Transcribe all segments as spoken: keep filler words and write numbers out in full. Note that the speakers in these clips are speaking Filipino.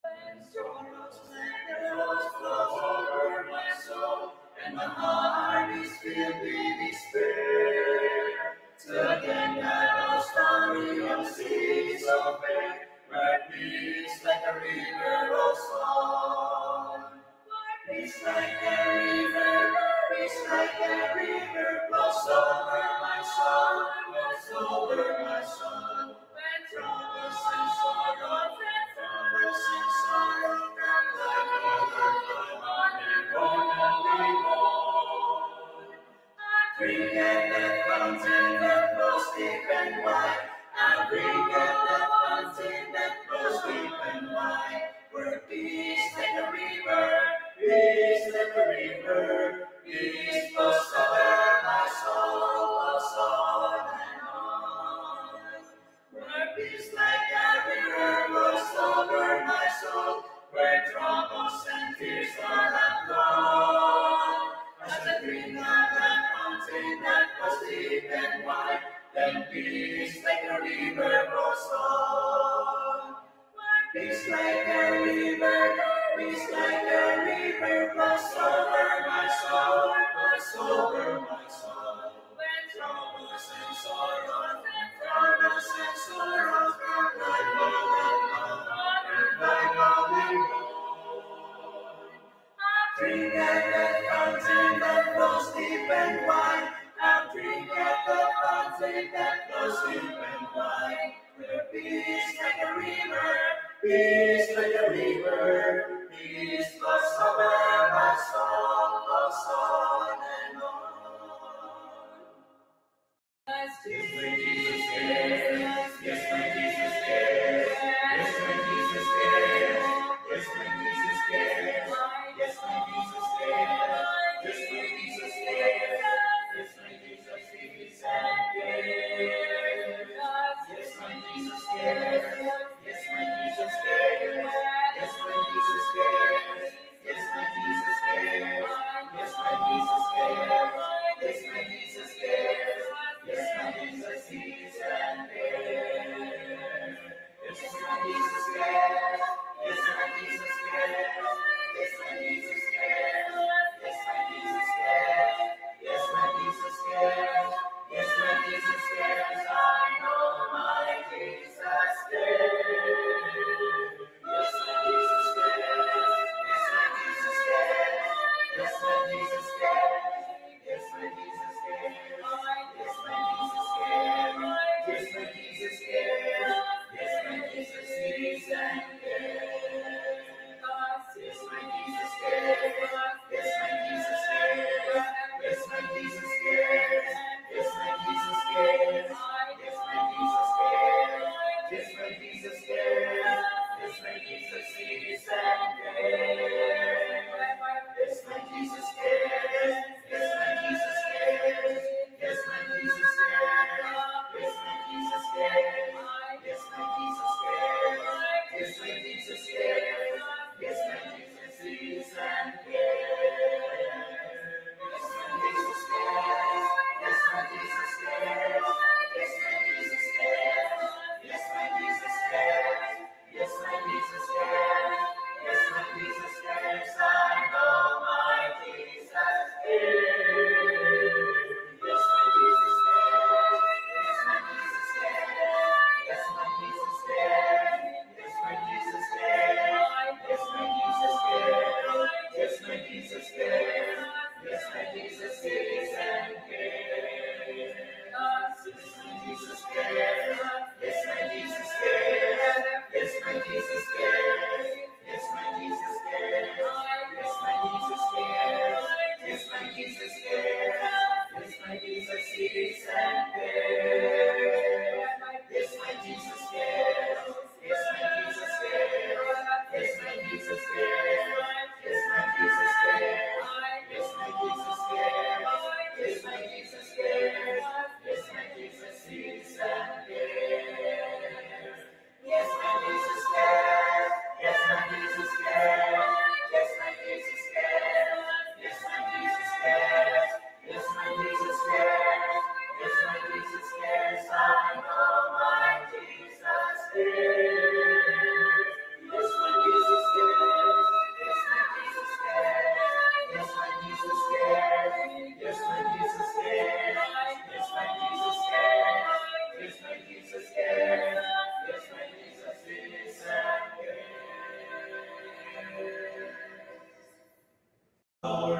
When sorrows flows over my soul, and my heart is filled with despair, to again that story of seas of air, where peace like a river rolls on. Peace like a river, peace like a river, flows over my soul, flows over my soul. When troubles and sorrow, when troubles and sorrow, come like overflow on and on and on. I drink at the fountain that flows deep and wide. I drink at the fountain that flows deep and wide, where peace like a river, peace like a river, peace flows over my soul, flows on and on. Where peace like a river flows over my soul, where troubles and fears are not gone. As I drink at the fountain that flows deep and wide, then peace like a river flows on. Peace like a river, peace like a river, flows over my soul, flows over my soul. When troubles and sorrows, when troubles and sorrows come like rolling, like rolling on. I drink at the fountain that flows deep and wide. I drink at the fountain that flows deep and wide, where peace like a river, peace like a river, peace flows over my soul, flows on and on. Yes, my Jesus cares. Yes, my Jesus cares. Yes, my Jesus cares. Yes, my Jesus cares. Yes, my Jesus cares. Yes, my Jesus cares. Yes, my Jesus sees and cares. Yes, my Jesus cares. Yes, my Jesus cares. Yes, my Jesus cares. Yes, my Jesus cares. Yes, my Jesus cares. Yes, my Jesus cares. Yes, my Jesus sees and cares. Yes, my Jesus cares. Yes, my Jesus cares. Yes, my Jesus cares. Yes, my Jesus cares. Yes, my Jesus cares. Yes, my Jesus cares. I know my Jesus cares. Yes, my Jesus cares. Yes, my Jesus cares. Yes, my Jesus cares. Yes, my Jesus cares. Yes, my Jesus cares. Yes, my Jesus cares. Yes, my Jesus sees and cares. Yes, my Jesus cares. Yes, my Jesus cares. Yes, my Jesus cares. Yes, my Jesus cares. Yes, my Jesus cares. Yes, my Jesus cares. Yes, my Jesus sees and cares. Yes, my Jesus cares.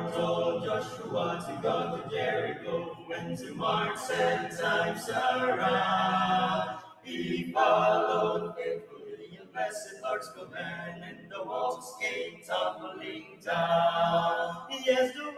told Joshua to go to Jericho and to march seven times around. He followed faithfully and blessed the Lord's command, and the walls came tumbling down. Yes, the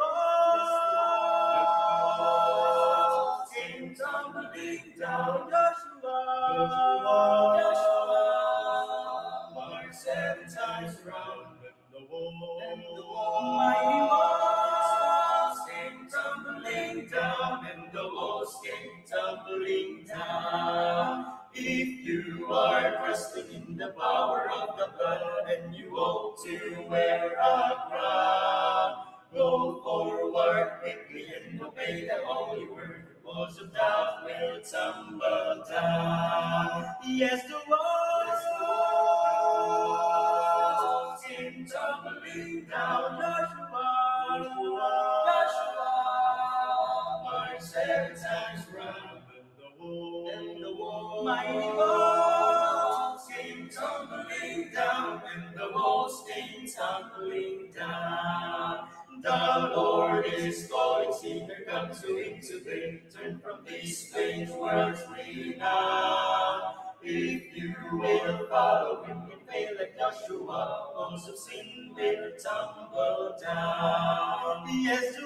walls came tumbling down. Joshua, Joshua, marched seven times round. The wall, and the wall, mighty walls came tumbling down, and the walls came tumbling down. If you are trusting in the power of the blood, and you ought to wear a crown, go forward quickly and obey the holy word. Walls of doubt will tumble down. Yes, the walls came tumbling down. Joshua, Joshua, marched seven times round. And the wall, mighty walls came tumbling down, and the walls came tumbling down. The Lord is calling, sinner, come to Him today. Turn from these strange words renowned. If you will follow Him in faith like Joshua, walls of sin will tumble down. Yes, the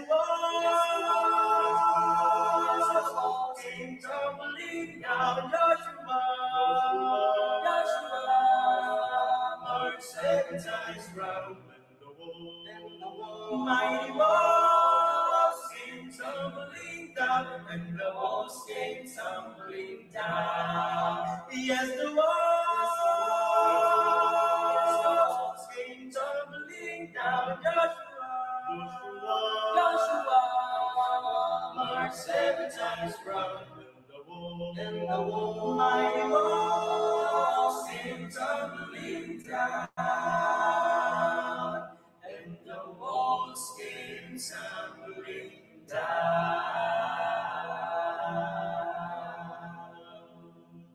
walls came tumbling down. Joshua, Joshua, marched seven times round. And the wall, mighty walls came tumbling down, and the walls came tumbling down. Yes, the walls came tumbling down. Joshua, Joshua, marched seven times round. And the wall, mighty walls came tumbling down, and the walls came tumbling down.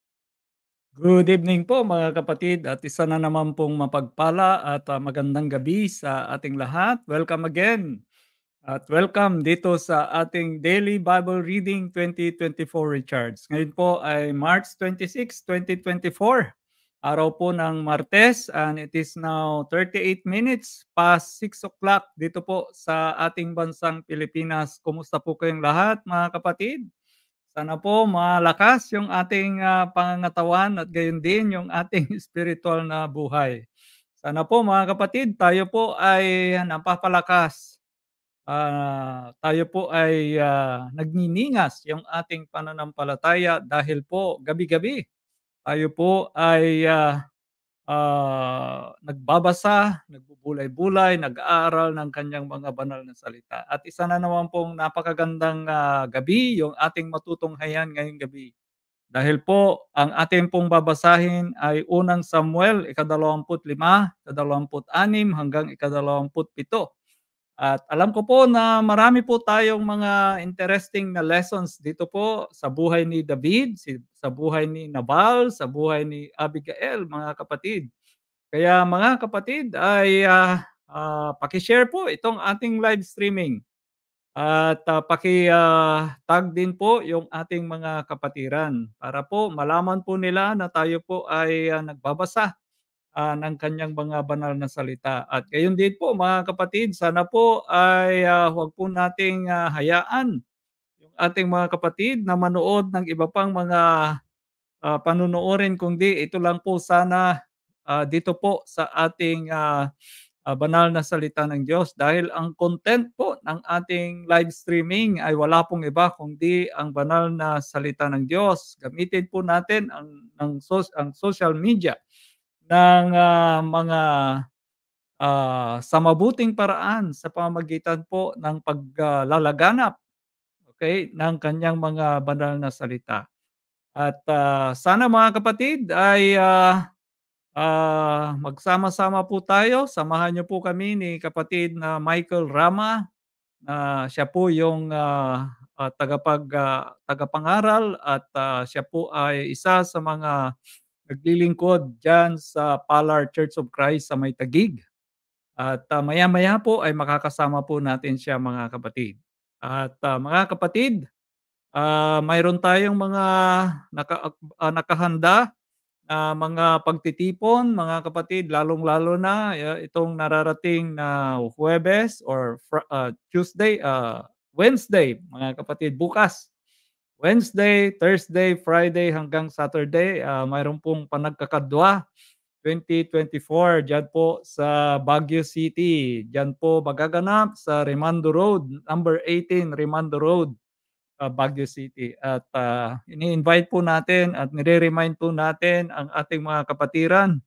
Good evening po mga kapatid, at isa na naman pong mapagpala at ah, magandang gabi sa ating lahat. Welcome again at welcome dito sa ating Daily Bible Reading twenty twenty-four Recharge. Ngayon po ay March twenty-sixth, twenty twenty-four, araw po ng Martes, and it is now thirty-eight minutes past six o'clock dito po sa ating bansang Pilipinas. Kumusta po kayong lahat mga kapatid? Sana po malakas yung ating ah, pangangatawan at gayon din yung ating spiritual na buhay. Sana po mga kapatid, tayo po ay napapalakas. Ah, tayo po ay ah, nagniningas yung ating pananampalataya dahil po gabi-gabi tayo po ay ah, ah, nagbabasa, nagbubulay-bulay, nag-aaral ng kanyang mga banal na salita. At isa na naman pong napakagandang ah, gabi yung ating matutunghayan ngayong gabi. Dahil po ang ating pong babasahin ay unang Samuel, ikadalawamput lima, ikadalawamput anim hanggang ikadalawamput pito. At alam ko po na marami po tayong mga interesting na lessons dito po sa buhay ni David, si- sa buhay ni Nabal, sa buhay ni Abigail, mga kapatid. Kaya mga kapatid ay ah, ah, paki-share po itong ating live streaming. At ah, paki-tag din po yung ating mga kapatiran para po malaman po nila na tayo po ay ah, nagbabasa ah, ng kanyang mga banal na salita. At gayon din po mga kapatid, sana po ay ah, huwag po nating ah, hayaan yung ating mga kapatid na manood ng iba pang mga ah, panunuorin, kundi ito lang po sana ah, dito po sa ating ah, ah, banal na salita ng Diyos. Dahil ang content po ng ating live streaming ay wala pong iba kundi ang banal na salita ng Diyos. Gamitin po natin ang, ang, sos- ang social media ng ah, mga ah, sa mabuting paraan sa pamamagitan po ng paglalaganap, okay, ng kanyang mga banal na salita. At ah, sana mga kapatid ay ah, ah, magsama-sama po tayo. Samahan niyo po kami ni kapatid na Michael Rama, na siya po yung ah, ah, tagapag ah, tagapangaral, at ah, siya po ay isa sa mga naglilingkod diyan sa Polar Church of Christ sa May Taguig. At, ah, maya-maya po ay makakasama po natin siya mga kapatid. At, ah, mga kapatid, ah, mayroon tayong mga naka ah, nakahanda na mga pagtitipon mga kapatid, lalong-lalo na, ah, itong nararating na Huwebes or Fri ah, Tuesday, ah, Wednesday mga kapatid, bukas. Wednesday, Thursday, Friday hanggang Saturday, ah, mayroon pong panagkakadwa twenty twenty-four diyan po sa Baguio City. Diyan po magaganap sa Remando Road, number eighteen Remando Road, ah, Baguio City. At, ah, ini-invite po natin at nire-remind po natin ang ating mga kapatiran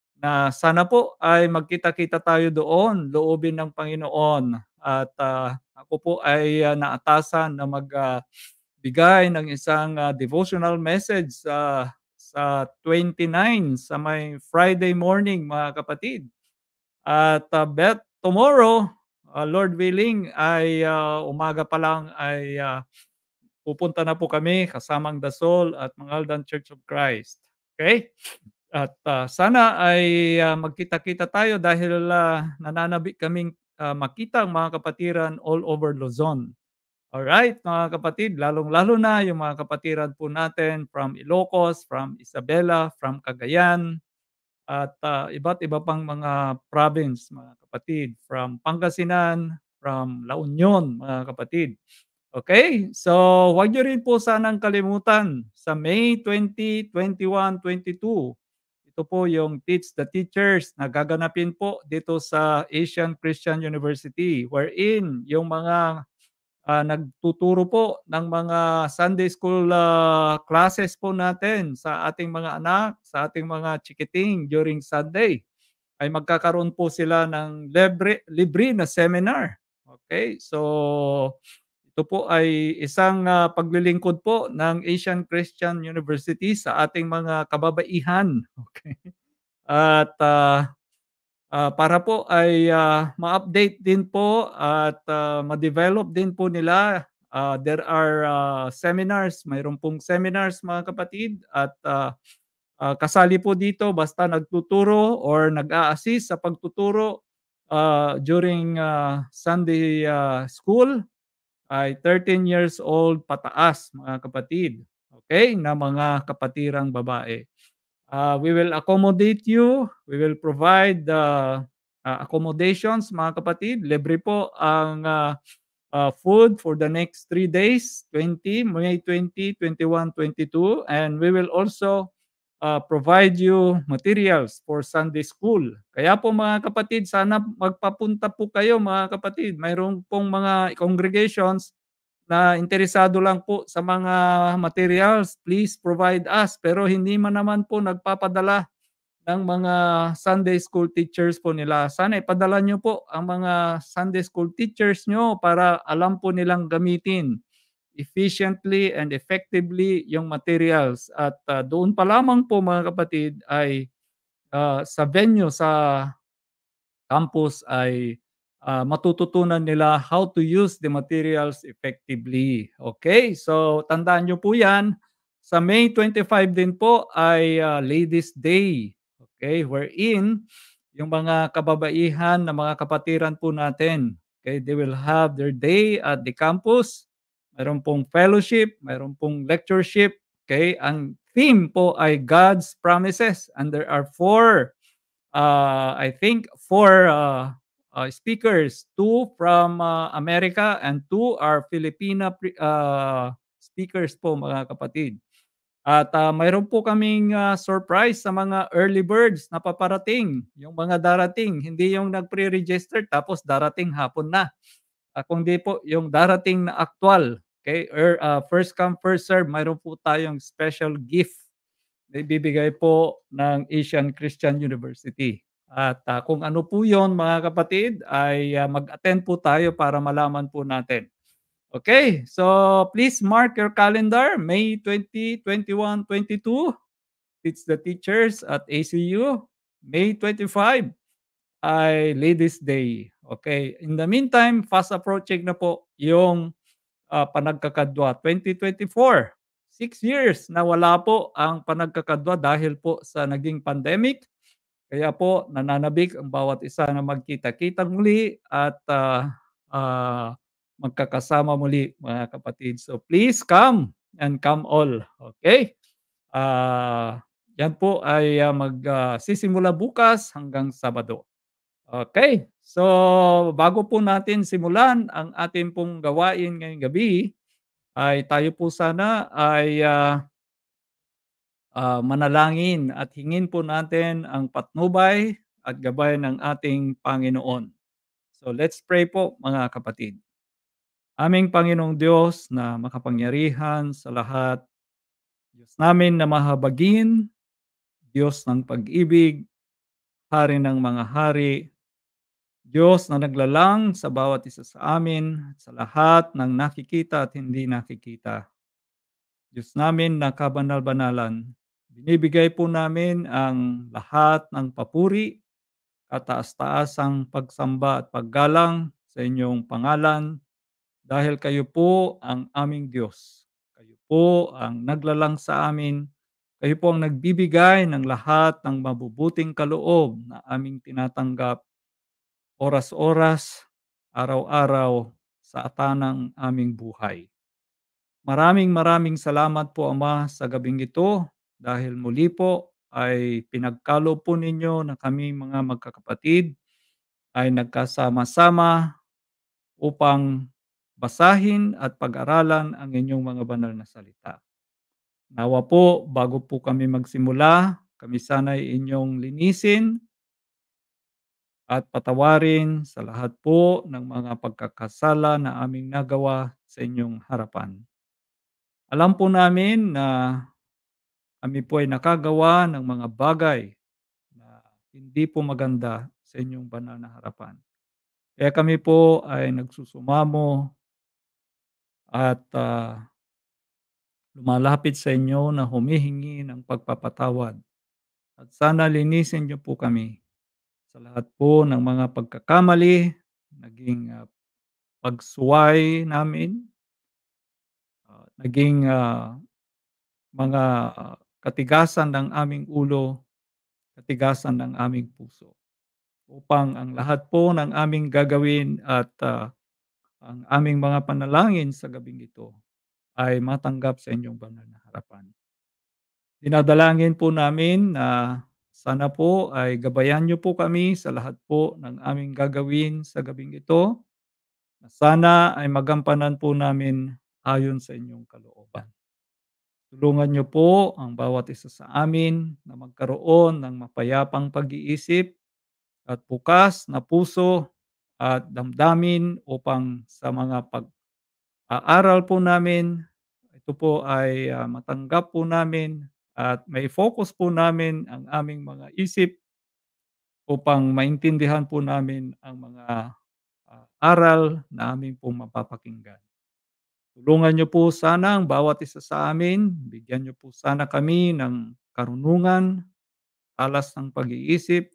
na sana po ay magkita-kita tayo doon, loobin ng Panginoon. At, ah, ako po ay, ah, naatasan na mag, ah, bigay ng isang, ah, devotional message sa sa twenty-nine sa may Friday morning mga kapatid. At, ah, bet tomorrow, ah, Lord willing ay, ah, umaga pa lang ay, ah, pupunta na po kami kasamang Dasol at Mangaldan Church of Christ. Okay. At, ah, sana ay, ah, magkita-kita tayo dahil, ah, nananabik kaming, ah, makita ang mga kapatiran all over Luzon. Alright, mga kapatid, lalong-lalo na yung mga kapatiran po natin from Ilocos, from Isabela, from Cagayan, at, ah, iba't iba pang mga province, mga kapatid, from Pangasinan, from La Union, mga kapatid. Okay, so huwag niyo rin po sanang kalimutan sa May twenty, twenty-one, twenty-two. Ito po yung Teach the Teachers na gaganapin po dito sa Asian Christian University wherein yung mga ah, nagtuturo po ng mga Sunday school, ah, classes po natin sa ating mga anak, sa ating mga chikiting during Sunday, ay magkakaroon po sila ng libre libre na seminar. Okay, so ito po ay isang, ah, paglilingkod po ng Asian Christian University sa ating mga kababaihan. Okay. At, ah Ah, para po ay, ah, ma-update din po at, ah, ma-develop din po nila, ah, there are, ah, seminars, mayroon pong seminars mga kapatid at, ah, ah, kasali po dito basta nagtuturo or nag-a-assist sa pagtuturo, ah, during, ah, Sunday, ah, school ay thirteen years old pataas mga kapatid, okay na mga kapatirang babae. Uh, we will accommodate you. We will provide the uh, accommodations, mga kapatid. Libre po ang uh, uh, food for the next three days, twenty, May twenty, twenty-one, twenty-two. And we will also uh, provide you materials for Sunday school. Kaya po mga kapatid, sana magpapunta po kayo mga kapatid. Mayroon pong mga congregations na interesado lang po sa mga materials, please provide us. Pero hindi man naman po nagpapadala ng mga Sunday school teachers po nila. Sana ipadala nyo po ang mga Sunday school teachers nyo para alam po nilang gamitin efficiently and effectively yung materials. At ah, doon pa lamang po mga kapatid ay ah, sa venue, sa campus ay, ah, matututunan nila how to use the materials effectively. Okay, so tandaan niyo po 'yan. Sa May twenty-five din po ay, ah, Ladies' Day, okay, wherein yung mga kababaihan na mga kapatiran po natin, okay, they will have their day at the campus. Mayroon pong fellowship, mayroon pong lectureship, okay. Ang theme po ay God's Promises and there are four uh, I think four uh, uh, speakers, two from uh, America and two are Filipina pre- uh, speakers po mga kapatid. At uh, mayroon po kaming uh, surprise sa mga early birds na paparating. Yung mga darating, hindi yung nag-pre-register tapos darating hapon na. Uh, kundi po yung darating na actual. Okay, er, uh, first come first serve, mayroon po tayong special gift na ibibigay po ng Asian Christian University. At, ah, kung ano po 'yon mga kapatid ay, ah, mag-attend po tayo para malaman po natin. Okay, so please mark your calendar, May twenty, twenty-one, twenty-two, it's the teachers at A C U. May twenty-five ay Ladies' Day. Okay, in the meantime, fast approaching na po yung ah, panagkakadwa twenty twenty-four. Six years na wala po ang panagkakadwa dahil po sa naging pandemic. Kaya po nananabik ang bawat isa na magkita-kitang muli at, ah, ah, magkakasama muli mga kapatid. So please come and come all, okay. Ah, 'yan po ay, ah, mag ah, sisimula bukas hanggang Sabado. Okay. So bago po natin simulan ang ating pong gawain ngayong gabi, ay tayo po sana ay, ah ah, manalangin at hingin po natin ang patnubay at gabay ng ating Panginoon. So let's pray po mga kapatid. Aming Panginoong Diyos na makapangyarihan sa lahat, Diyos namin na mahabagin, Diyos ng pag-ibig, Hari ng mga hari, Diyos na naglalang sa bawat isa sa amin, sa lahat ng nakikita at hindi nakikita. Diyos namin na kabanal-banalan, binibigay po namin ang lahat ng papuri, kataas-taasang pagsamba at paggalang sa inyong pangalan dahil kayo po ang aming Diyos. Kayo po ang naglalang sa amin. Kayo po ang nagbibigay ng lahat ng mabubuting kaloob na aming tinatanggap oras-oras, araw-araw sa atanang aming buhay. Maraming maraming salamat po Ama sa gabing ito dahil muli po ay pinagkaloob po ninyo na kami mga magkakapatid ay nagkasama-sama upang basahin at pag-aralan ang inyong mga banal na salita. Nawa po bago po kami magsimula, kami sana'y inyong linisin at patawarin sa lahat po ng mga pagkakasala na aming nagawa sa inyong harapan. Alam po namin na kami po ay nakagawa ng mga bagay na hindi po maganda sa inyong banal na harapan. Kaya kami po ay nagsusumamo at ah, lumalapit sa inyo na humihingi ng pagpapatawad. At sana linisin niyo po kami sa lahat po ng mga pagkakamali, naging ah, pagsuway namin, ah, naging ah, mga ah, katigasan ng aming ulo, katigasan ng aming puso. Upang ang lahat po ng aming gagawin at ah, ang aming mga panalangin sa gabing ito ay matanggap sa inyong banal na harapan. Dinadalangin po namin na sana po ay gabayan niyo po kami sa lahat po ng aming gagawin sa gabing ito, na sana ay magampanan po namin ayon sa inyong kalooban. Tulungan niyo po ang bawat isa sa amin na magkaroon ng mapayapang pag-iisip at bukas na puso at damdamin upang sa mga pag-aaral po namin, ito po ay ah, matanggap po namin at may focus po namin ang aming mga isip upang maintindihan po namin ang mga ah, aral na aming pong mapapakinggan. Tulungan niyo po sana ang bawat isa sa amin, bigyan niyo po sana kami ng karunungan, talas ng pag-iisip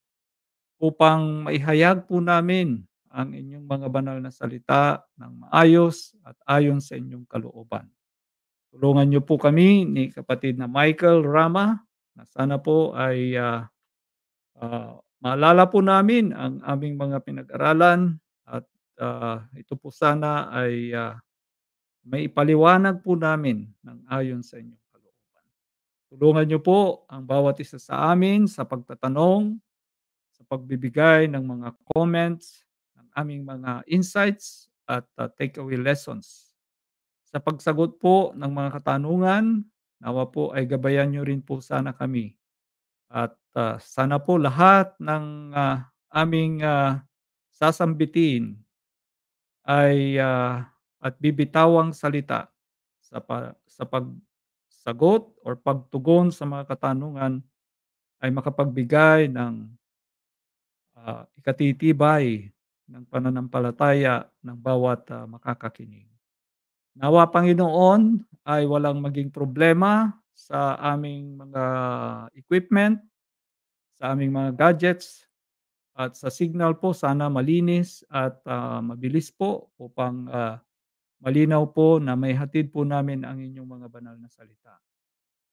upang maihayag po namin ang inyong mga banal na salita ng maayos at ayon sa inyong kalooban. Tulungan niyo po kami ni kapatid na Michael Rama na sana po ay ah, ah, maalala po namin ang aming mga pinag-aralan at ah, ito po sana ay ah, maipaliwanag po namin ng ayon sa inyong kalooban. Tulungan niyo po ang bawat isa sa amin sa pagtatanong, sa pagbibigay ng mga comments, ng aming mga insights at ah, takeaway lessons. Sa pagsagot po ng mga katanungan, nawa po ay gabayan niyo rin po sana kami. At ah, sana po lahat ng ah, aming ah, sasambitin ay ah, at bibitawang salita sa pa, sa pagsagot or pagtugon sa mga katanungan ay makapagbigay ng ah, ikatitibay ng pananampalataya ng bawat ah, makakakinig. Nawa Panginoon ay walang maging problema sa aming mga equipment, sa aming mga gadgets, at sa signal po sana malinis at ah, mabilis po upang ah, malinaw po na maihatid po namin ang inyong mga banal na salita.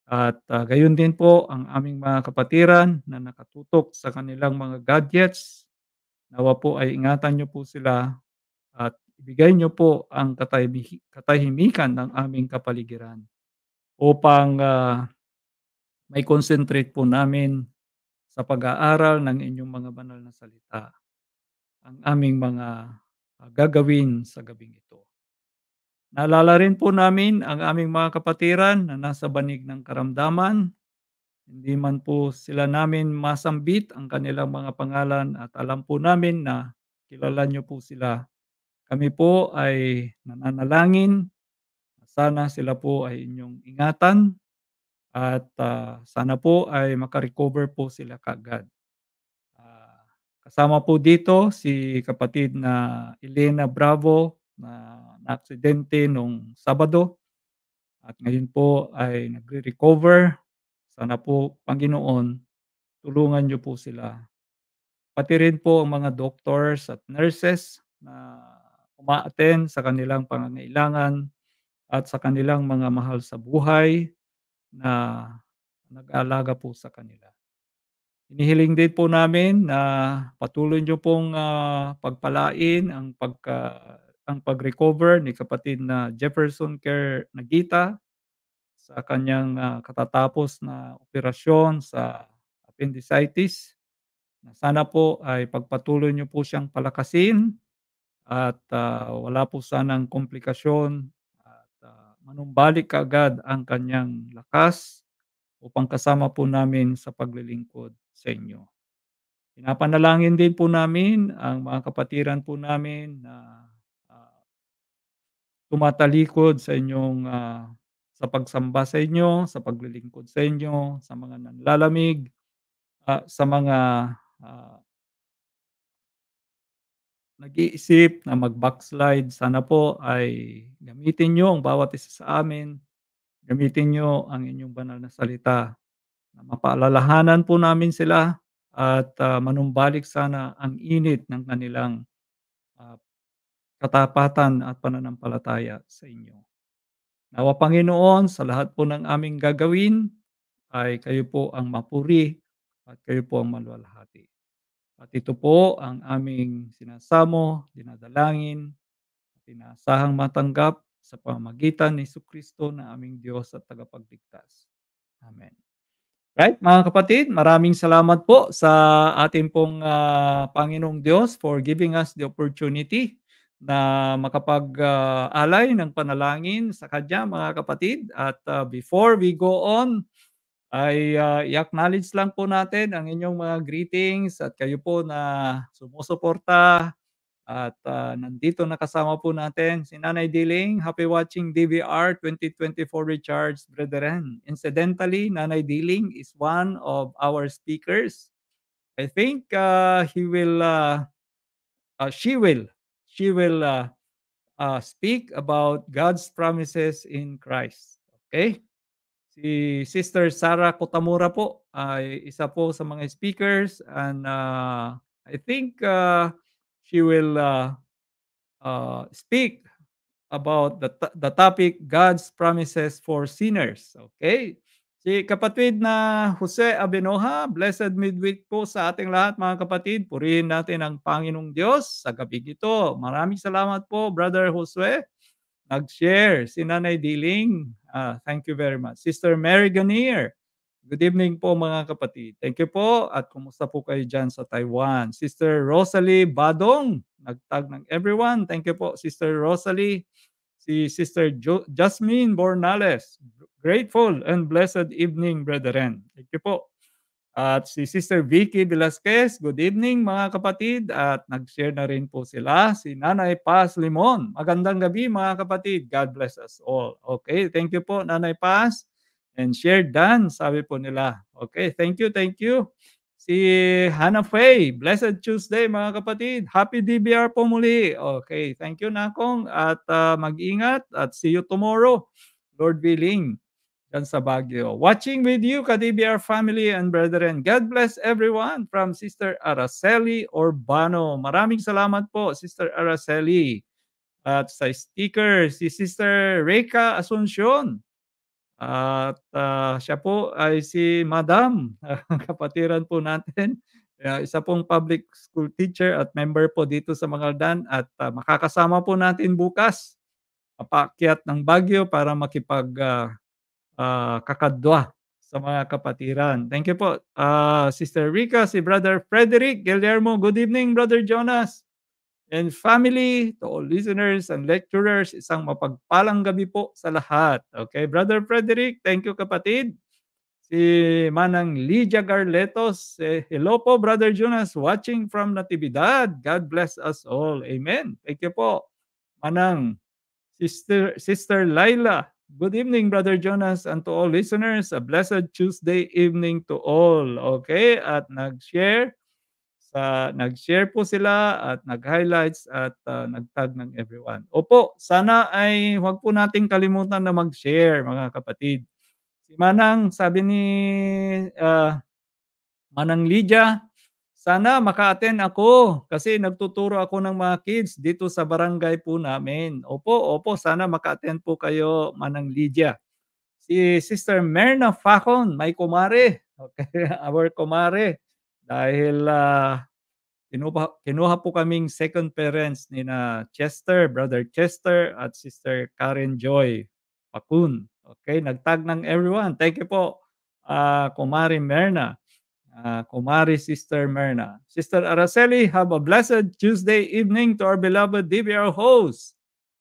At, ah, gayon din po ang aming mga kapatiran na nakatutok sa kanilang mga gadgets. Nawa po ay ingatan niyo po sila at ibigay niyo po ang katahimihi katahimikan ng aming kapaligiran upang, ah, mai-concentrate po namin sa pag-aaral ng inyong mga banal na salita ang aming mga, ah, gagawin sa gabing ito. Naalala rin po namin ang aming mga kapatiran na nasa banig ng karamdaman. Hindi man po sila namin masambit ang kanilang mga pangalan at alam po namin na kilala niyo po sila. Kami po ay nananalangin, sana sila po ay inyong ingatan at, ah, sana po ay maka-recover po sila kaagad. Ah, kasama po dito si kapatid na Elena Bravo na naaksidente nung Sabado at ngayon po ay nagre-recover. Sana po, Panginoon, tulungan niyo po sila. Pati rin po ang mga doctors at nurses na uma-attend sa kanilang pangangailangan at sa kanilang mga mahal sa buhay na nag-aalaga po sa kanila. Hinihiling din po namin na patuloy niyo pong, ah, pagpalain ang pagka ang pag-recover ni kapatid na Jefferson Kerr Nagita sa kanyang, ah, katatapos na operasyon sa appendicitis. Na sana po ay pagpatuloy niyo po siyang palakasin at, ah, wala po sanang komplikasyon at, ah, manumbalik kaagad ang kanyang lakas upang kasama po namin sa paglilingkod sa inyo. Pinapanalangin din po namin ang mga kapatiran po namin na, ah, tumatalikod sa inyong, ah, sa pagsamba sa inyo, sa paglilingkod sa inyo, sa mga nanlalamig, ah, sa mga, ah, nag-iisip na mag-backslide. Sana po ay gamitin niyo ang bawat isa sa amin, gamitin niyo ang inyong banal na salita na mapaalalahanan po namin sila at, ah, manumbalik sana ang init ng kanilang, ah, katapatan at pananampalataya sa inyo. Nawa Panginoon, sa lahat po ng aming gagawin ay kayo po ang mapuri at kayo po ang maluwalhati. At ito po ang aming sinasamo, dinadalangin, at inaasahang matanggap sa pamamagitan ni Jesucristo na aming Diyos at tagapagligtas. Amen. Right, mga kapatid, maraming salamat po sa ating pong, ah, Panginoong Diyos for giving us the opportunity na makapag-alay ng panalangin sa Kanya, mga kapatid. At, ah, before we go on, ay, ah, i-acknowledge lang po natin ang inyong mga greetings at kayo po na sumusuporta at, ah, nandito na kasama po natin si Nanay Diling. Happy watching D B R twenty twenty-four Recharge Brethren. Incidentally, Nanay Diling is one of our speakers. I think, ah, he will, ah, ah, she will she will, ah, ah, speak about God's promises in Christ. Okay? Si Sister Sarah Kotamura po ay isa po sa mga speakers and, ah, I think, ah, she will, ah uh, speak about the to- the topic God's promises for sinners. Okay? Si kapatid na Jose Abenoja, blessed midweek po sa ating lahat, mga kapatid. Purihin natin ang Panginoong Diyos sa gabi ito. Maraming salamat po, Brother Josue. Nag-share si Nanay Diling. Ah, thank you very much. Sister Mary Ganier. Good evening po, mga kapatid. Thank you po at kumusta po kayo dyan sa Taiwan. Sister Rosalie Badong, nagtag ng everyone. Thank you po, Sister Rosalie. Si Sister jo- Jasmine Bornales, grateful and blessed evening, brethren. Thank you po. At si Sister Vicky Velasquez, good evening, mga kapatid. At nag-share na rin po sila, si Nanay Paz Limon. Magandang gabi, mga kapatid. God bless us all. Okay, thank you po, Nanay Paz. And share done, sabi po nila. Okay, thank you, thank you. Si Hannah Faye, blessed Tuesday, mga kapatid. Happy D B R po muli. Okay, thank you, Nakong. At ah, mag-ingat at see you tomorrow, Lord willing, dyan sa Baguio. Watching with you, ka-D B R family and brethren. God bless everyone from Sister Araceli Urbano. Maraming salamat po, Sister Araceli. At sa sticker, si Sister Reka Asuncion. At, ah, siya po ay si Madam, kapatiran po natin. Ah, isa pong public school teacher at member po dito sa Mangaldan at, ah, makakasama po natin bukas, paakyat ng Baguio para makipag, ah, ah, kakadwa sa mga kapatiran. Thank you po, ah, Sister Rica, si Brother Frederick Guillermo. Good evening, Brother Jonas and family, to all listeners and lecturers, isang mapagpalang gabi po sa lahat. Okay, Brother Frederick, thank you kapatid. Si Manang Lydia Garletos, eh, hello po Brother Jonas, watching from Natividad. God bless us all. Amen. Thank you po. Manang Sister Sister Laila. Good evening Brother Jonas and to all listeners. A blessed Tuesday evening to all. Okay, at nag-share sa nag-share po sila at nag-highlights at, ah, nag-tag ng everyone. Opo, sana ay huwag po nating kalimutan na mag-share mga kapatid. Si Manang sabi ni, ah, Manang Lydia, sana maka-attend ako kasi nagtuturo ako ng mga kids dito sa barangay po namin. Opo, opo, sana maka-attend po kayo Manang Lydia. Si Sister Merna Facon, my kumare, okay, our kumare. Dahil, ah Kinuha kinuha po kaming second parents ni na Chester, Brother Chester at Sister Karen Joy Pakun. Okay, nagtag ng everyone. Thank you po, ah, Kumari Merna, ah, Kumari Sister Merna. Sister Araceli, have a blessed Tuesday evening to our beloved D B R host,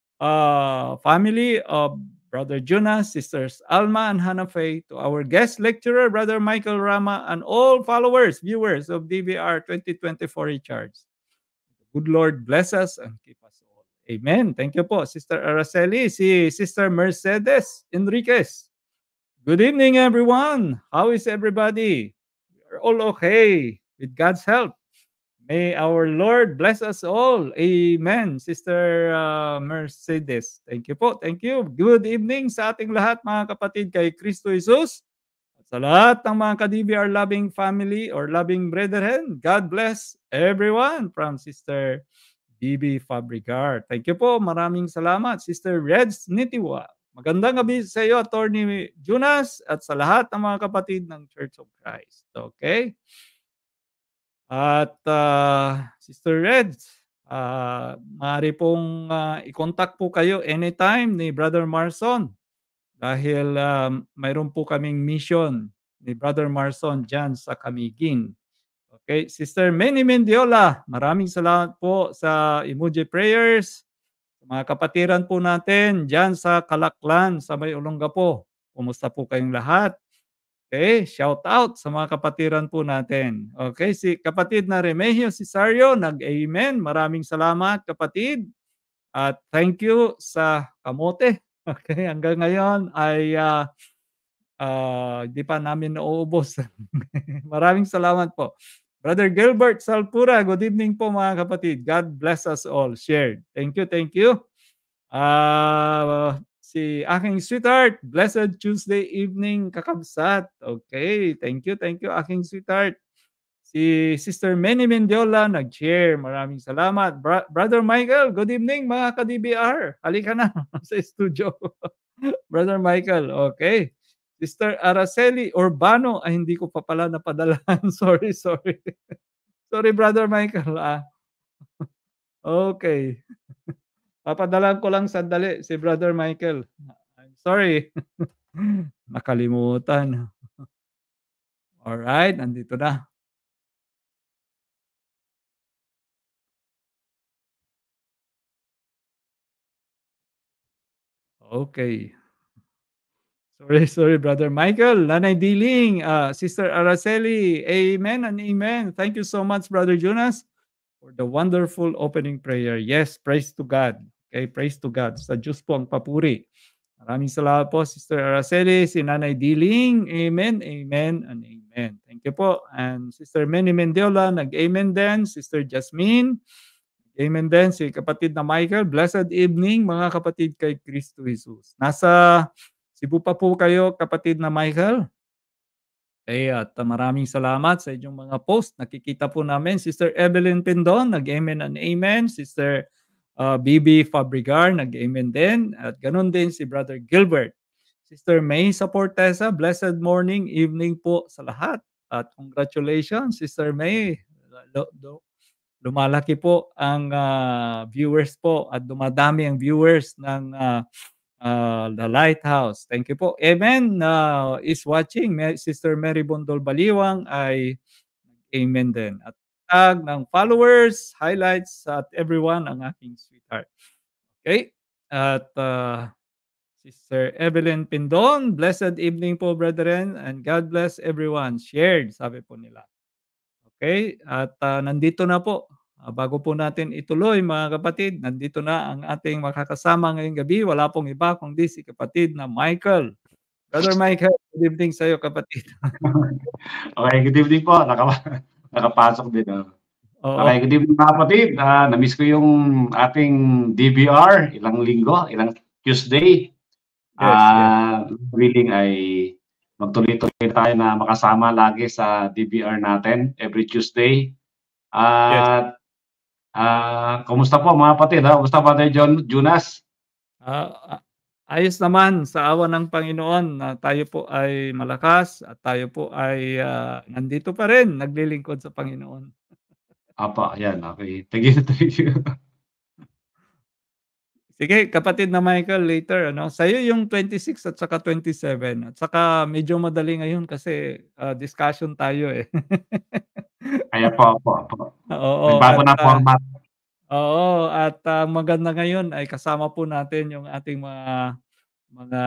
uh, family of Brother Jonas, Sisters Alma and Hannah Faye, to our guest lecturer, Brother Michael Rama, and all followers, viewers of D B R twenty twenty-four Recharge. Good Lord bless us and keep us all. Amen. Thank you po, Sister Araceli. Si Sister Mercedes Enriquez. Good evening, everyone. How is everybody? We're all okay with God's help. May our Lord bless us all. Amen. Sister uh, Mercedes. Thank you po. Thank you. Good evening sa ating lahat mga kapatid kay Kristo Jesus. At sa lahat ng mga ka-D B R loving family or loving brethren, God bless everyone from Sister B B Fabricar. Thank you po. Maraming salamat. Sister Reds Nitiwa. Magandang gabi sa iyo, Attorney Jonas, at sa lahat ng mga kapatid ng Church of Christ. Okay? At, ah, Sister Reds, ah, maaari pong, ah, i-contact po kayo anytime ni Brother Marson dahil, um, mayroon po kaming mission ni Brother Marson diyan sa Camiguin. Okay, Sister Manny Mendiola, maraming salamat po sa emoji prayers. Sa mga kapatiran po natin diyan sa Kalaklan, sa may Olongapo. Kumusta po kayong lahat? Okay, shout out sa mga kapatiran po natin. Okay, si kapatid na Remigio Cesario, nag-amen. Maraming salamat kapatid. At thank you sa kamote. Okay, hanggang ngayon ay ah, ah, di pa namin nauubos. Maraming salamat po. Brother Gilbert Salpura, good evening po mga kapatid. God bless us all. Shared. Thank you, thank you. Ah, si aking sweetheart, blessed Tuesday evening kakabsat. Okay, thank you, thank you aking sweetheart. Si Sister Manny Mendiola nag-share. Maraming salamat. Bra- Brother Michael, good evening mga ka-D B R. Halika na sa studio. Brother Michael, okay. Sister Araceli Urbano, ay hindi ko pa pala napadalan. Sorry, sorry. Sorry, Brother Michael. Ah, okay. Papadalan ko lang sandali si Brother Michael. I'm sorry. Nakalimutan. Alright, nandito na. Okay. Sorry, sorry, Brother Michael. Nanay Diling, uh, Sister Araceli, amen and amen. Thank you so much, Brother Jonas, for the wonderful opening prayer. Yes, praise to God. Okay, praise to God. Sa Diyos po ang papuri. Maraming salamat po, Sister Araceli, si Nanay Diling. Amen, amen, and amen. Thank you po. And Sister Manny Mendiola, nag-amen din. Sister Jasmine, amen din. Si kapatid na Michael, blessed evening mga kapatid kay Kristo Jesus. Nasa Cebu pa po kayo, kapatid na Michael. Okay, at uh, maraming salamat sa inyong mga post. Nakikita po namin, Sister Evelyn Pindon, nag-amen and amen. Sister uh, B B Fabrigar, nag-amen din. At ganun din si Brother Gilbert. Sister May sa Portesa, blessed morning, evening po sa lahat. At congratulations, Sister May. Lu- lu- Lumalaki po ang ah, viewers po at dumadami ang viewers ng ah, ah, The Lighthouse. Thank you po. Amen. Uh, is watching. Ma- Sister Mary Bondol Baliwang ay amen din. At tag ng followers, highlights at everyone ang aking sweetheart. Okay? At ah, Sister Evelyn Pindon, blessed evening po brethren and God bless everyone. Shared, sabi po nila. Okay? At ah, nandito na po. Ah, bago po natin ituloy mga kapatid, nandito na ang ating makakasama ngayong gabi. Wala pong iba kundi si kapatid na Michael. Brother Michael, good evening sa iyo kapatid. Okay, good evening po. Naka nakapasok din, oh. Oo. Okay, good evening mga kapatid. Ah, na-miss ko yung ating D B R, ilang linggo, ilang Tuesday. Yes, yes. Ah, willing ay magtuloy-tuloy tayo na makasama lagi sa D B R natin every Tuesday. Yes. At ah, kumusta po mga kapatid? Ha? Kumusta ba tayo, John, Jonas? Ah, ah, ayos naman sa awa ng Panginoon na tayo po ay malakas at tayo po ay ah, nandito pa rin naglilingkod sa Panginoon. Apa, ayan, okay. Thank you, thank you. Sige, kapatid na Michael, later ano, sa'yo yung twenty-six at saka twenty-seven at saka medyo madali ngayon kasi ah, discussion tayo eh. Kaya po, po, po. Oo, Nagbago at na ah, format. oo, at ang maganda ngayon ay kasama po natin yung ating mga mga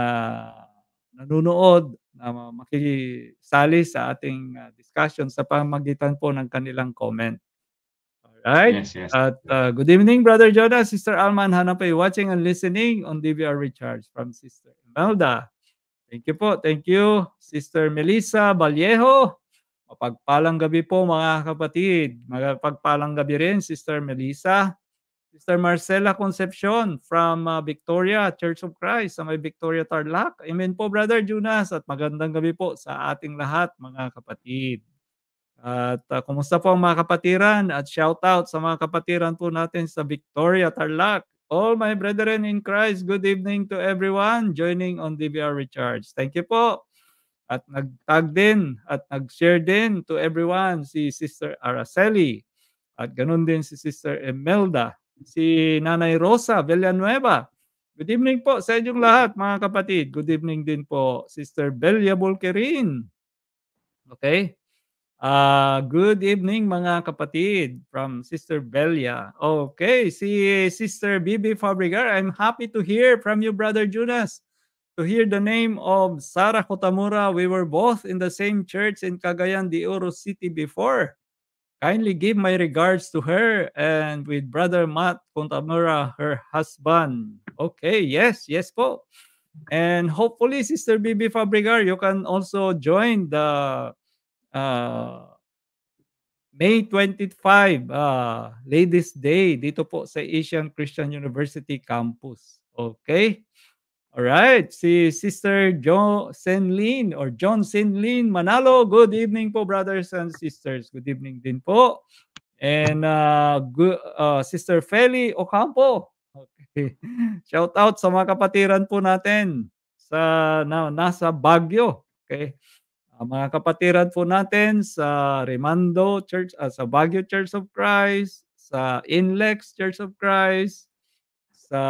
nanonood na ma- makikisali sa ating ah, discussion sa pamamagitan po ng kanilang comment. Alright? Yes, yes. At uh, good evening, Brother Jonas, Sister Alman Hanapay, watching and listening on D B R Recharge from Sister Imelda. Thank you po. Thank you, Sister Melissa Vallejo. Mapagpalang gabi po mga kapatid. Mapagpalang gabi rin, Sister Melissa. Sister Marcela Concepcion from uh, Victoria Church of Christ sa may Victoria Tarlac. Amen po, Brother Jonas. At magandang gabi po sa ating lahat, mga kapatid. At uh, kumusta po ang mga kapatiran at shout out sa mga kapatiran po natin sa Victoria, Tarlac. All my brethren in Christ, good evening to everyone joining on D B R Recharge. Thank you po. At nag-tag din at nag-share din to everyone si Sister Araceli. At ganun din si Sister Emelda. Si Nanay Rosa Villanueva. Good evening po sa inyong lahat mga kapatid. Good evening din po Sister Belia Bulkerin. Okay? Ah, good evening mga kapatid from Sister Belia. Okay, si Sister Bibi Fabrigar, I'm happy to hear from you, Brother Jonas. To hear the name of Sarah Kotamura, we were both in the same church in Cagayan de Oro City before. Kindly give my regards to her and with Brother Matt Kotamura, her husband. Okay, yes, yes po. And hopefully, Sister Bibi Fabrigar, you can also join the uh, May twenty-five, ah, Ladies' Day dito po sa Asian Christian University campus. Okay? Alright, si Sister Jo Senlin or John Senlin Manalo, good evening po brothers and sisters. Good evening din po. And uh, gu- uh, Sister Feli Ocampo. Okay. Shout out sa mga kapatiran po natin sa na, nasa Baguio. Okay. Ah, mga kapatiran po natin sa Remando Church, ah, sa Baguio Church of Christ, sa Inlex Church of Christ, sa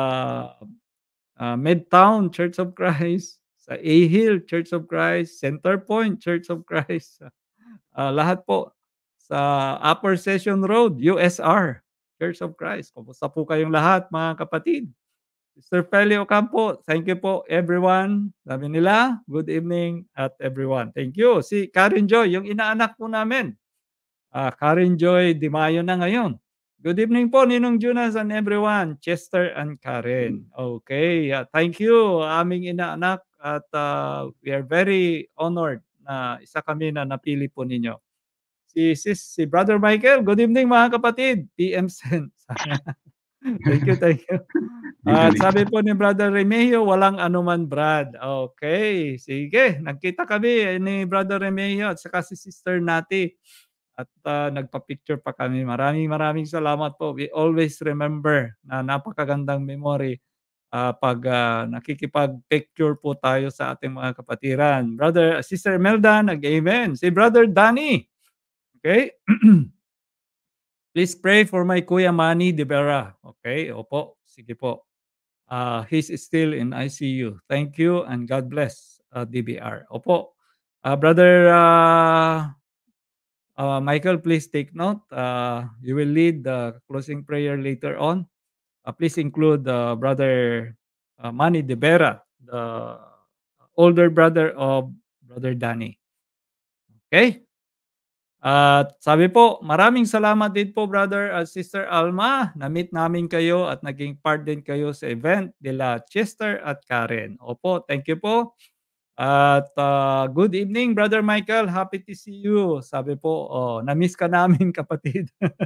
ah, Midtown Church of Christ, sa A-Hill Church of Christ, Center Point Church of Christ, ah, lahat po sa Upper Session Road, U S R Church of Christ. Kumusta po kayong lahat mga kapatid? Sister Feli Ocampo, thank you po everyone. Sabi nila, good evening at everyone. Thank you. Si Karen Joy, yung inaanak po namin. Ah, Karen Joy Di Mayo na ngayon. Good evening po Ninong Jonas and everyone, Chester and Karen. Okay, ah, thank you aming inaanak at ah, we are very honored na isa kami na napili po ninyo. Si sis, si Brother Michael, good evening mga kapatid. P M Sen. Thank you, thank you. At sabi po ni Brother Remigio, walang anuman Brad. Okay, sige. Nagkita kami ni Brother Remigio at saka si Sister Nati. At ah, nagpa-picture pa kami. Maraming maraming salamat po. We always remember na napakagandang memory ah, pag ah, nakikipag-picture po tayo sa ating mga kapatiran. Brother, Sister Melda, nag-amen. Si Brother Danny, okay? Please pray for my Kuya Manny De Vera. Okay, opo, sige po. Uh, he's still in I C U. Thank you and God bless, uh, D B R. Opo. Uh, Brother uh, uh, Michael, please take note. Uh, you will lead the closing prayer later on. Uh, please include uh, Brother uh, Manny De Vera, the older brother of Brother Danny. Okay? At sabi po, maraming salamat din po Brother at Sister Alma. Na-meet namin kayo at naging part din kayo sa event nila Chester at Karen. Opo, thank you po. At uh, good evening Brother Michael, happy to see you. Sabi po, oh, na-miss ka namin kapatid.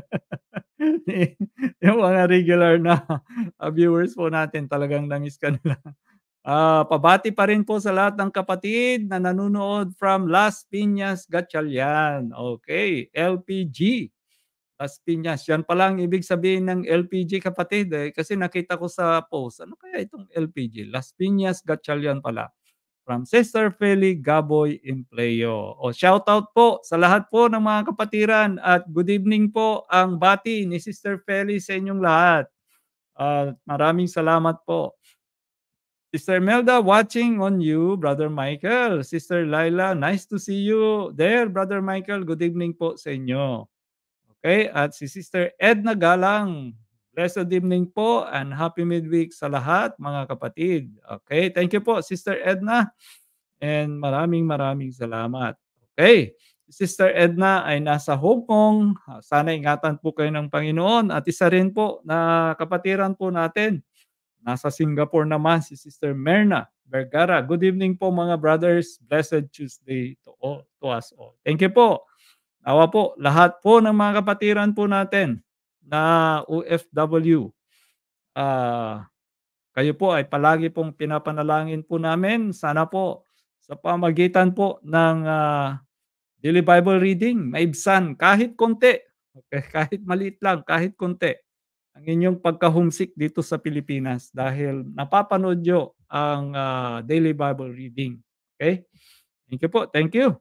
Yung mga regular na uh, viewers po natin, talagang na-miss ka nila. Ah, pabati pa rin po sa lahat ng kapatid na nanonood from Las Piñas, Gatchalian. Okay, L P G. Las Piñas. Yan pala ang ibig sabihin ng L P G kapatid eh. Kasi nakita ko sa post. Ano kaya itong L P G? Las Piñas, Gatchalian pala. From Sister Feli Gaboy Impleo. O shoutout po sa lahat po ng mga kapatiran at good evening po ang bati ni Sister Feli sa inyong lahat. At maraming salamat po. Sister Melda, watching on you, Brother Michael. Sister Laila, nice to see you there, Brother Michael. Good evening po sa inyo. Okay, at si Sister Edna Galang, blessed evening po and happy midweek sa lahat, mga kapatid. Okay, thank you po, Sister Edna. And maraming maraming salamat. Okay, Sister Edna ay nasa Hong Kong. Sana ingatan po kayo ng Panginoon. At isa rin po na kapatiran po natin. Nasa Singapore naman si Sister Merna Vergara. Good evening po mga brothers. Blessed Tuesday to all, to us all. Thank you po. Nawa po, lahat po ng mga kapatiran po natin na O F W. Uh, kayo po ay palagi pong pinapanalangin po namin. Sana po sa pamagitan po ng uh, daily Bible reading, maibsan kahit konti. Okay, kahit maliit lang, kahit konti ang inyong pagka-homesick dito sa Pilipinas dahil napapanood nyo ang uh, daily Bible reading. Okay? Thank you po. Thank you.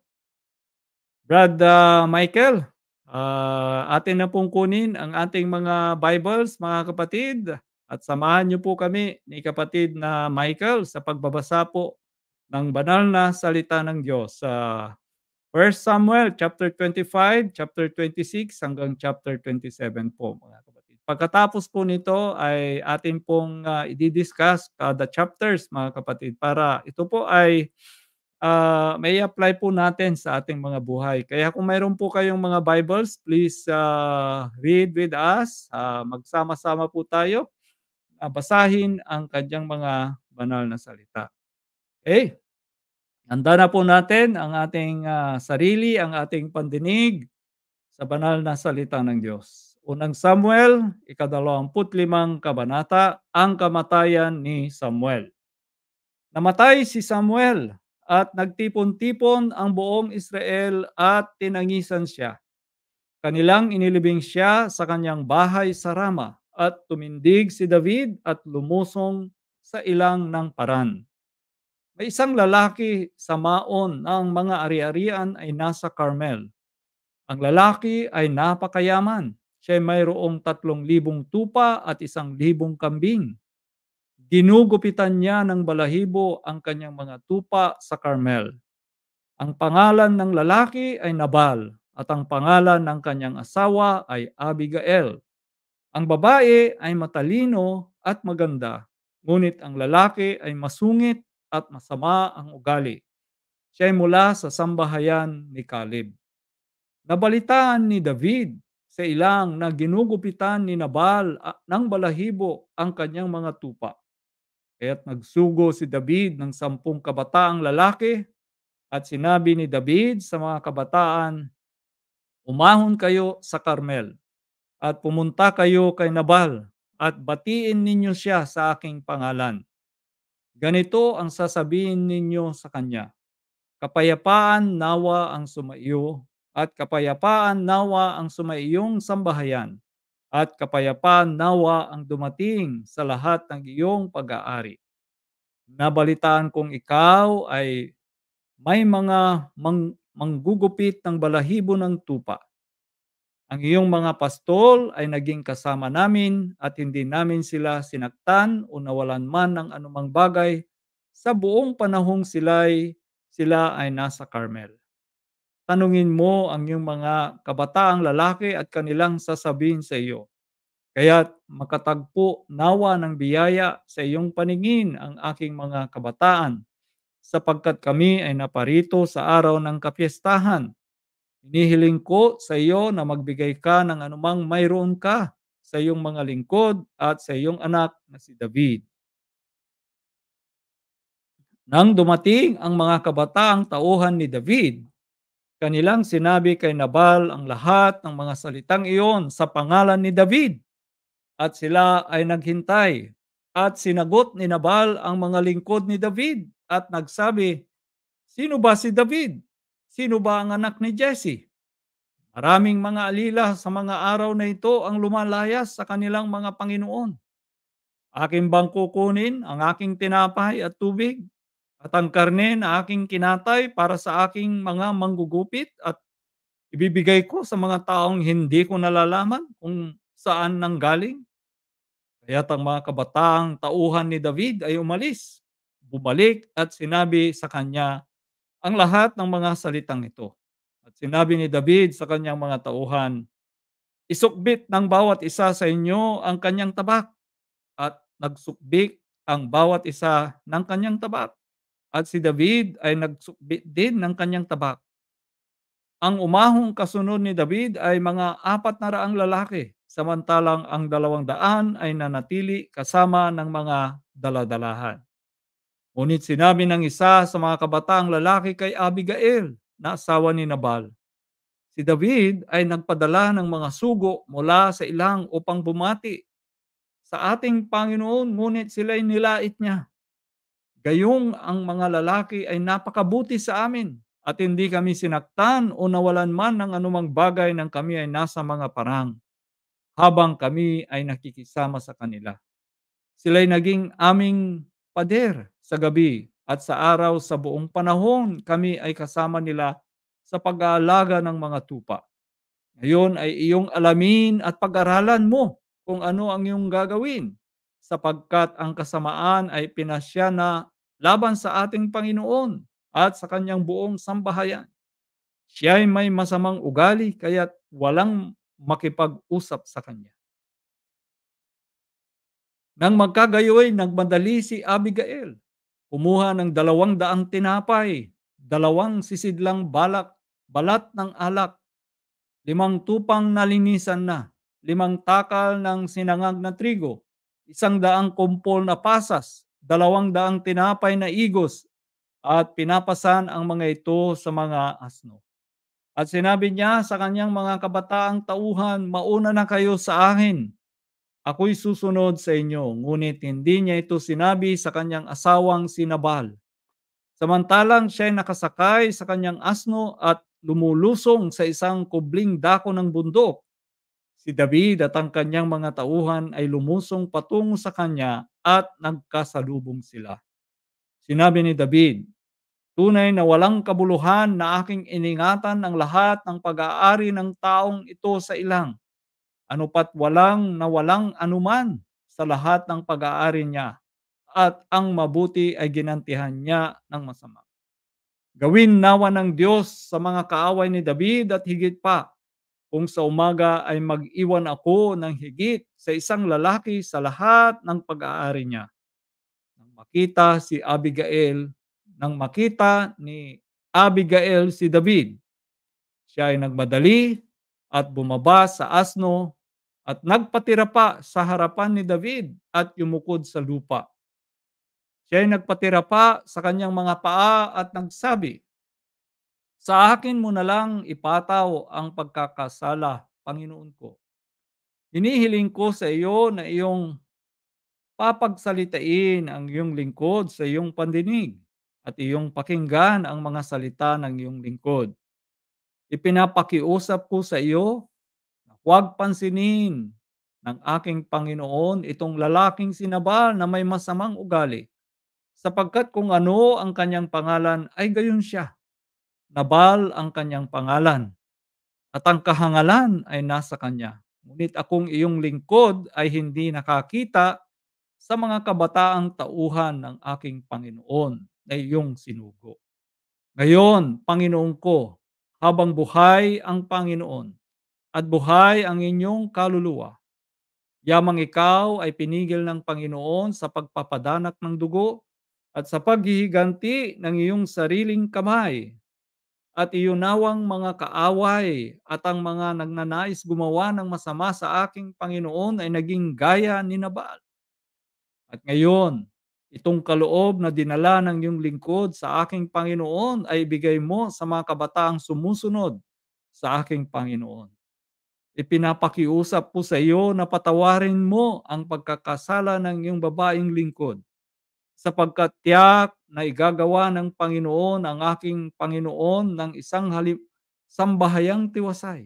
Brad uh, Michael, uh, atin na pong kunin ang ating mga Bibles, mga kapatid, at samahan niyo po kami ni kapatid na Michael sa pagbabasa po ng banal na salita ng Diyos sa uh, First Samuel chapter twenty-five, chapter twenty-six hanggang chapter twenty-seven po mga kapatid. Pagkatapos po nito ay atin pong uh, i-discuss kada chapters mga kapatid para ito po ay uh, may apply po natin sa ating mga buhay. Kaya kung mayroon po kayong mga Bibles, please uh, read with us. Uh, magsama-sama po tayo. Uh, basahin ang kanyang mga banal na salita. Okay? Handa na po natin ang ating uh, sarili, ang ating pandinig sa banal na salita ng Diyos. Unang Samuel, ikadalawamput limang kabanata, ang kamatayan ni Samuel. Namatay si Samuel at nagtipon-tipon ang buong Israel at tinangisan siya. Kanilang inilibing siya sa kanyang bahay sa Rama at tumindig si David at lumusong sa ilang ng Paran. May isang lalaki sa maon ng mga ari-arian ay nasa Carmel. Ang lalaki ay napakayaman. Siya ay mayroong tatlong libong tupa at isang libong kambing. Ginugupitan niya ng balahibo ang kanyang mga tupa sa Carmel. Ang pangalan ng lalaki ay Nabal at ang pangalan ng kanyang asawa ay Abigail. Ang babae ay matalino at maganda, ngunit ang lalaki ay masungit at masama ang ugali. Siya ay mula sa sambahayan ni Caleb. Nabalitaan ni David sa ilang na ginugupitan ni Nabal ng balahibo ang kanyang mga tupa. Kaya't nagsugo si David ng sampung kabataang lalaki at sinabi ni David sa mga kabataan, umahon kayo sa Carmel at pumunta kayo kay Nabal at batiin ninyo siya sa aking pangalan. Ganito ang sasabihin ninyo sa kanya, kapayapaan nawa ang sumaiyo at kapayapaan nawa ang sumaiyong sambahayan at kapayapaan nawa ang dumating sa lahat ng iyong pag-aari. Nabalitaan kong ikaw ay may mga mang manggugupit ng balahibo ng tupa. Ang iyong mga pastol ay naging kasama namin at hindi namin sila sinaktan o nawalan man ng anumang bagay sa buong panahong sila'y sila ay nasa Carmel. Tanungin mo ang iyong mga kabataang lalaki at kanilang sasabihin sa iyo. Kaya't makatagpo nawa ng biyaya sa iyong paningin ang aking mga kabataan, sapagkat kami ay naparito sa araw ng kapiestahan. Hinihiling ko sa iyo na magbigay ka ng anumang mayroon ka sa iyong mga lingkod at sa iyong anak na si David. Nang dumating ang mga kabataang tauhan ni David, kanilang sinabi kay Nabal ang lahat ng mga salitang iyon sa pangalan ni David. At sila ay naghintay. At sinagot ni Nabal ang mga lingkod ni David at nagsabi, "Sino ba si David? Sino ba ang anak ni Jesse? Maraming mga alila sa mga araw na ito ang lumalayas sa kanilang mga Panginoon. Aking bang kukunin ang aking tinapay at tubig at ang karne na aking kinatay para sa aking mga manggugupit at ibibigay ko sa mga taong hindi ko nalalaman kung saan nanggaling?" Kaya't ang mga kabataang tauhan ni David ay umalis, bumalik at sinabi sa kanya ang lahat ng mga salitang ito. At sinabi ni David sa kanyang mga tauhan, "Isukbit ng bawat isa sa inyo ang kanyang tabak." At nagsukbit ang bawat isa ng kanyang tabak. At si David ay nagsukbit din ng kanyang tabak. Ang umahong kasunod ni David ay mga apat na raang lalaki, samantalang ang dalawang daan ay nanatili kasama ng mga daladalahan. Ngunit sinabi ng isa sa mga kabataang lalaki kay Abigail, na asawa ni Nabal, "Si David ay nagpadala ng mga sugo mula sa ilang upang bumati sa ating Panginoon, ngunit sila'y nilait niya. Gayong ang mga lalaki ay napakabuti sa amin at hindi kami sinaktan o nawalan man ng anumang bagay nang kami ay nasa mga parang, habang kami ay nakikisama sa kanila. Sila'y naging aming pader sa gabi at sa araw sa buong panahon kami ay kasama nila sa pag-aalaga ng mga tupa. Ngayon ay iyong alamin at pag-aralan mo kung ano ang iyong gagawin, sapagkat ang kasamaan ay pinasya na laban sa ating Panginoon at sa kanyang buong sambahayan. Siya ay may masamang ugali kaya't walang makipag-usap sa kanya." Nang magkagayoy, nagmadali si Abigail. Kumuha ng dalawang daang tinapay, dalawang sisidlang balak, balat ng alak, limang tupang nalinisan na, limang takal ng sinangag na trigo, isang daang kumpol na pasas, dalawang daang tinapay na igos, at pinapasan ang mga ito sa mga asno. At sinabi niya sa kanyang mga kabataang tauhan, "Mauna na kayo sa akin. Ako'y susunod sa inyo." Ngunit hindi niya ito sinabi sa kanyang asawang si Nabal. Samantalang siya'y nakasakay sa kanyang asno at lumulusong sa isang kubling dako ng bundok, si David at ang kanyang mga tauhan ay lumusong patungo sa kanya at nagkasalubong sila. Sinabi ni David, "Tunay na walang kabuluhan na aking iningatan ang lahat ng pag-aari ng taong ito sa ilang. Ano pat walang nawalang anuman sa lahat ng pag-aari niya, at ang mabuti ay ginantihan niya ng masama. Gawin nawa ng Diyos sa mga kaaway ni David at higit pa, kung sa umaga ay mag-iwan ako ng higit sa isang lalaki sa lahat ng pag-aari niya." Nang makita si Abigail, nang makita ni Abigail si David, siya ay nagmadali at bumaba sa asno at nagpatira pa sa harapan ni David at yumukod sa lupa. Siya ay nagpatira pa sa kanyang mga paa at nagsabi, "Sa akin mo na lang ipataw ang pagkakasala, Panginoon ko. Hinihiling ko sa iyo na iyong papagsalitain ang iyong lingkod sa iyong pandinig at iyong pakinggan ang mga salita ng iyong lingkod. Ipinapakiusap ko sa iyo na huwag pansinin ng aking Panginoon itong lalaking si Nabal na may masamang ugali, sapagkat kung ano ang kanyang pangalan ay gayon siya. Nabal ang kanyang pangalan, at ang kahangalan ay nasa kanya. Ngunit akong iyong lingkod ay hindi nakakita sa mga kabataang tauhan ng aking Panginoon na iyong sinugo. Ngayon, Panginoon ko, habang buhay ang Panginoon at buhay ang inyong kaluluwa, yamang ikaw ay pinigil ng Panginoon sa pagpapadanak ng dugo at sa paghihiganti ng iyong sariling kamay, at iyunawang mga kaaway at ang mga nagnanais gumawa ng masama sa aking Panginoon ay naging gaya ni Nabal. At ngayon, itong kaloob na dinala ng iyong lingkod sa aking Panginoon ay ibigay mo sa mga kabataang sumusunod sa aking Panginoon. Ipinapakiusap po sa iyo na patawarin mo ang pagkakasala ng iyong babaeng lingkod, sapagkat tiyak na igagawa ng Panginoon ang aking Panginoon ng isang halip sambahayang tiwasay.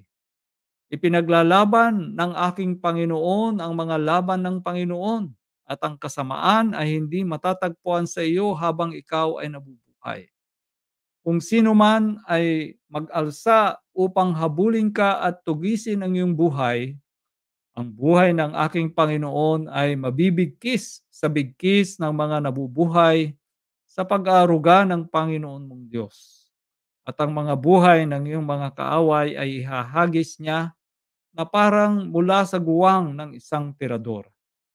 Ipinaglalaban ng aking Panginoon ang mga laban ng Panginoon, at ang kasamaan ay hindi matatagpuan sa iyo habang ikaw ay nabubuhay. Kung sino man ay mag-alsa upang habulin ka at tugisin ang iyong buhay, ang buhay ng aking Panginoon ay mabibigkis sa bigkis ng mga nabubuhay sa pag-aaruga ng Panginoon mong Diyos. At ang mga buhay ng iyong mga kaaway ay ihahagis niya na parang mula sa guwang ng isang tirador.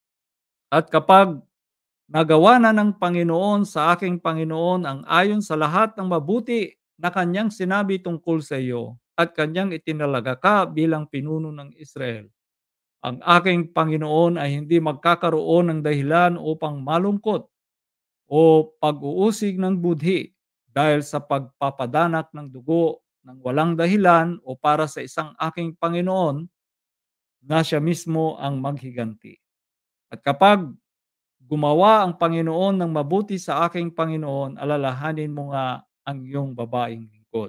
At kapag nagawa na ng Panginoon sa aking Panginoon ang ayon sa lahat ng mabuti na kanyang sinabi tungkol sa iyo, at kanyang itinalaga ka bilang pinuno ng Israel, ang aking Panginoon ay hindi magkakaroon ng dahilan upang malungkot o pag-uusig ng budhi dahil sa pagpapadanak ng dugo ng walang dahilan o para sa isang aking Panginoon na siya mismo ang maghiganti. At kapag gumawa ang Panginoon ng mabuti sa aking Panginoon, alalahanin mo nga ang iyong babaeng lingkod.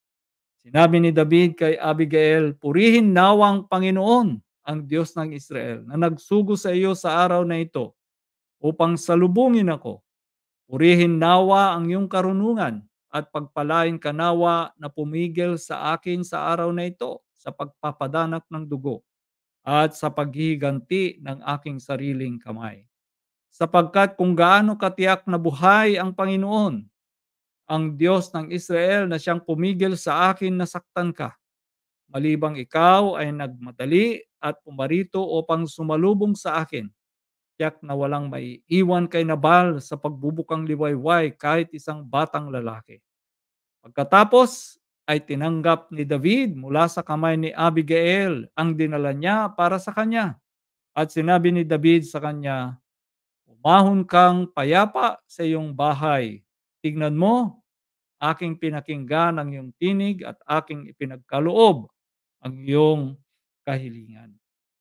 Sinabi ni David kay Abigail, purihin nawa ang Panginoon, ang Diyos ng Israel, na nagsugo sa iyo sa araw na ito upang salubungin ako. Purihin nawa ang iyong karunungan at pagpalain ka nawa na pumigil sa akin sa araw na ito sa pagpapadanak ng dugo at sa paghihiganti ng aking sariling kamay. Sapagkat kung gaano katiyak na buhay ang Panginoon, ang Diyos ng Israel, na siyang pumigil sa akin na saktan ka, malibang ikaw ay nagmadali at pumarito upang sumalubong sa akin, tiyak na walang maiiwan kay Nabal sa pagbubukang liwayway kahit isang batang lalaki. Pagkatapos ay tinanggap ni David mula sa kamay ni Abigail ang dinala niya para sa kanya. At sinabi ni David sa kanya, umahon kang payapa sa iyong bahay. Tignan mo, aking pinakinggan ang iyong tinig at aking ipinagkaloob ang iyong kahilingan.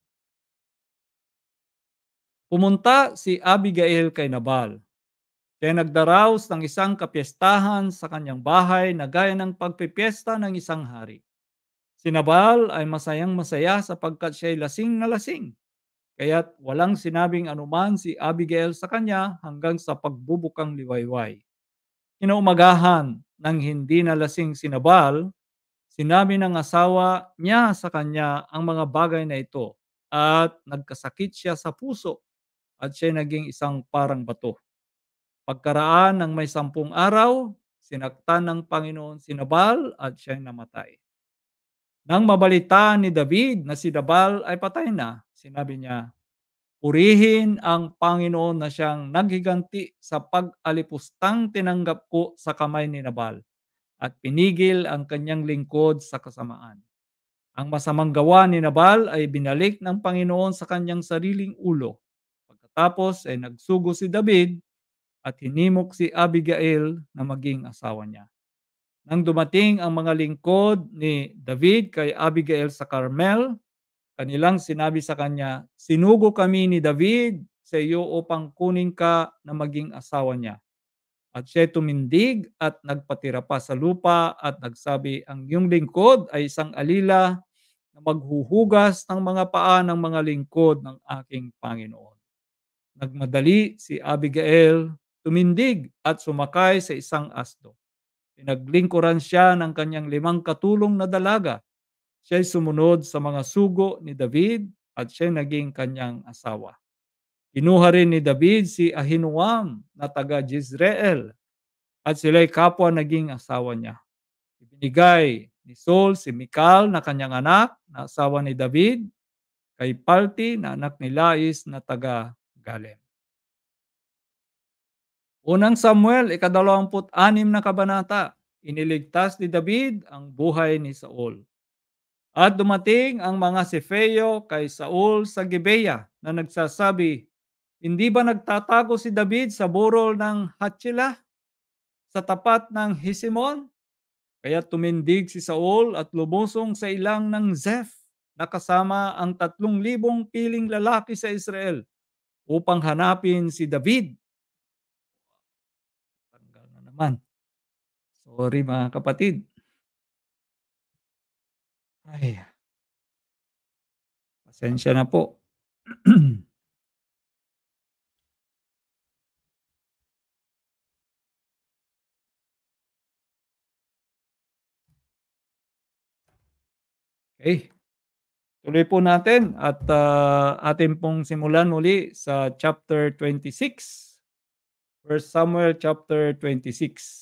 Pumunta si Abigail kay Nabal. Siya nagdaraos ng isang kapiestahan sa kanyang bahay na gaya ng pagpipiesta ng isang hari. Si Nabal ay masayang masaya sapagkat siya ay lasing na lasing. Kaya't walang sinabing anuman si Abigail sa kanya hanggang sa pagbubukang liwayway. Kinaumagahan nang hindi na lasing si Nabal, sinabi ng asawa niya sa kanya ang mga bagay na ito, at nagkasakit siya sa puso at siya naging isang parang bato. Pagkaraan ng may sampung araw, sinaktan ng Panginoon si Nabal at siya namatay. Nang mabalitaan ni David na si Nabal ay patay na, sinabi niya, purihin ang Panginoon na siyang naghiganti sa pag-alipustang tinanggap ko sa kamay ni Nabal at pinigil ang kanyang lingkod sa kasamaan. Ang masamang gawa ni Nabal ay binalik ng Panginoon sa kanyang sariling ulo. Pagkatapos ay nagsugo si David at hinimok si Abigail na maging asawa niya. Nang dumating ang mga lingkod ni David kay Abigail sa Carmel, kanilang sinabi sa kanya, sinugo kami ni David sa iyo upang kunin ka na maging asawa niya. At siya tumindig at nagpatira pa sa lupa at nagsabi, ang iyong lingkod ay isang alila na maghuhugas ng mga paa ng mga lingkod ng aking Panginoon. Nagmadali si Abigail, tumindig at sumakay sa isang asno. Pinaglingkuran siya ng kanyang limang katulong na dalaga. Siya'y sumunod sa mga sugo ni David at siya'y naging kanyang asawa. Kinuha rin ni David si Ahinoam na taga Jezreel at sila'y kapwa naging asawa niya. Ibinigay ni Saul si Mikal na kanyang anak na asawa ni David kay Palti na anak ni Lais na taga Galem. Unang Samuel, ikadalawamput anim na kabanata. Iniligtas ni David ang buhay ni Saul. At dumating ang mga Sefeo kay Saul sa Gibeya na nagsasabi, hindi ba nagtatago si David sa burol ng Hachilah sa tapat ng Hisimon? Kaya tumindig si Saul at lumusong sa ilang ng Zeph na kasama ang tatlong libong piling lalaki sa Israel upang hanapin si David. Tanggal na naman. Sorry mga kapatid. Ay, pasensya na po. Okay. Tuloy po natin at uh, atin pong simulan muli sa chapter twenty-six. First Samuel chapter twenty-six.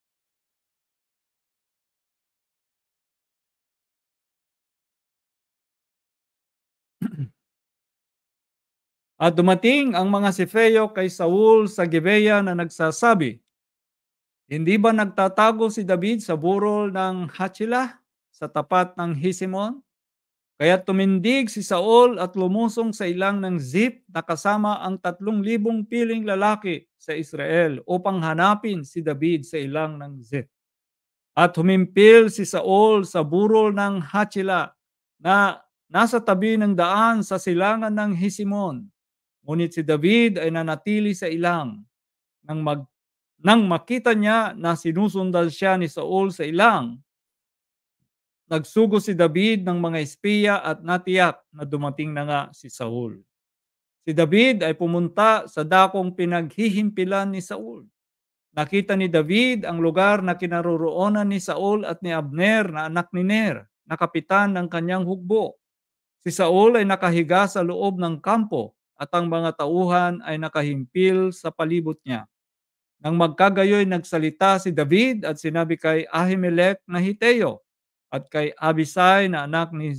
At dumating ang mga Sefeo kay Saul sa Gibeya na nagsasabi, hindi ba nagtatago si David sa burol ng Hachilah sa tapat ng Hisimon? Kaya tumindig si Saul at lumusong sa ilang ng Ziph na kasama ang tatlong libong piling lalaki sa Israel upang hanapin si David sa ilang ng Ziph. At humimpil si Saul sa burol ng Hachilah na nasa tabi ng daan sa silangan ng Hisimon. Ngunit si David ay nanatili sa ilang. Nang, mag, nang makita niya na sinusundan siya ni Saul sa ilang, nagsugo si David ng mga espiya at natiyak na dumating na nga si Saul. Si David ay pumunta sa dakong pinaghihimpilan ni Saul. Nakita ni David ang lugar na kinaroroonan ni Saul at ni Abner na anak ni Ner, na kapitan ng kanyang hukbo. Si Saul ay nakahiga sa loob ng kampo at ang mga tauhan ay nakahimpil sa palibot niya. Nang magkagayoy nagsalita si David at sinabi kay Ahimelech na Hiteo at kay Abisai na anak ni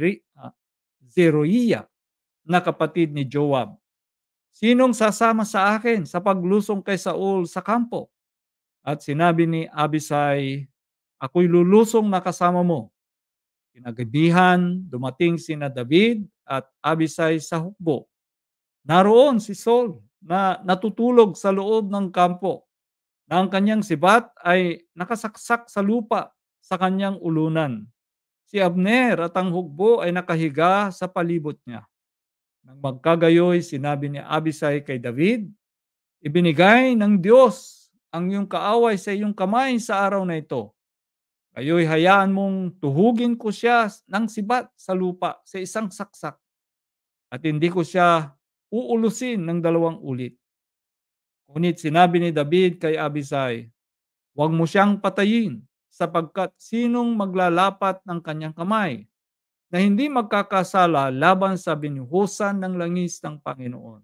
Zeruiah na kapatid ni Joab, sinong sasama sa akin sa paglusong kay Saul sa kampo? At sinabi ni Abisai, ako'y lulusong na kasama mo. Kinagabihan, dumating sina David at Abisai sa hukbo. Naroon si Saul na natutulog sa loob ng kampo na ang kanyang sibat ay nakasaksak sa lupa sa kanyang ulunan. Si Abner at ang hukbo ay nakahiga sa palibot niya. Nang magkagayoy, sinabi ni Abisai kay David, ibinigay ng Diyos ang iyong kaaway sa iyong kamay sa araw na ito. Kayo'y hayaan mong tuhugin ko siya ng sibat sa lupa sa isang saksak at hindi ko siya uulusin ng dalawang ulit. Ngunit sinabi ni David kay Abisai, huwag mo siyang patayin sapagkat sinong maglalapat ng kanyang kamay na hindi magkakasala laban sa binuhusan ng langis ng Panginoon.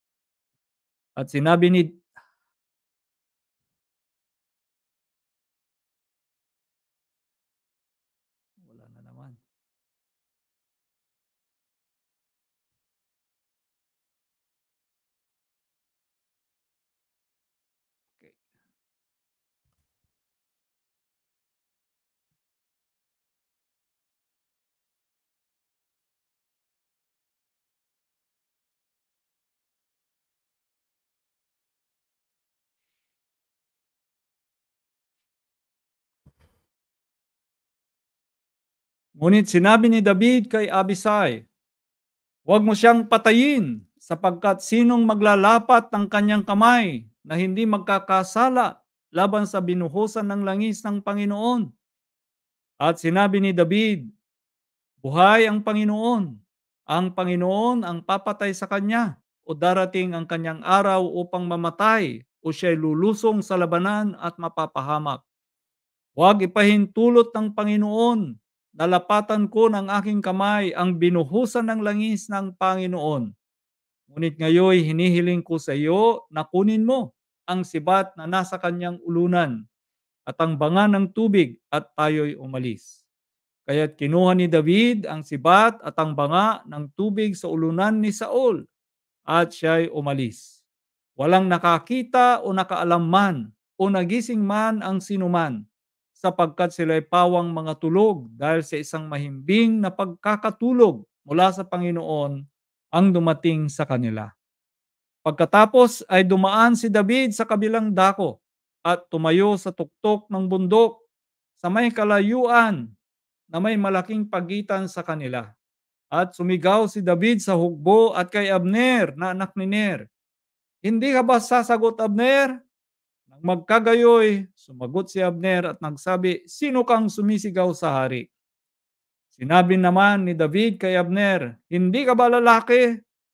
At sinabi ni wala na naman. Okay. Ngunit sinabi ni David kay Abisai, huwag mo siyang patayin sapagkat sinong maglalapat ng kanyang kamay na hindi magkakasala laban sa binuhusan ng langis ng Panginoon. At sinabi ni David, Buhay ang Panginoon. Ang Panginoon ang papatay sa kanya o darating ang kanyang araw upang mamatay o siya'y lulusong sa labanan at mapapahamak. Huwag ipahintulot ng Panginoon. Nalapatan ko ng aking kamay ang binuhusan ng langis ng Panginoon. Ngunit ngayoy hinihiling ko sa iyo na kunin mo ang sibat na nasa kanyang ulunan at ang banga ng tubig at tayo'y umalis. Kaya't kinuha ni David ang sibat at ang banga ng tubig sa ulunan ni Saul at siya'y umalis. Walang nakakita o nakaalam man o nagising man ang sinuman, sapagkat sila'y pawang mga tulog dahil sa isang mahimbing na pagkakatulog mula sa Panginoon ang dumating sa kanila. Pagkatapos ay dumaan si David sa kabilang dako at tumayo sa tuktok ng bundok sa may kalayuan na may malaking pagitan sa kanila. At sumigaw si David sa hukbo at kay Abner na anak ni Ner, "Hindi ka ba sasagot, Abner?" Nang magkagayoy, sumagot si Abner at nagsabi, "Sino kang sumisigaw sa hari?" Sinabi naman ni David kay Abner, "Hindi ka ba lalaki?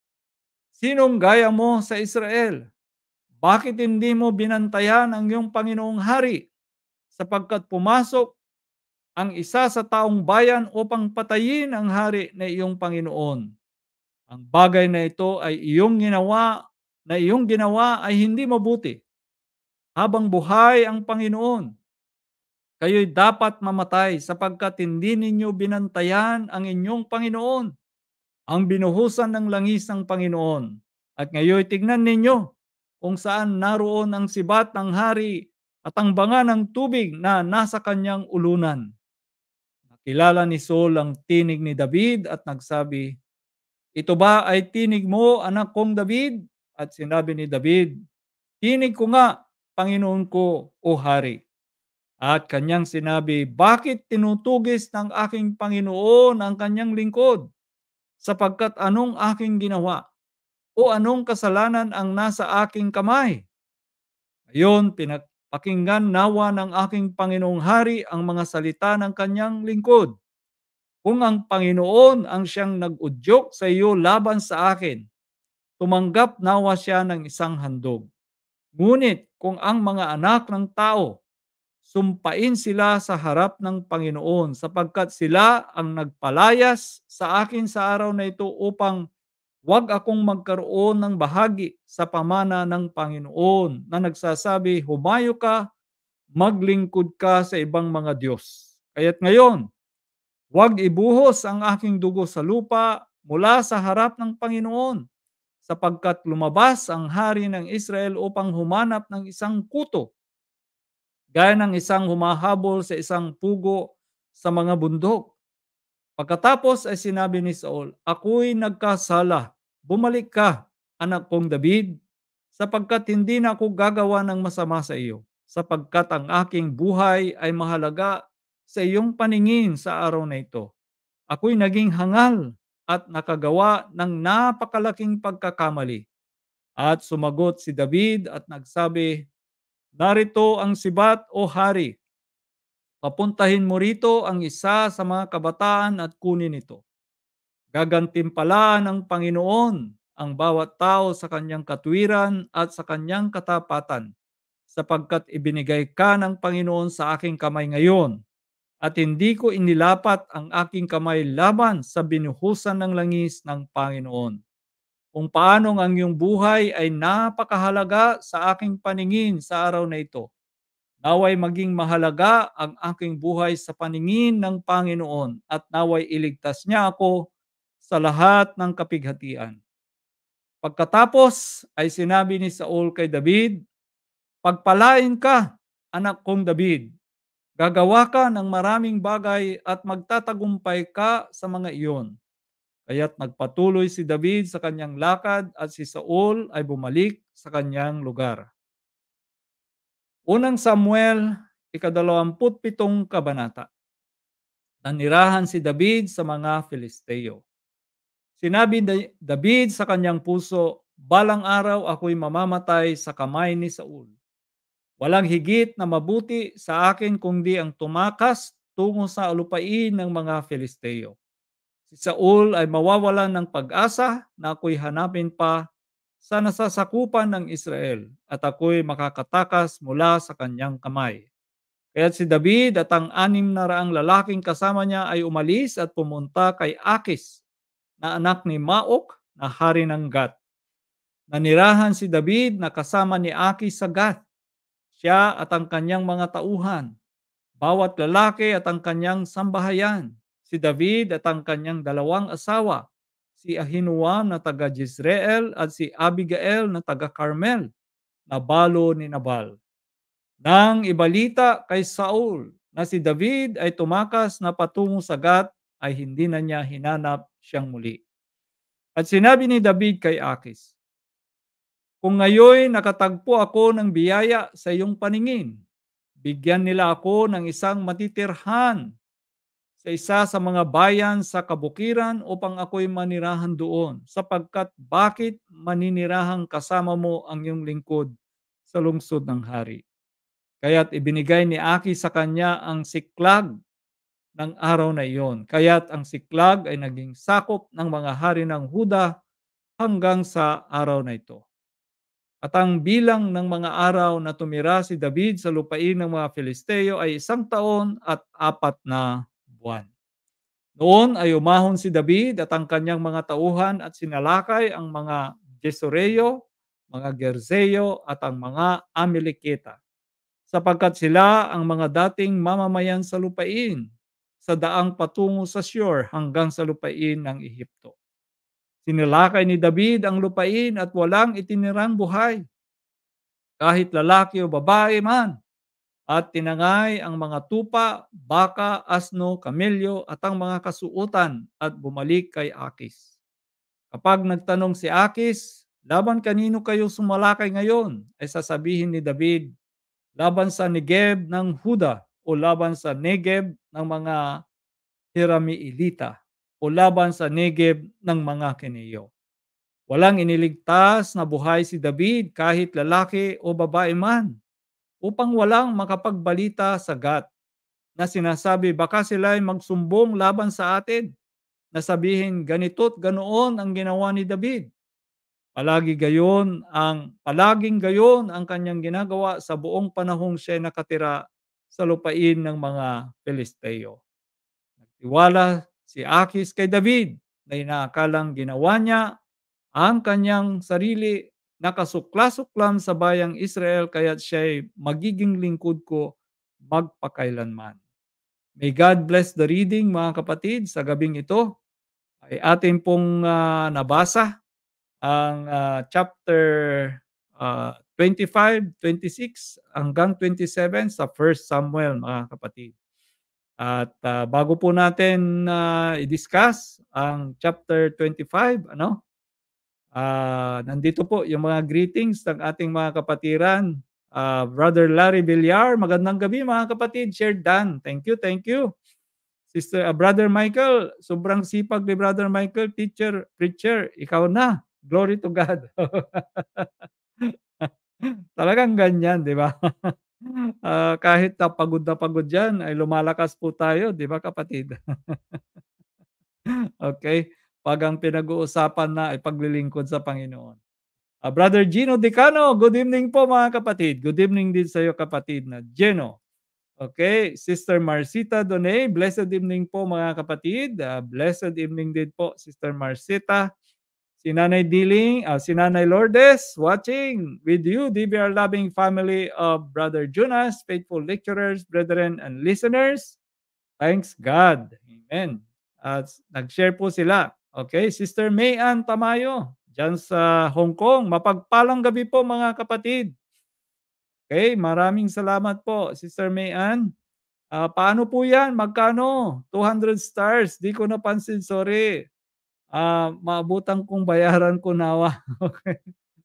Sinong gaya mo sa Israel? Bakit hindi mo binantayan ang iyong Panginoong hari, sapagkat pumasok ang isa sa taong bayan upang patayin ang hari na iyong Panginoon? Ang bagay na ito ay iyong ginawa, na iyong ginawa ay hindi mabuti. Habang buhay ang Panginoon, kayo'y dapat mamatay sapagkat hindi ninyo binantayan ang inyong Panginoon, ang binuhusan ng langis ng Panginoon. At ngayoy tignan ninyo kung saan naroon ang sibat ng hari at ang banga ng tubig na nasa kanyang ulunan." Nakilala ni Saul ang tinig ni David at nagsabi, "Ito ba ay tinig mo, anak kong David?" At sinabi ni David, "Tinig ko nga, Panginoon ko, o hari." At kanyang sinabi, "Bakit tinutugis ng aking Panginoon ang kanyang lingkod? Sapagkat anong aking ginawa? O anong kasalanan ang nasa aking kamay? Ngayon, pinapakinggan nawa ng aking Panginoong hari ang mga salita ng kanyang lingkod. Kung ang Panginoon ang siyang nag-udyok sa iyo laban sa akin, tumanggap nawa siya ng isang handog. Ngunit kung ang mga anak ng tao, sumpain sila sa harap ng Panginoon, sapagkat sila ang nagpalayas sa akin sa araw na ito upang wag akong magkaroon ng bahagi sa pamana ng Panginoon na nagsasabi, humayo ka, maglingkod ka sa ibang mga Diyos. Kaya't ngayon, wag ibuhos ang aking dugo sa lupa mula sa harap ng Panginoon, sapagkat lumabas ang hari ng Israel upang humanap ng isang kuto, gaya ng isang humahabol sa isang pugo sa mga bundok. Pagkatapos ay sinabi ni Saul, "Ako'y nagkasala. Bumalik ka, anak kong David, sapagkat hindi na ako gagawa ng masama sa iyo, sapagkat ang aking buhay ay mahalaga sa iyong paningin sa araw na ito. Ako'y naging hangal at nakagawa ng napakalaking pagkakamali." At sumagot si David at nagsabi, "Narito ang sibat, o hari. Papuntahin mo rito ang isa sa mga kabataan at kunin ito. Gagantimpalaan ng Panginoon ang bawat tao sa kanyang katwiran at sa kanyang katapatan, sapagkat ibinigay ka ng Panginoon sa aking kamay ngayon, at hindi ko inilapat ang aking kamay laban sa binuhusan ng langis ng Panginoon. Kung paanong ang iyong buhay ay napakahalaga sa aking paningin sa araw na ito, naway maging mahalaga ang aking buhay sa paningin ng Panginoon, at naway iligtas niya ako sa lahat ng kapighatian." Pagkatapos ay sinabi ni Saul kay David, "Pagpalain ka, anak kong David. Gagawa ka ng maraming bagay at magtatagumpay ka sa mga iyon." Kaya't nagpatuloy si David sa kanyang lakad at si Saul ay bumalik sa kanyang lugar. Unang Samuel, ikadalawamput pitong kabanata. Nanirahan si David sa mga Filisteo. Sinabi ni David sa kanyang puso, "Balang araw ako'y mamamatay sa kamay ni Saul. Walang higit na mabuti sa akin kundi ang tumakas tungo sa lupain ng mga Filisteo." Si Saul ay mawawalan ng pag-asa na ako'y hanapin pa sa nasasakupan ng Israel at ako'y makakatakas mula sa kanyang kamay. Kaya't si David at ang anim na raang lalaking kasama niya ay umalis at pumunta kay Akis na anak ni Maok na hari ng Gat. Nanirahan si David na kasama ni Akis sa Gat, siya at ang kanyang mga tauhan, bawat lalaki at ang kanyang sambahayan, si David at ang kanyang dalawang asawa, si Ahinoam na taga Jezreel at si Abigail na taga Carmel, na balo ni Nabal. Nang ibalita kay Saul na si David ay tumakas na patungo sa Gat, ay hindi na niya hinanap siyang muli. At sinabi ni David kay Akis, "Kung ngayon nakatagpo ako ng biyaya sa iyong paningin, bigyan nila ako ng isang matitirhan sa isa sa mga bayan sa kabukiran upang ako'y manirahan doon, sapagkat bakit maninirahang kasama mo ang iyong lingkod sa lungsod ng hari?" Kaya't ibinigay ni Akis sa kanya ang siklag ng araw na iyon. Kaya't ang siklag ay naging sakop ng mga hari ng Huda hanggang sa araw na ito. At ang bilang ng mga araw na tumira si David sa lupain ng mga Filisteo ay isang taon at apat na buwan. Noon ay umahon si David at ang kanyang mga tauhan at sinalakay ang mga Gesureo, mga Gerzeo at ang mga Amalekita, sapagkat sila ang mga dating mamamayan sa lupain, sa daang patungo sa Shur hanggang sa lupain ng Ehipto. Sinalakay ni David ang lupain at walang itinirang buhay, kahit lalaki o babae man, at tinangay ang mga tupa, baka, asno, kamelyo at ang mga kasuotan at bumalik kay Akis. Kapag nagtanong si Akis, "Laban kanino kayo sumalakay ngayon?" ay sasabihin ni David, "Laban sa Negeb ng Huda," o "Laban sa Negeb ng mga Hiramiilita," o "Laban sa Negeb ng mga Keneyo." Walang iniligtas na buhay si David kahit lalaki o babae man, upang walang makapagbalita sa Gat na sinasabi, "Baka sila'y magsumbong laban sa atin, na sabihin, ganito't ganoon ang ginawa ni David." Palagi gayon ang palaging gayon ang kanyang ginagawa sa buong panahong siya nakatira sa lupain ng mga Filisteo. Nagtiwala si Akis kay David na inaakalang ginawa niya ang kanyang sarili na kasukla-suklam sa bayang Israel, kaya't siya'y magiging lingkod ko magpakailanman. May God bless the reading, mga kapatid. Sa gabing ito ay atin pong uh, nabasa ang uh, chapter uh, twenty-five, twenty-six hanggang twenty-seven sa First Samuel, mga kapatid. At uh, bago po natin uh, i-discuss ang chapter twenty-five, ano? Uh, nandito po yung mga greetings ng ating mga kapatiran. Uh, Brother Larry Villar, magandang gabi mga kapatid. Share Dan. Thank you, thank you. Sister uh, Brother Michael, sobrang sipag ni Brother Michael, teacher, preacher, ikaw na. Glory to God. Talagang ganyan, di ba? uh, kahit na pagod na pagod yan, ay lumalakas po tayo, di ba kapatid? Okay? Pag ang pinag-uusapan na ay paglilingkod sa Panginoon. Uh, Brother Gino Decano, good evening po mga kapatid. Good evening din sa iyo kapatid na Gino. Okay, Sister Marcita Donay, blessed evening po mga kapatid. Uh, blessed evening din po Sister Marcita. Si Nanay Diling, uh, si Nanay Lourdes, watching with you, D B R loving family of Brother Jonas, faithful lecturers, brethren, and listeners. Thanks God. Amen. At uh, nag-share po sila. Okay, Sister Mayan Tamayo, dyan sa Hong Kong. Mapagpalang gabi po mga kapatid. Okay, maraming salamat po, Sister Mayan. Uh, paano po yan? Magkano? two hundred stars. Di ko napansin, sorry. Uh, maabutan kong bayaran ko nawa. Okay.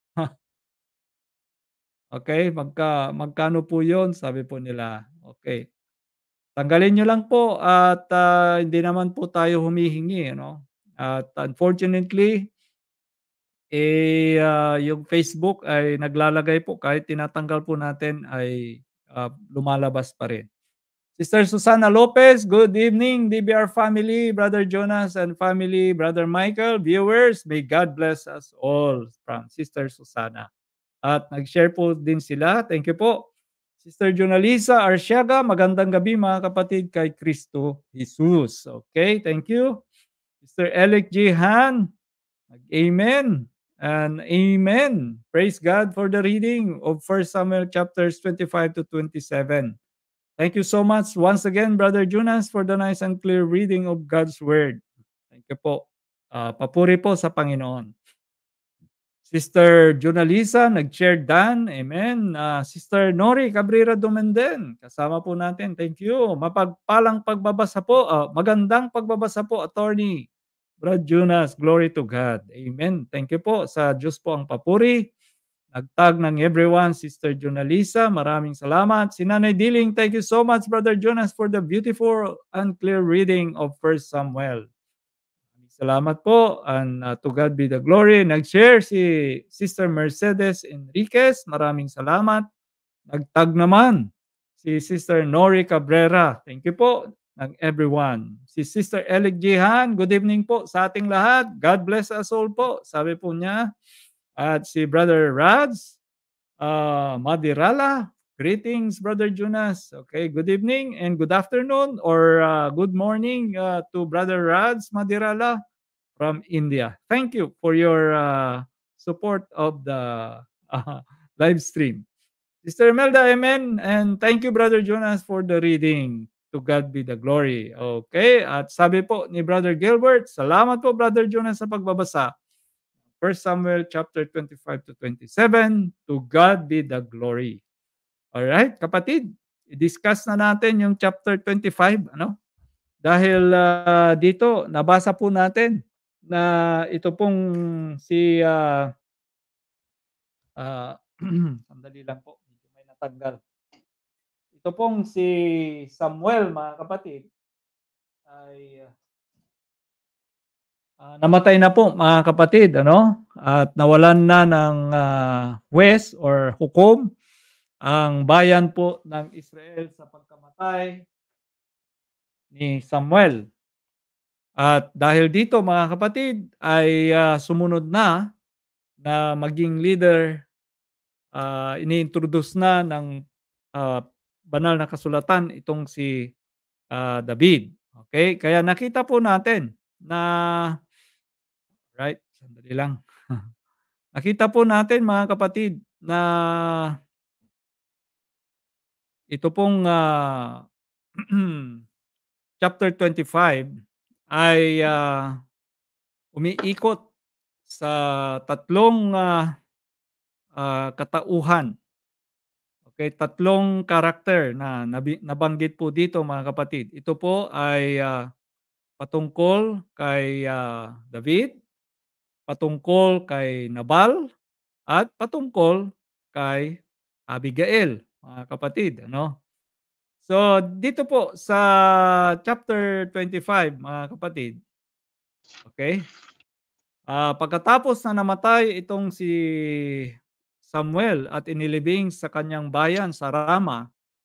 Okay, magka, magkano po yon? Sabi po nila. Okay. Tanggalin nyo lang po at uh, hindi naman po tayo humihingi. No? At unfortunately, eh, uh, yung Facebook ay naglalagay po kahit tinatanggal po natin ay uh, lumalabas pa rin. Sister Susana Lopez, good evening, D B R family, Brother Jonas and family, Brother Michael, viewers, may God bless us all from Sister Susana. At nag-share po din sila. Thank you po. Sister Jonalisa Arsiaga, magandang gabi mga kapatid kay Kristo Jesus. Okay, thank you. Sister Alec G. Han, amen and amen. Praise God for the reading of First Samuel chapters twenty-five to twenty-seven. Thank you so much once again, Brother Jonas, for the nice and clear reading of God's Word. Thank you po. Uh, papuri po sa Panginoon. Sister Jonalisa, nag-share Dan. Amen. Uh, Sister Nori Cabrera Dumenden, kasama po natin. Thank you. Mapagpalang pagbabasa po. Uh, magandang pagbabasa po, Attorney Brad Jonas. Glory to God. Amen. Thank you po. Sa Diyos po ang papuri. Nagtag ng everyone, Sister Jonalisa, maraming salamat. Si Nanay Diling, thank you so much, Brother Jonas, for the beautiful and clear reading of First Samuel. Salamat po, and uh, to God be the glory. Nag-share si Sister Mercedes Enriquez, maraming salamat. Nagtag naman si Sister Nori Cabrera, thank you po, ng everyone. Si Sister Alec Jihan, good evening po sa ating lahat. God bless us all po, sabi po niya. At si Brother Rads uh, Madirala, greetings, Brother Jonas. Okay, good evening and good afternoon or uh, good morning uh, to Brother Rads Madirala from India. Thank you for your uh, support of the uh, live stream. Sister Melda, amen. And thank you, Brother Jonas, for the reading. To God be the glory. Okay, at sabi po ni Brother Gilbert, salamat po, Brother Jonas, sa pagbabasa. First Samuel chapter twenty-five to twenty-seven, to God be the glory. All right, kapatid, i-discuss na natin yung chapter twenty-five, ano? Dahil uh, dito nabasa po natin na ito pong si uh, uh, sandali lang po, may natanggal. Ito pong si Samuel, mga kapatid, ay Uh, namatay na po mga kapatid, ano? At nawalan na ng uh, wes or hukom ang bayan po ng Israel sa pagkamatay ni Samuel. At dahil dito mga kapatid ay uh, sumunod na na maging leader, uh, ini-introduce na ng uh, banal na kasulatan itong si uh, David. Okay? Kaya nakita po natin na right, sandali lang. Nakita po natin mga kapatid na ito pong uh, chapter twenty-five ay uh, umiikot sa tatlong uh, uh, katauhan. Okay, tatlong karakter na nabanggit po dito mga kapatid. Ito po ay uh, patungkol kay uh, David, patungkol kay Nabal, at patungkol kay Abigail, mga kapatid, ano? So, dito po sa chapter twenty-five, mga kapatid, okay? Uh, pagkatapos na namatay itong si Samuel at inilibing sa kanyang bayan sa Rama,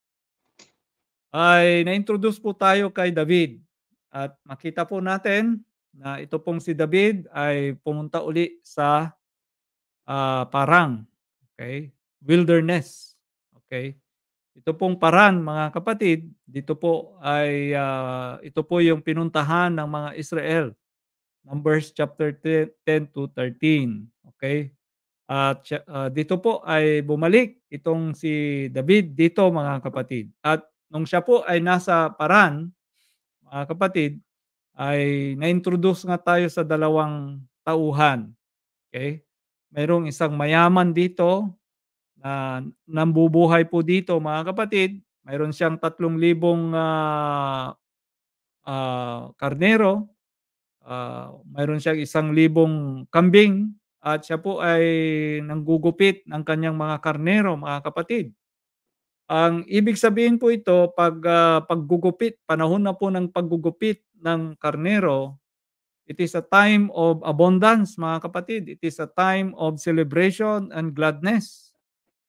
ay na-introduce po tayo kay David. At makita po natin na ito pong si David ay pumunta uli sa uh, Parang. Okay? Wilderness. Okay? Ito pong Paran, mga kapatid, dito po ay uh, ito po yung pinuntahan ng mga Israel. Numbers chapter ten to thirteen. Okay? At uh, dito po ay bumalik itong si David dito, mga kapatid. At nung siya po ay nasa Paran, mga kapatid, ay na-introduce nga tayo sa dalawang tauhan. Okay? Mayroong isang mayaman dito na nambubuhay po dito, mga kapatid. Mayroon siyang tatlong libong uh, uh, karnero. Uh, mayroon siyang isang libong kambing. At siya po ay nanggugupit ng kanyang mga karnero, mga kapatid. Ang ibig sabihin po ito, pag uh, paggugupit, panahon na po ng paggugupit ng karnero, it is a time of abundance, mga kapatid. It is a time of celebration and gladness.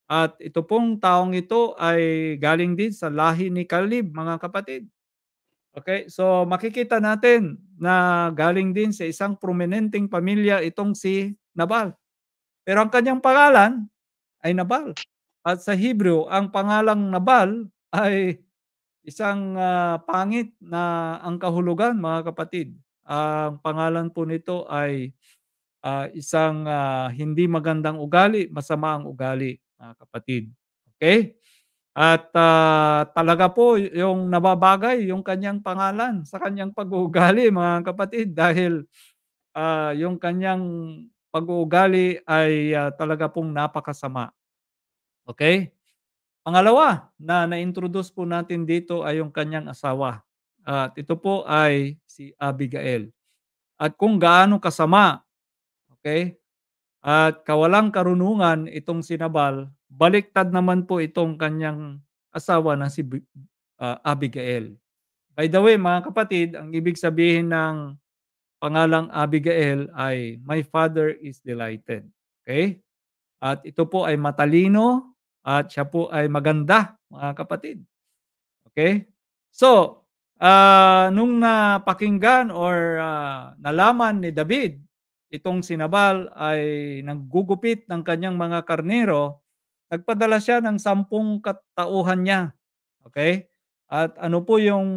At ito pong taong ito ay galing din sa lahi ni Kalib, mga kapatid. Okay, so makikita natin na galing din sa isang prominenteng pamilya itong si Nabal. Pero ang kanyang pangalan ay Nabal. At sa Hebrew, ang pangalang Nabal ay isang ah, pangit na ang kahulugan, mga kapatid. Ang pangalan po nito ay ah, isang ah, hindi magandang ugali, masama ang ugali, mga kapatid. Okay? At ah, talaga po yung nababagay yung kanyang pangalan sa kanyang pag-uugali, mga kapatid, dahil ah, yung kanyang pag-uugali ay ah, talaga pong napakasama. Okay? Pangalawa na na-introduce po natin dito ay yung kanyang asawa. At ito po ay si Abigail. At kung gaano kasama, okay? At kawalang karunungan itong si Nabal, baliktad naman po itong kanyang asawa na si Bi- ah, Abigail. By the way, mga kapatid, ang ibig sabihin ng pangalang Abigail ay My Father is delighted. Okay? At ito po ay matalino at siya po ay maganda, mga kapatid. Okay? So, ah, nung napakinggan or ah, nalaman ni David, itong si Nabal ay naggugupit ng kanyang mga karnero, nagpadala siya ng sampung katauhan niya. Okay? At ano po yung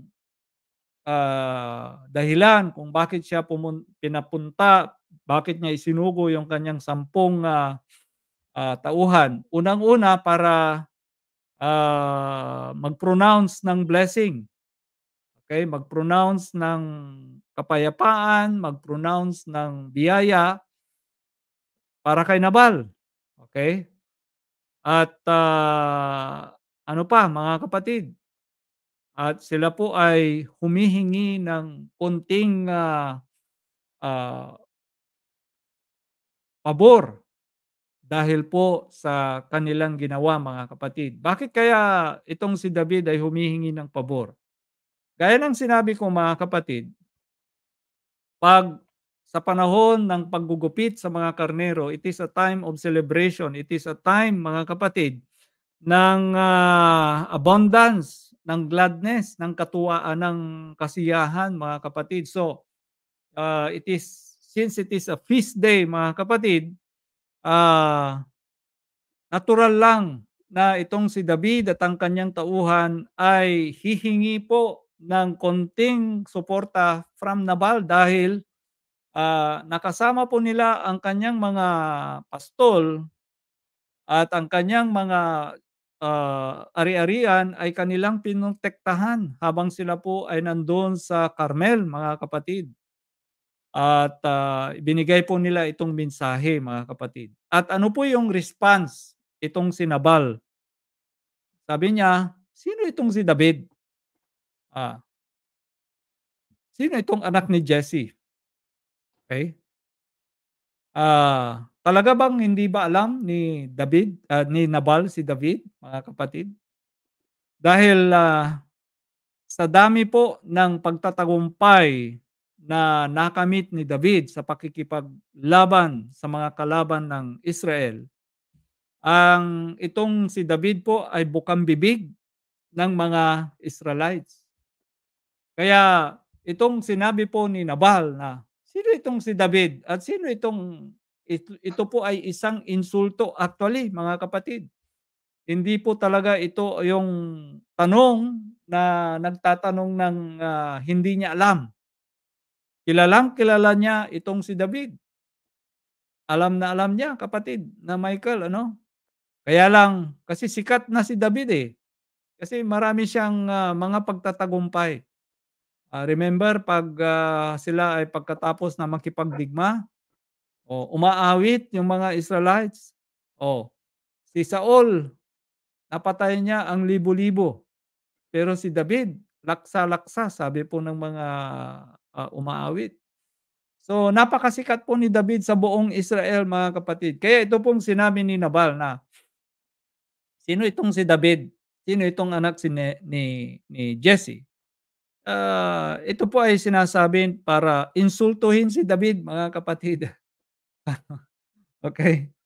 ah, dahilan kung bakit siya pumun pinapunta, bakit niya isinugo yung kanyang sampung ah, ah, tauhan. Unang-una para ah, mag-pronounce ng blessing. Okay, mag-pronounce ng kapayapaan, mag-pronounce ng biyaya para kay Nabal. Okay? At ah, ano pa, mga kapatid, at sila po ay humihingi ng konting ah, ah, pabor dahil po sa kanilang ginawa, mga kapatid. Bakit kaya itong si David ay humihingi ng pabor? Gaya ng sinabi ko, mga kapatid, 'pag sa panahon ng paggugupit sa mga karnero, it is a time of celebration. It is a time, mga kapatid, ng ah, abundance, ng gladness, ng katuwaan, ng kasiyahan, mga kapatid. So, ah, it is since it is a feast day, mga kapatid, ah, natural lang na itong si David at ang kanyang tauhan ay hihingi po ng konting suporta from Nabal dahil ah, nakasama po nila ang kanyang mga pastol at ang kanyang mga ah, ari-arian ay kanilang pinotektahan habang sila po ay nandoon sa Carmel, mga kapatid. At ah, ibinigay po nila itong mensahe, mga kapatid. At ano po yung response itong si Nabal? Sabi niya, sino itong si David? Ah, sino itong anak ni Jesse? Okay? Ah, talaga bang hindi ba alam ni David, ah, ni Nabal si David, mga kapatid? Dahil ah, sa dami po ng pagtatagumpay na nakamit ni David sa pakikipaglaban sa mga kalaban ng Israel, ang itong si David po ay bukang bibig ng mga Israelites. Kaya itong sinabi po ni Nabal na, sino itong si David at sino itong ito, ito po ay isang insulto actually, mga kapatid. Hindi po talaga ito yung tanong na nagtatanong ng ah, hindi niya alam. Kilalang kilala niya itong si David. Alam na alam niya, kapatid, na Michael, ano? Kaya lang kasi sikat na si David eh. Kasi marami siyang ah, mga pagtatagumpay. Ah, remember 'pag ah, sila ay pagkatapos na makipagdigma, o umaawit yung mga Israelites. Oh, si Saul napatay niya ang libo-libo, pero si David laksa-laksa, sabi po ng mga ah, umaawit. So napakasikat po ni David sa buong Israel, mga kapatid. Kaya ito pong sinabi ni Nabal na, sino itong si David? Sino itong anak si ni ni, ni Jesse? Ah, ito po ay sinasabi para insultuhin si David, mga kapatid. Okay.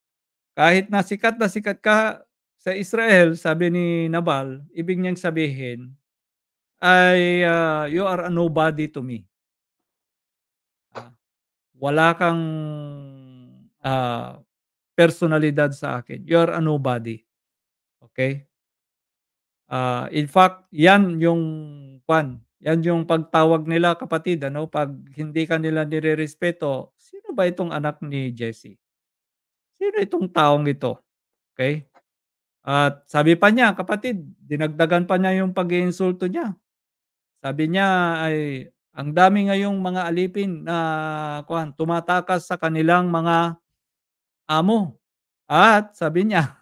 Kahit na sikat na sikat ka sa Israel, sabi ni Nabal, ibig niyang sabihin ay, ah, "You are a nobody to me." Ah, wala kang, ah, personalidad sa akin. You are a nobody, okey? Ah, in fact, 'yan yung kuwan, 'yan yung pagtawag nila kapatid ano, 'pag hindi ka nila nirerespeto, "Sino ba itong anak ni Jesse? Sino itong taong ito?" Okey? At sabi pa niya kapatid, dinagdagan pa niya yung pag-iinsulto niya. Sabi niya ay, "Ang dami ngayong mga alipin na kuwan, tumatakas sa kanilang mga amo." At sabi niya,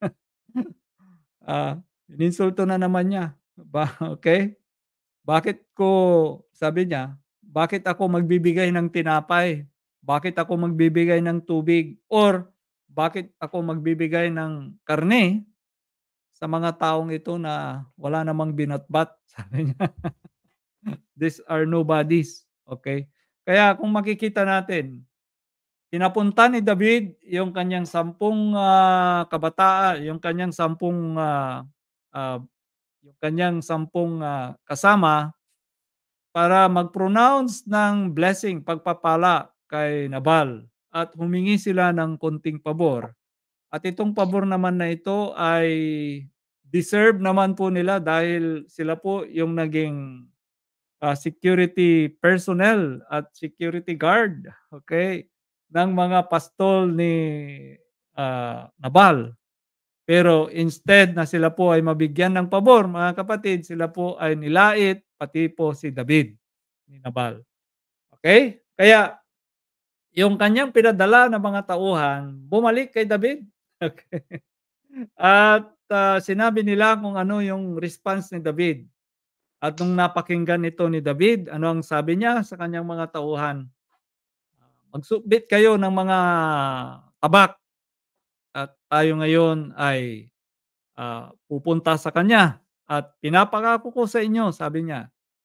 ah, ininsulto na naman niya, ba okey? Bakit ko sabi niya, "Bakit ako magbibigay ng tinapay? Bakit ako magbibigay ng tubig or bakit ako magbibigay ng karne sa mga taong ito na wala namang binatbat?" Sabi niya, "These are nobodies." Okey? Kaya kung makikita natin, pinapunta ni David yung kanyang sampung, ah, kabataan, yung kanyang sampung, ah, ah, yung kanyang sampung, ah, kasama para mag-pronounce ng blessing, pagpapala kay Nabal at humingi sila ng konting pabor. At itong pabor naman na ito ay deserve naman po nila dahil sila po yung naging, ah, security personnel at security guard, okey, ng mga pastol ni, ah, Nabal. Pero instead na sila po ay mabigyan ng pabor mga kapatid, sila po ay nilait pati po si David ni Nabal, okey? Kaya yung kanyang pinadala na mga tauhan bumalik kay David, okey. At, ah, sinabi nila kung ano yung response ni David. At nung napakinggan ito ni David, ano ang sabi niya sa kanyang mga tauhan? "Magsubmit kayo ng mga tabak at tayo ngayon ay, ah, pupunta sa kanya at pinapangako ko sa inyo," sabi niya,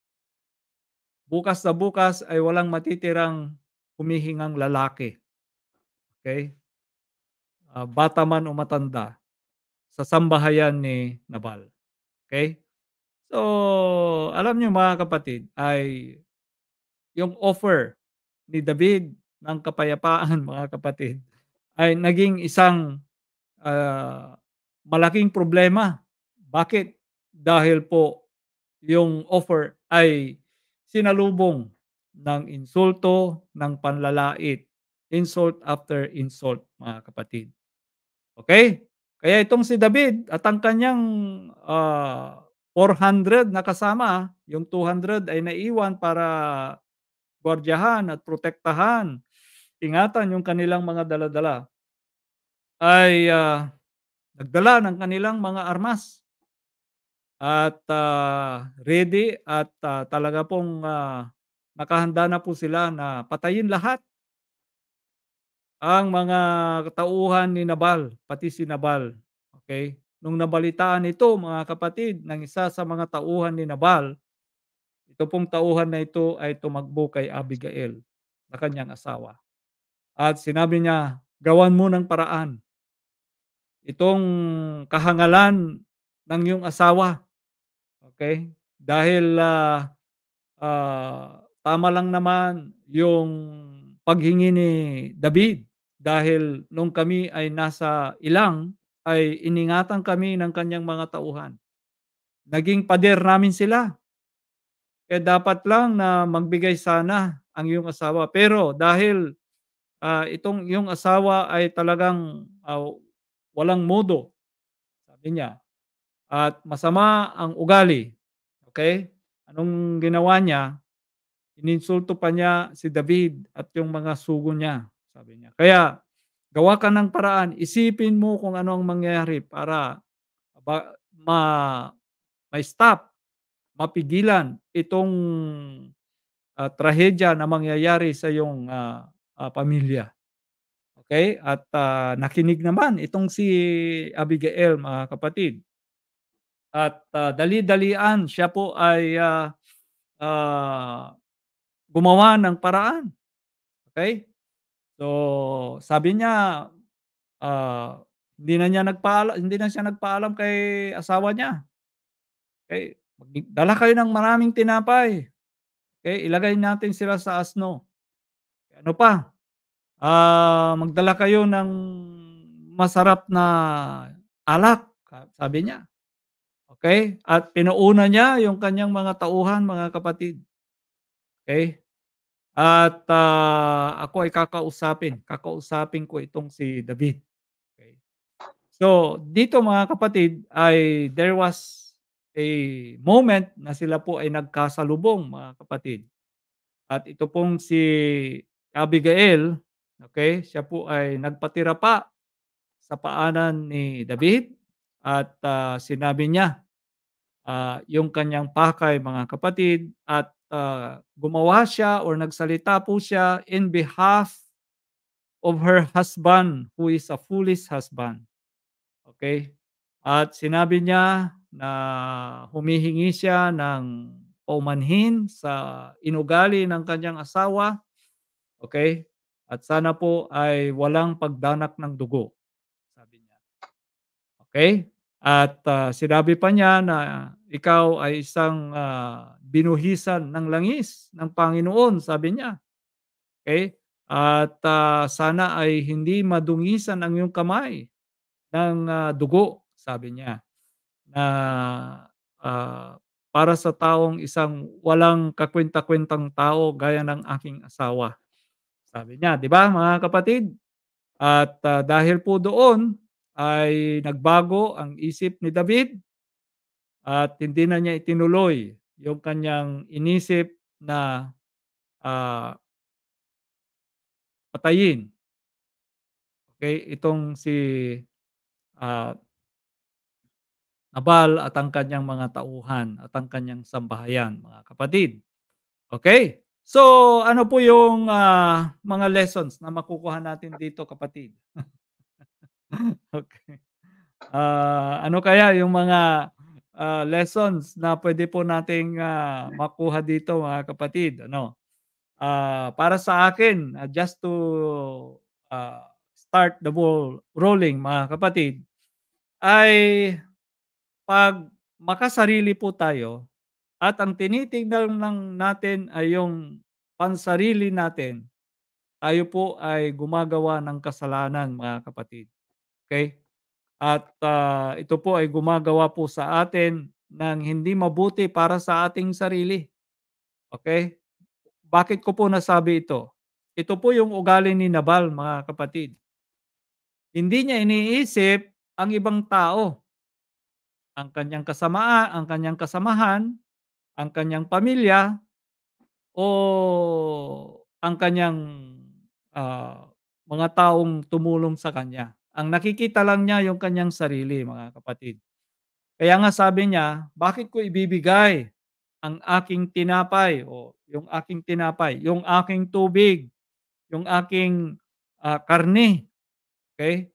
"bukas na bukas ay walang matitirang humihingang lalaki." Okey? Ah, bata man o matanda sa sambahayan ni Nabal, okey? So, alam niyo mga kapatid ay yung offer ni David ng kapayapaan mga kapatid ay naging isang, ah, malaking problema. Bakit? Dahil po yung offer ay sinalubong ng insulto, ng panlalait, insult after insult mga kapatid. Okey? Kaya itong si David at ang kanyang, ah, four hundred na kasama, yung two hundred ay naiwan para gwardiyahan at protektahan, ingatan yung kanilang mga dala-dala, ay, ah, nagdala ng kanilang mga armas at, ah, ready at, ah, talaga pong, ah, nakahanda na po sila na patayin lahat ang mga tauhan ni Nabal, pati si Nabal, okey? Nung nabalitaan ito mga kapatid ng isa sa mga tauhan ni Nabal, ito pong tauhan na ito ay tumakbo kay Abigail na kanyang asawa at sinabi niya, "Gawan mo ng paraan itong kahangalan ng iyong asawa." Okey? Dahil, ah, ah, tama lang naman yung paghingi ni David dahil nung kami ay nasa ilang ay iningatan kami ng kaniyang mga tauhan. Naging pader namin sila, kaya dapat lang na magbigay sana ang iyong asawa. Pero dahil, ah, itong iyong asawa ay talagang, ah, walang modo, sabi niya, at masama ang ugali, okey? Anong ginawa niya? Ininsulto pa niya si David at yung mga sugo niya, sabi niya. Kaya gawa ka ng paraan, isipin mo kung ano ang mangyayari para ba ma ma-stop, mapigilan itong, ah, trahedya na mangyayari sa iyong, ah, ah, pamilya, okey? At, ah, nakinig naman itong si Abigail mga kapatid at, ah, dali-dalian siya po ay, ah, ah, gumawa ng paraan, okey? So, sabi niya ah, hindi na niya nagpaala hindi na siya nagpaalam kay asawa niya. Okey, magdi dala kayo ng maraming tinapay, okey, ilagay natin sila sa asno. Ano pa, ah, magdala kayo ng masarap na alak, ka sabi niya, okey? At pinauna niya yung kanyang mga tauhan, mga kapatid, okey? At, ah, ako ay kakausapin, kakausapin ko itong si David, okey? So, dito mga kapatid ay there was a moment na sila po ay nagkasalubong, mga kapatid. At ito pong si Abigail, okey, siya po ay nagpatira pa sa paanan ni David at, ah, sinabi niya, ah, yung kanyang pakay, mga kapatid, at, ah, gumawa siya or nagsalita po siya in behalf of her husband who is a foolish husband, okey? At sinabi niya na humihingi siya ng paumanhin sa inugali ng kanyang asawa, okey? At sana po ay walang pagdanak ng dugo, sabi niya, okey? At, ah, sinabi pa niya na ikaw ay isang, ah, binuhisan ng langis ng Panginoon, sabi niya, okey? At, ah, sana ay hindi madungisan ang iyong kamay ng, ah, dugo, sabi niya, na, ah, para sa taong isang walang kakuwenta-kuwentang tao gaya ng aking asawa, sabi niya, 'di ba, mga kapatid? At, ah, dahil po doon ay nagbago ang isip ni David at hindi na niya itinuloy yung kanyang inisip na, ah, patayin, okey, itong si, ah, Nabal at ang kanyang mga tauhan at ang kanyang sambahayan, mga kapatid. Okey. So, ano po yung, ah, mga lessons na makukuha natin dito, kapatid? Okey. Ah, ano kaya yung mga, ah, lessons na puwede po nating, ah, makuha dito, mga kapatid, ano? Ah, para sa akin, ah, just to, ah, start the ball rolling, mga kapatid, ay 'pag makasarili po tayo at ang tinitignan lang natin ay yung pansarili natin, tayo po ay gumagawa ng kasalanan, mga kapatid, okey? At, ah, ito po ay gumagawa po sa atin ng hindi mabuti para sa ating sarili, okey? Bakit ko po nasabi ito? Ito po yung ugali ni Nabal, mga kapatid. Hindi niya iniisip ang ibang tao, ang kanyang kasamaa ang kanyang kasamahan, ang kanyang pamilya, o ang kanyang, ah, mga taong tumulong sa kanya. Ang nakikita lang niya yung kanyang sarili, mga kapatid. Kaya nga sabi niya, "Bakit ko ibibigay ang aking tinapay o yung aking tinapay, yung aking tubig, yung aking, ah, karne," okey?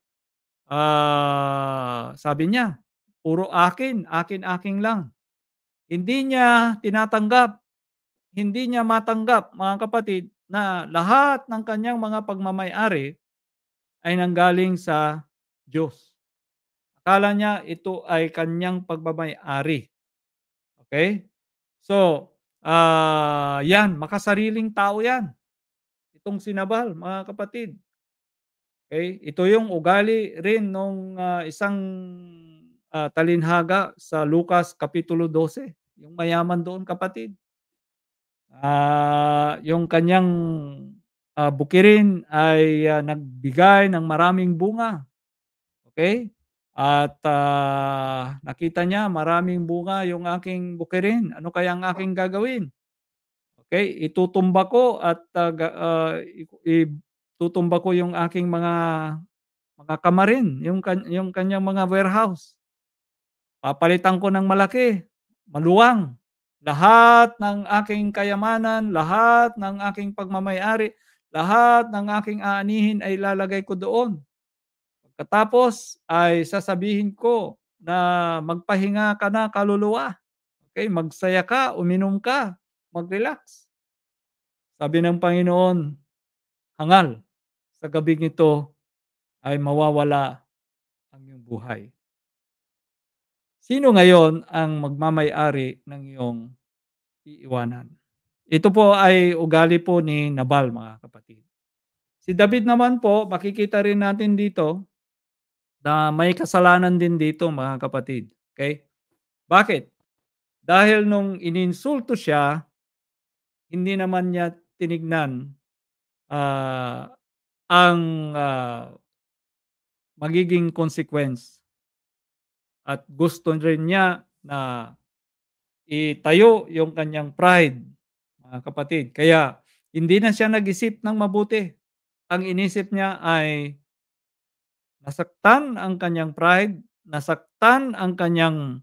Ah, sabi niya, "Puro akin, akin-akin lang." Hindi niya tinatanggap, hindi niya matanggap, mga kapatid, na lahat ng kanyang mga pagmamay-ari ay nanggaling sa Diyos. Akala niya ito ay kanyang pagmamay-ari, okey? So, ah, 'yan makasariling tao 'yan, itong si Nabal, mga kapatid, okey? Ito yung ugali rin nung, ah, isang, ah, talinhaga sa Lucas Kapitulo dose, yung mayaman doon, kapatid. Ah, yung kanyang, ah, bukirin ay, ah, nagbigay ng maraming bunga, okey? At, ah, nakita niya maraming bunga yung aking bukirin, ano kaya ang aking gagawin? Okey, itutumba ko at, ah, ga ah, itutumba ko yung aking mga mga kamarin, yung kan yung kanyang mga warehouse. Papalitan ko ng malaki, maluwang. Lahat ng aking kayamanan, lahat ng aking pagmamay-ari, lahat ng aking aanihin ay ilalagay ko doon. Pagkatapos ay sasabihin ko na magpahinga ka na, kaluluwa. Okey, magsaya ka, uminom ka, mag-relax. Sabi ng Panginoon, "Hangal, sa gabing ito ay mawawala ang iyong buhay. Sino ngayon ang magmamay-ari ng iyong iiwanan? Ito po ay ugali po ni Nabal, mga kapatid. Si David naman po, makikita rin natin dito na may kasalanan din dito, mga kapatid. Okay? Bakit? Dahil nung ininsulto siya, hindi naman niya tinignan ah, ang ah, magiging consequence. At gusto rin niya na itayo yung kanyang pride, mga kapatid. Kaya hindi na siya nag-isip ng mabuti. Ang inisip niya ay nasaktan ang kanyang pride, nasaktan ang kanyang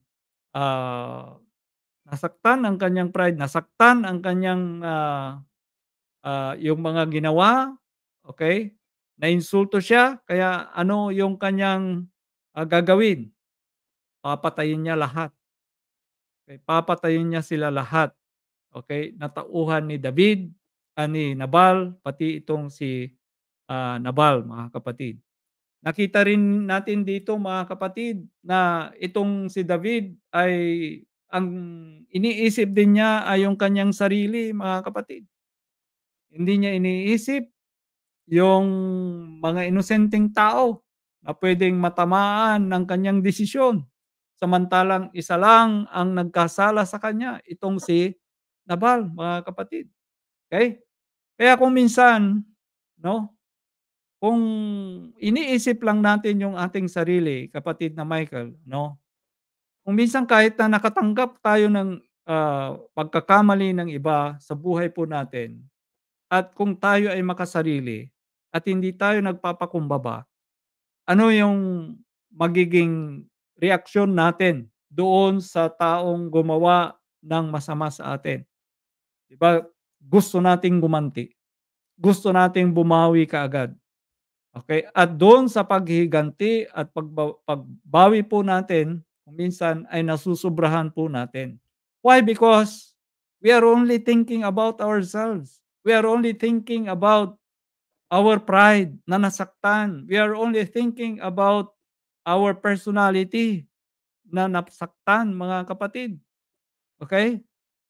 ah, nasaktan ang kanyang pride, nasaktan ang kanyang ah, ah, yung mga ginawa, okay? Nainsulto siya, kaya ano yung kanyang ah, gagawin? Papatayin niya lahat. Okay? Papatayin niya sila lahat. Okay? Natauhan ni David, ah, ni Nabal, pati itong si ah, Nabal, mga kapatid. Nakita rin natin dito, mga kapatid, na itong si David ay ang iniisip din niya ay yung kanyang sarili, mga kapatid. Hindi niya iniisip yung mga inosenteng tao na pwedeng matamaan ng kanyang desisyon. Samantalang isa lang ang nagkasala sa kanya, itong si Nabal, mga kapatid. Okay? Kaya kung minsan, no, kung iniisip lang natin yung ating sarili, kapatid na Michael, no? Kung minsan kahit na nakatanggap tayo ng ah, pagkakamali ng iba sa buhay po natin, at kung tayo ay makasarili at hindi tayo nagpapakumbaba, ano yung magiging reaksyon natin doon sa taong gumawa ng masama sa atin? 'Di ba? Gusto nating gumanti. Gusto nating bumawi kaagad. Okay? At doon sa paghihiganti at pagba pagbawi po natin, kung minsan ay nasusobrahan po natin. Why? Because we are only thinking about ourselves. We are only thinking about our pride na nasaktan. We are only thinking about our personality na nasaktan, mga kapatid. Okay?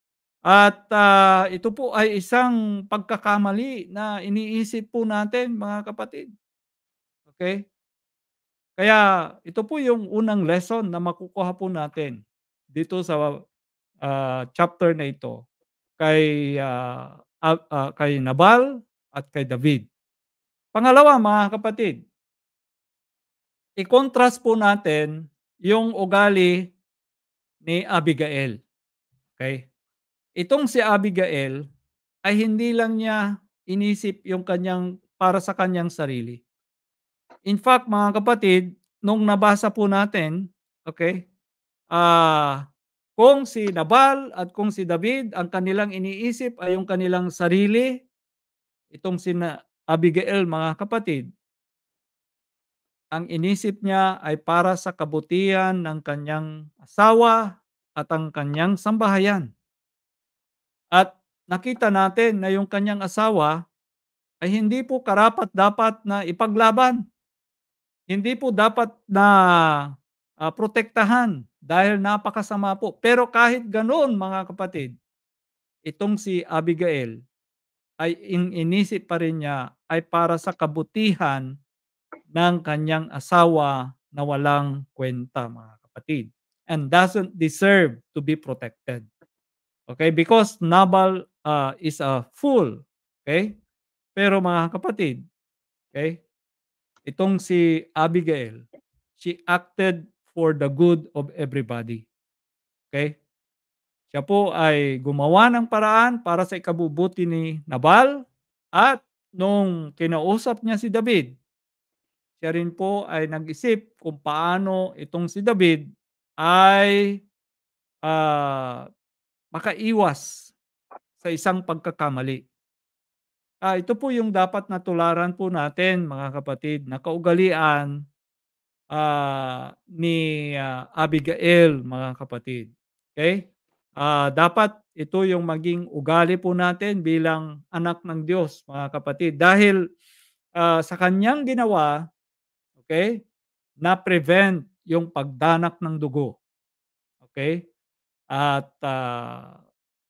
At ah, ito po ay isang pagkakamali na iniisip po natin, mga kapatid. Okay? Kaya ito po yung unang lesson na makukuha po natin dito sa ah, chapter na ito kay ah, ah, ah, kay Nabal at kay David. Pangalawa, mga kapatid, i-contrast po natin yung ugali ni Abigail. Okay? Itong si Abigail ay hindi lang niya inisip yung kanyang para sa kanyang sarili. In fact, mga kapatid, nung nabasa po natin, okay, ah, kung si Nabal at kung si David, ang kanilang iniisip ay yung kanilang sarili, itong si na Abigail, mga kapatid, ang inisip niya ay para sa kabutihan ng kanyang asawa at ang kanyang sambahayan. At nakita natin na yung kanyang asawa ay hindi po karapat-dapat na ipaglaban. Hindi po dapat na ah, protektahan dahil napakasama po. Pero kahit ganoon, mga kapatid, itong si Abigail ay in inisip pa rin niya ay para sa kabutihan ng kanyang asawa na walang kwenta, mga kapatid, and doesn't deserve to be protected. Okay? Because Nabal ah, is a fool. Okay? Pero mga kapatid, okay, itong si Abigail, she acted for the good of everybody. Okay? Siya po ay gumawa ng paraan para sa ikabubuti ni Nabal, at nung kinausap niya si David, siya rin po ay nag-isip kung paano itong si David ay ah, makaiwas sa isang pagkakamali. Ah, ito po yung dapat na tularan po natin, mga kapatid, na kaugalian ah, ni ah, Abigail, mga kapatid. Okay? Ah, dapat ito yung maging ugali po natin bilang anak ng Diyos, mga kapatid. Dahil ah, sa kanyang ginawa, Okay? Na-prevent yung pagdanak ng dugo. Okay? At ah,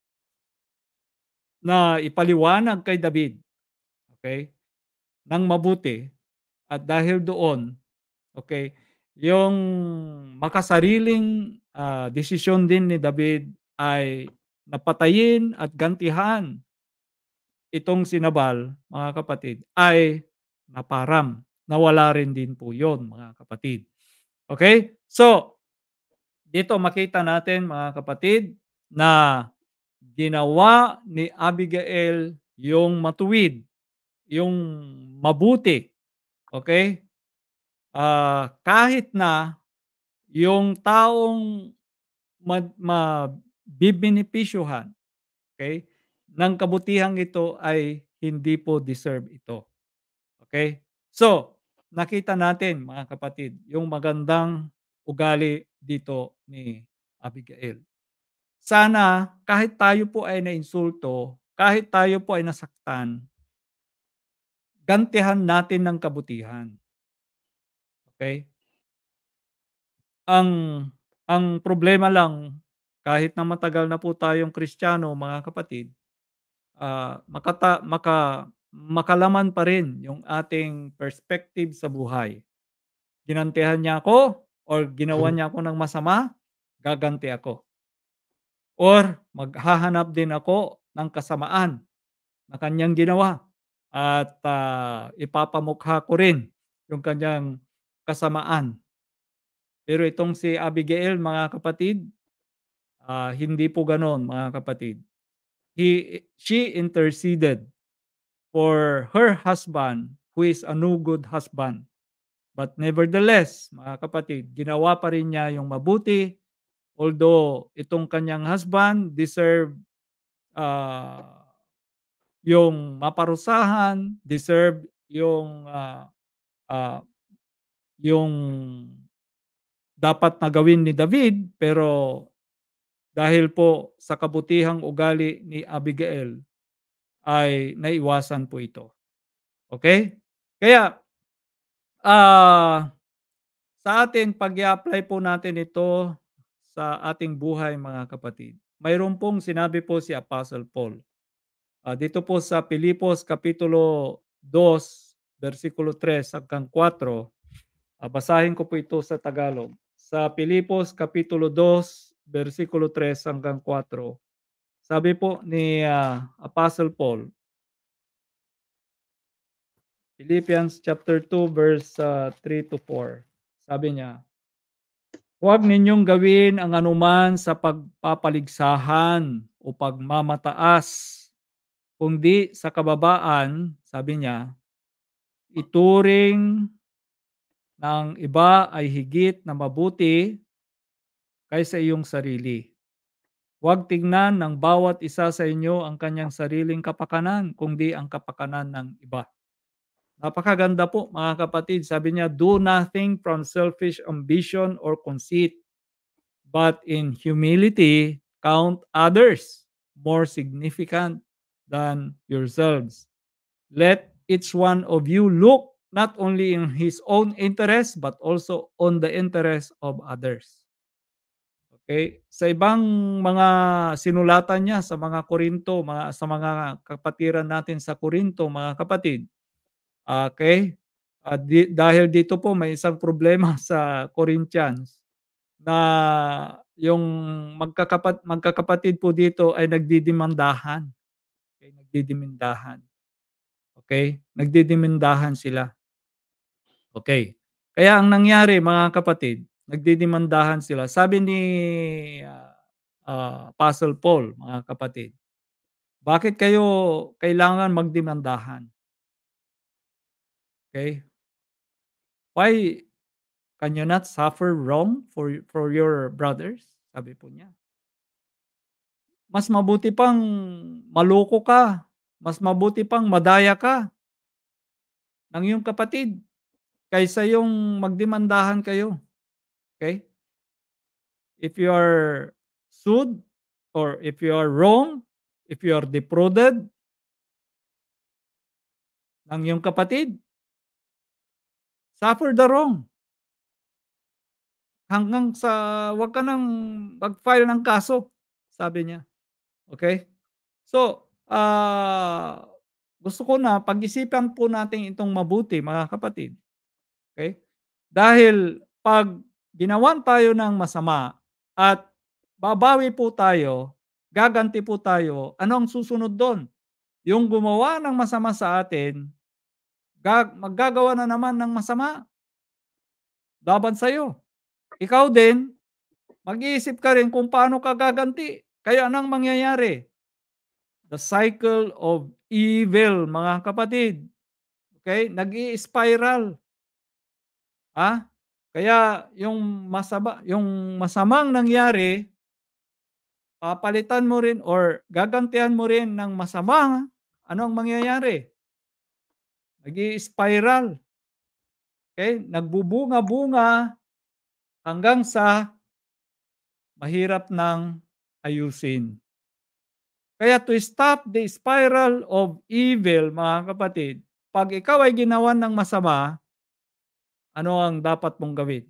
na ipaliwanag kay David, okay, ng mabuti, at dahil doon, okay, yung makasariling ah, desisyon din ni David ay napatayin at gantihan itong si Nabal, mga kapatid, ay naparam. Nawala rin din po yon, mga kapatid. Okay? So, dito makita natin, mga kapatid, na ginawa ni Abigail yung matuwid, yung mabuti. Okay? Ah, kahit na yung taong mad mabibenepisyuhan, okay, ng kabutihang ito ay hindi po deserve ito. Okay? So, nakita natin, mga kapatid, yung magandang ugali dito ni Abigail. Sana kahit tayo po ay nainsulto, kahit tayo po ay nasaktan, gantihan natin ng kabutihan. Okay? Ang ang problema lang, kahit na matagal na po tayong Kristiyano, mga kapatid, ah, makata maka makalaman pa rin yung ating perspective sa buhay. Ginantihan niya ako or ginawa niya ako ng masama, gaganti ako. Or maghahanap din ako ng kasamaan na kanyang ginawa at ah, ipapamukha ko rin yung kanyang kasamaan. Pero itong si Abigail, mga kapatid, ah, hindi po ganoon, mga kapatid. He, she interceded for her husband who is a no good husband. But nevertheless, mga kapatid, ginawa pa rin niya yung mabuti, although itong kanyang husband deserve ah, yung maparusahan, deserve yung ah, ah, yung dapat na gawin ni David, pero dahil po sa kabutihang ugali ni Abigail ay naiwasan po ito. Okay? Kaya ah sa atin, pag i-apply po natin ito sa ating buhay, mga kapatid, mayroon pong sinabi po si Apostle Paul. Ah, dito po sa Pilipos Kapitulo two, versikulo three hanggang four, ah, basahin ko po ito sa Tagalog. Sa Pilipos Kapitulo two, versikulo three hanggang four, sabi po ni ah, Apostle Paul, Philippians chapter two, verse ah, three to four, sabi niya, huwag ninyong gawin ang anuman sa pagpapaligsahan o pagmamataas, kundi sa kababaan, sabi niya, ituring ng iba ay higit na mabuti kaysa iyong sarili. Huwag tignan ng bawat isa sa inyo ang kanyang sariling kapakanan, kundi ang kapakanan ng iba. Napakaganda po, mga kapatid. Sabi niya, do nothing from selfish ambition or conceit, but in humility count others more significant than yourselves. Let each one of you look not only in his own interest but also on the interest of others. Okay? Sa ibang mga sinulatan niya sa mga Korinto, mga sa mga kapatiran natin sa Korinto, mga kapatid. Okay? Ah, di, dahil dito po may isang problema sa Corinthians na yung magkakapat magkakapatid po dito ay nagdidemandahan. Okay, nagdidemandahan. Okay? Nagdidemandahan sila. Okay. Kaya ang nangyari, mga kapatid, nagdidemandahan sila. Sabi ni ah, ah, Apostle Paul, mga kapatid, bakit kayo kailangan magdemandahan? Okay? Why can you not suffer wrong for for your brothers? Sabi po niya. Mas mabuti pang maloko ka, mas mabuti pang madaya ka ng iyong kapatid kaysa yung magdemandahan kayo. Okay? If you are sued or if you are wrong, if you are defrauded ng iyong kapatid, Suffer the wrong. Hanggang sa wag ka nang mag-file ng kaso, sabi niya. Okay? So, ah, gusto ko na pag-isipan po natin itong mabuti, mga kapatid. Okay? Dahil 'pag ginawan tayo ng masama at babawi po tayo, gaganti po tayo, ano ang susunod do'n? Yung gumawa ng masama sa atin, gag maggagawa na naman ng masama laban sa'yo. Ikaw din, mag-iisip ka rin kung paano ka gaganti. Kaya anong mangyayari? The cycle of evil, mga kapatid. Okay? Nag-i-spiral. Ah? Kaya yung masama, yung masamang nangyari, papalitan mo rin or gagantihan mo rin ng masama, ano ang mangyayari? Nag-i-spiral. Okay? Nagbubunga-bunga hanggang sa mahirap nang ayusin. Kaya to stop the spiral of evil, mga kapatid, pag ikaw ay ginawan ng masama, ano ang dapat mong gawin?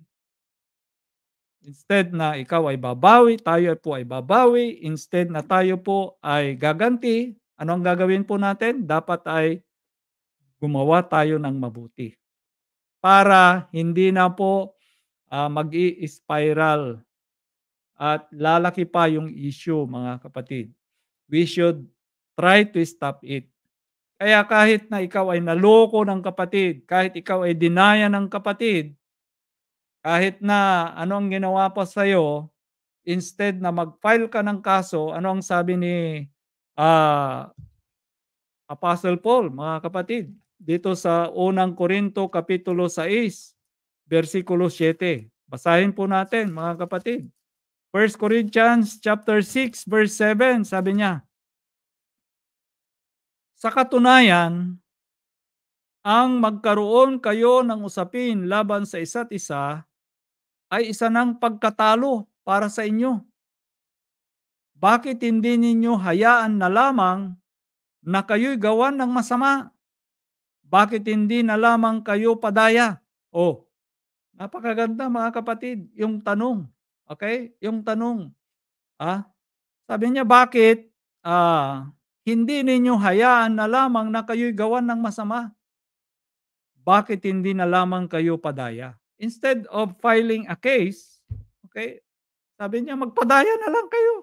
Instead na ikaw ay babawi, tayo po ay babawi, instead na tayo po ay gaganti, ano ang gagawin po natin? Dapat ay gumawa tayo ng mabuti. Para hindi na po uh, mag-i-spiral at lalaki pa yung issue, mga kapatid. We should try to stop it. Kaya kahit na ikaw ay naloko ng kapatid, kahit ikaw ay dinaya ng kapatid, kahit na ano ang ginawa pa sa'yo, instead na mag-file ka ng kaso, ano ang sabi ni uh, Apostle Paul, mga kapatid, dito sa unang Korinto Kapitulo six, versikulo seven. Basahin po natin, mga kapatid. First Corinthians chapter six, verse seven, sabi niya, sa katunayan, ang magkaroon kayo ng usapin laban sa isa't isa ay isa ng pagkatalo para sa inyo. Bakit hindi ninyo hayaan na lamang na kayo'y gawan ng masama? Bakit hindi na lamang kayo padaya? Oh, napakaganda, mga kapatid, yung tanong. Okay? Yung tanong. Ah, sabi niya, bakit ah, hindi ninyo hayaan na lamang na kayo'y gawan ng masama? Bakit hindi na lamang kayo padaya? Instead of filing a case, okay, sabi niya, magpadaya na lang kayo.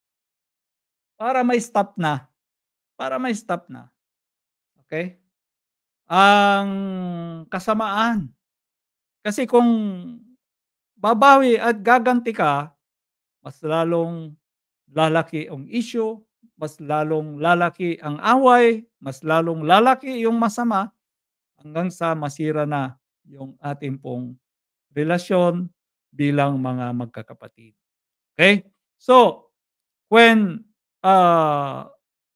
Para may stop na. Para may stop na. Okay? Ang kasamaan. Kasi kung babawi at gaganti ka, mas lalong lalaki ang issue, mas lalong lalaki ang away, mas lalong lalaki yung masama, hanggang sa masira na yung ating pong relasyon bilang mga magkakapatid. Okay? So, when uh,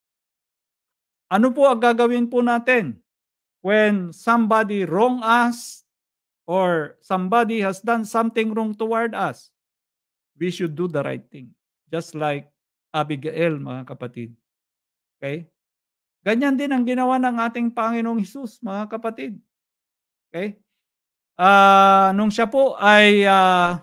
ano po ang gagawin po natin? When somebody wrong us or somebody has done something wrong toward us, we should do the right thing. Just like Abigail, mga kapatid. Okay? Ganyan din ang ginawa ng ating Panginoong Hesus, mga kapatid. Okay? Uh, nung siya po ay uh,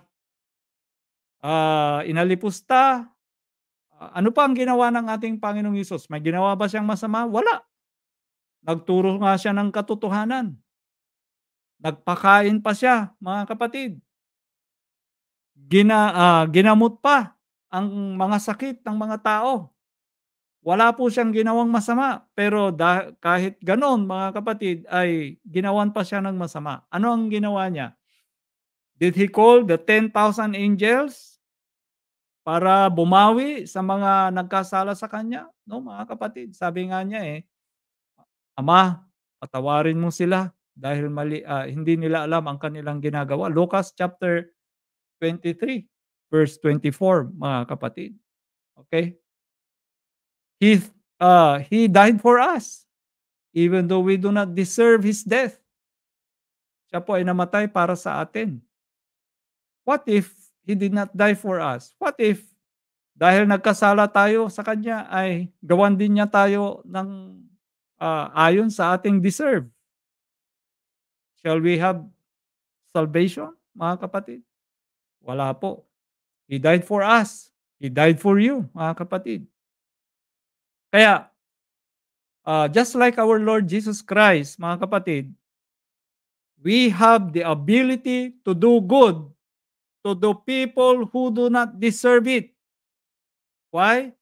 uh, inalipusta, uh, ano pa ang ginawa ng ating Panginoong Hesus? May ginawa ba siyang masama? Wala. Nagturo nga siya ng katotohanan. Nagpakain pa siya, mga kapatid. Gina, uh, ginamot pa ang mga sakit ng mga tao. Wala po siyang ginawang masama, pero da, kahit ganon, mga kapatid, ay ginawan pa siya ng masama. Ano ang ginawa niya? Did he call the ten thousand angels para bumawi sa mga nagkasala sa kanya? No, mga kapatid, sabi nga niya eh, Ama, patawarin mo sila dahil mali, uh, hindi nila alam ang kanilang ginagawa. Lucas chapter twenty-three, verse twenty-four, mga kapatid. Okay? He, uh, he died for us, even though we do not deserve His death. Siya po ay namatay para sa atin. What if He did not die for us? What if dahil nagkasala tayo sa Kanya ay gawan din niya tayo ng uh, ayon sa ating deserve? Shall we have salvation, mga kapatid? Wala po. He died for us. He died for you, mga kapatid. Kaya, uh, just like our Lord Jesus Christ, mga kapatid, we have the ability to do good to the people who do not deserve it. Why?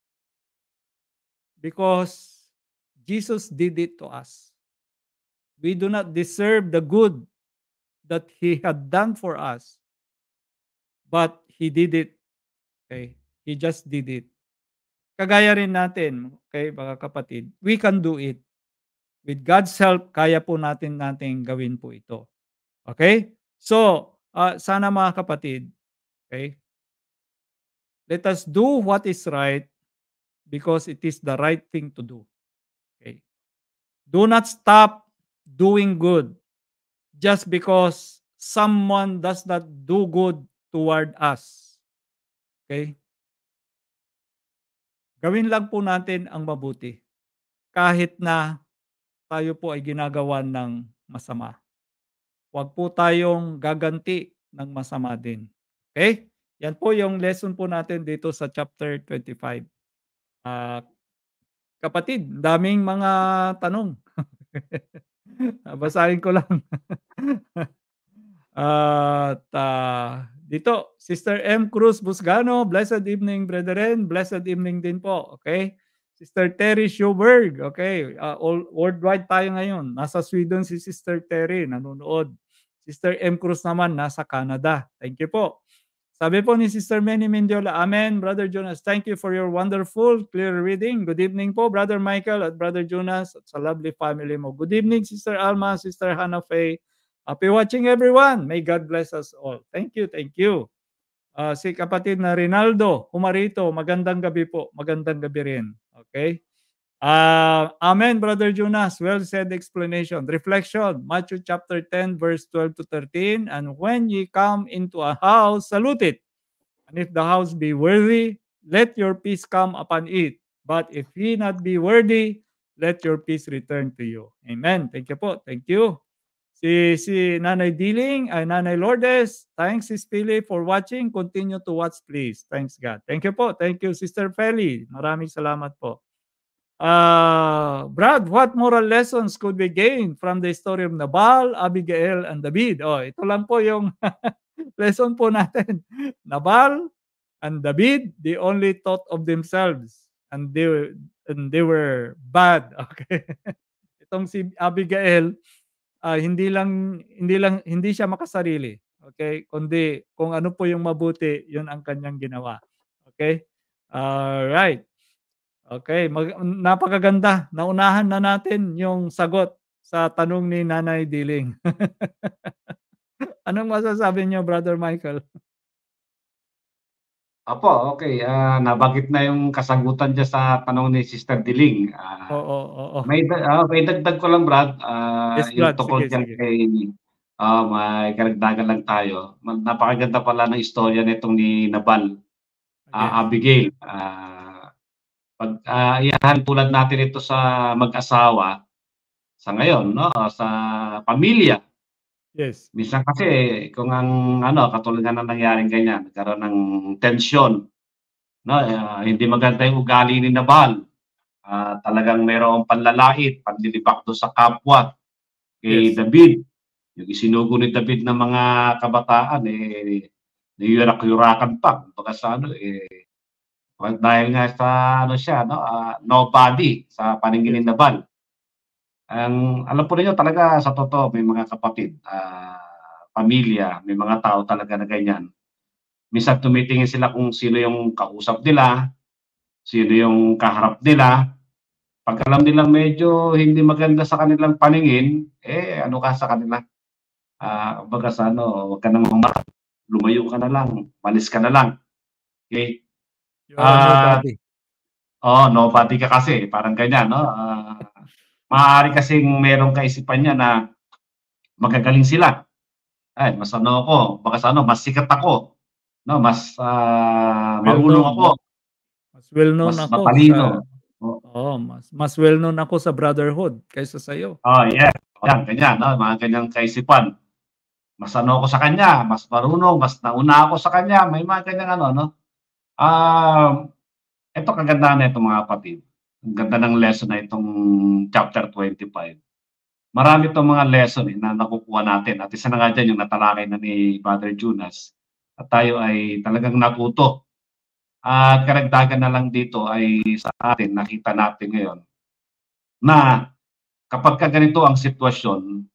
Because Jesus did it to us. We do not deserve the good that He had done for us. But He did it. Okay? He just did it. Kagaya rin natin, okay, mga kapatid, we can do it. With God's help, kaya po natin natin gawin po ito. Okay? So, uh, sana mga kapatid, okay, let us do what is right because it is the right thing to do. Okay? Do not stop doing good just because someone does not do good toward us. Okay? Gawin lang po natin ang mabuti kahit na tayo po ay ginagawa ng masama. Huwag po tayong gaganti ng masama din. Okay? Yan po yung lesson po natin dito sa chapter twenty-five. Uh, kapatid, daming mga tanong. Basahin ko lang. At uh, dito, Sister M. Cruz Busgano, blessed evening, brethren. Blessed evening din po. Okay? Sister Terry Schuberg, okay. Uh, all, worldwide tayo ngayon. Nasa Sweden si Sister Terry, nanonood. Sister M. Cruz naman, nasa Canada. Thank you po. Sabi po ni Sister Manny Mendiola, Amen, Brother Jonas. Thank you for your wonderful, clear reading. Good evening po, Brother Michael at Brother Jonas at sa lovely family mo. Good evening, Sister Alma, Sister Hannah Faye. Happy watching everyone. May God bless us all. Thank you, thank you. Uh, si kapatid na Rinaldo Humarito, magandang gabi po. Magandang gabi rin. Okay? Uh, amen, Brother Jonas. Well said explanation. Reflection, Matthew chapter ten, verse twelve to thirteen. And when ye come into a house, salute it. And if the house be worthy, let your peace come upon it. But if he not be worthy, let your peace return to you. Amen. Thank you po. Thank you. Si, si Nanay Diling, ay Nanay Lourdes, thanks Sis Pili for watching. Continue to watch please. Thanks God. Thank you po. Thank you Sister Feli. Maraming salamat po. Uh, Brad, what moral lessons could we gain from the story of Nabal, Abigail, and David? Oh, ito lang po yung lesson po natin. Nabal and David, they only thought of themselves and they were, and they were bad. Okay. Itong si Abigail, uh, hindi lang hindi lang hindi siya makasarili. Okay? Kundi kung ano po yung mabuti, yun ang kanyang ginawa. Okay? All right. Okay, mag, napakaganda. Naunahan na natin yung sagot sa tanong ni Nanay Diling. Anong masasabi niyo, Brother Michael? Apo, okay. Uh, nabanggit na yung kasagutan dyan sa tanong ni Sister Diling. Uh, Oo, oo, oo. May, uh, may dagdag ko lang, Brad. Uh, Yes, yung Brad. tukol Sige, dyan sige. kay, uh, may karagdagan lang tayo. Napakaganda pala ng istorya nitong ni Nabal, uh, Yes. Abigail. Uh, pag uh, iyahan tulad natin ito sa mag-asawa sa ngayon, no, sa pamilya. Yes. Minsan kasi kung ang ano katulad nga ng nangyaring ganyan, nagkaroon ng tensyon, no, uh, hindi maganda yung ugali ni Nabal. Uh, talagang mayroong panlalait, panlilibak doon sa kapwa kay Yes. David. Yung isinugo ni David ng mga kabataan eh niyurak-yurakan pa kumbaga sa ano eh dahil nga sa ano siya no uh, nobody sa paningin ni Yes. Nabal. Ang alam po niyo talaga sa totoo may mga kapatid, uh, pamilya, may mga tao talaga na ganyan. Minsan tumitingin sila kung sino yung kausap nila, sino yung kaharap nila. Pag alam nilang medyo hindi maganda sa kanilang paningin, eh ano ka sa kanila? Ah, uh, baga sa ano, wag ka nang humarap. Lumayo ka na lang, malis ka na lang. Okay? You are a nobody. Uh, oh, nobody ka kasi, parang ganyan, no? Uh, maaari kasing merong kaisipan niya na magagaling sila. Ay, mas ano ako, baka sa ano, mas sikat ako. No, mas uh, Well marunong known, ako. no? Mas well known Mas ako matalino. sa oh. oh, mas mas well known ako sa brotherhood kaysa sa iyo. Oh, yeah. Yan, ganyan, no? Mga ganyang kaisipan. mas ano ako sa kanya, mas marunong, mas nauna ako sa kanya, may mga ganyang ano, no? Ah, ito kagandahan nito mga kapatid. Ang ganda ng lesson na itong chapter twenty-five. Marami itong mga lesson eh, na nakukuha natin. At isa na nga dyan yung natalakay na ni Brother Jonas. At tayo ay talagang natuto. At karagdagan na lang dito ay sa atin, nakita natin ngayon, na kapag ka ganito ang sitwasyon,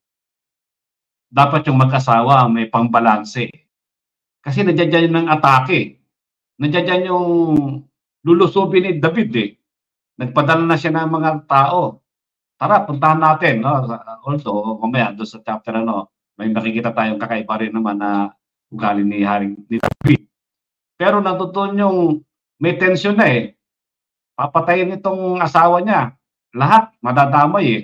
dapat yung mag-asawa may pangbalanse. Kasi nandiyan dyan yung atake. Nandiyan dyan yung lulusubin ni David eh. Nagpadala na siya ng mga tao. Tara, puntahan natin. No? Also, mamaya doon sa chapter ano, may makikita tayong kakaiba rin naman na ugali ni Haring ni David. Pero natutunan yung may tension na eh. Papatayin itong asawa niya. Lahat madadamay eh.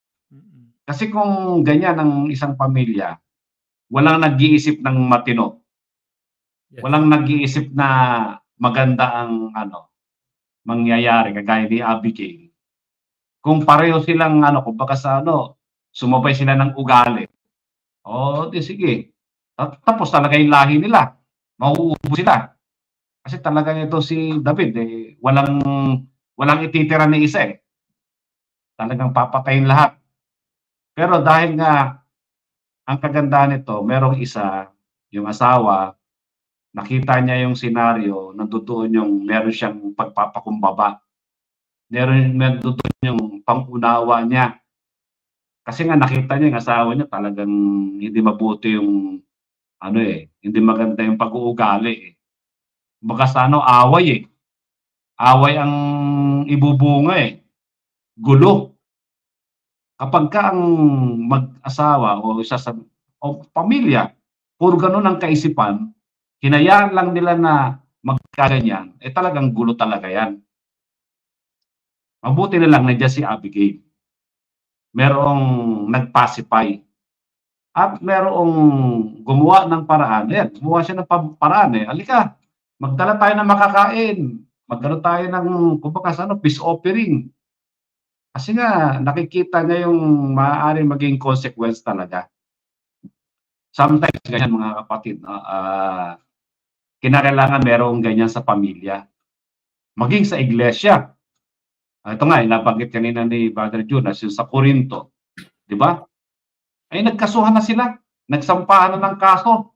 Kasi kung ganyan ang isang pamilya, walang nag-iisip ng matino. Yes. Walang nag-iisip na maganda ang ano mangyayari kagaya ni Abigail. Kung pareho silang ano, kumbaga sa ano, sumabay sila ng ugali. O, di sige. Tapos talaga yung lahi nila. Mauubos sila. Kasi talaga ito si David eh, walang walang ititira ni isa eh. Talagang papatayin lahat. Pero dahil nga ang kagandahan nito, merong isa, yung asawa, nakita niya yung senaryo, nandoon yung meron siyang pagpapakumbaba. Meron, meron yung pangunawa niya. Kasi nga nakita niya yung asawa niya talagang hindi mabuti yung ano eh, hindi maganda yung pag-uugali eh. Baka sa ano, away eh. Away ang ibubunga eh. Gulo. Kapag ka ang mag-asawa o isa sa o pamilya, puro ganun ang kaisipan, hinayaan lang nila na magkaganyan, eh talagang gulo talaga yan. Mabuti na lang nandiyan si Abigail. Merong nag-pacify. At merong gumawa ng paraan. Ayan, gumawa siya ng paraan eh. Halika, magdala tayo ng makakain. Magdala tayo ng, kumbaga sa ano, peace offering. Kasi nga, nakikita niya yung maaaring maging consequence talaga. Sometimes, ganyan mga kapatid, uh, uh, kinakailangan merong ganyan sa pamilya. Maging sa iglesia. Uh, ito nga, inabanggit kanina ni Brother Jonas, yung sa Corinto. Di ba? Ay nagkasuhan na sila. Nagsampahan na ng kaso.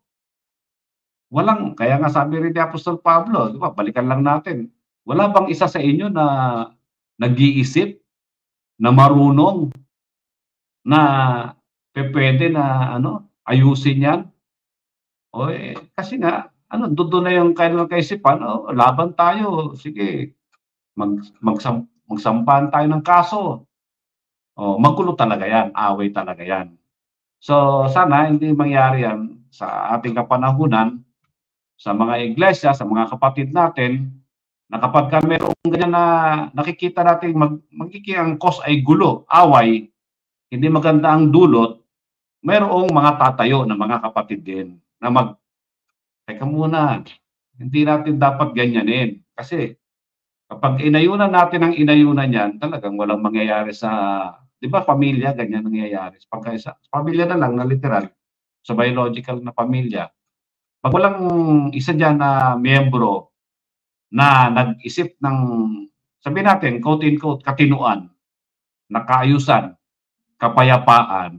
Walang, kaya nga sabi rin ni Apostol Pablo, di ba, balikan lang natin. Wala bang isa sa inyo na nag-iisip, na marunong, na pwede na ano, ayusin yan? O eh, kasi nga, ano, doon na yung kailangan kaisipan, oh, laban tayo, sige, mag, magsam, magsampahan tayo ng kaso. O, magkulo talaga yan, away talaga yan. So, sana hindi mangyari yan sa ating kapanahunan, sa mga iglesia, sa mga kapatid natin, na kapag ka mayroong ganyan na nakikita natin mag, magiging ang cause ay gulo, away, hindi maganda ang dulot, mayroong mga tatayo na mga kapatid din na mag, teka muna, hindi natin dapat ganyanin. Kasi kapag inayunan natin ang inayunan yan, talagang walang mangyayari sa, di ba, pamilya, ganyan nangyayari. Pagka isa, pamilya na lang na literal, sa biological na pamilya. Pag walang isa dyan na miyembro na nag-isip ng, sabihin natin, quote-in-quote, katinuan, nakaayusan, kapayapaan,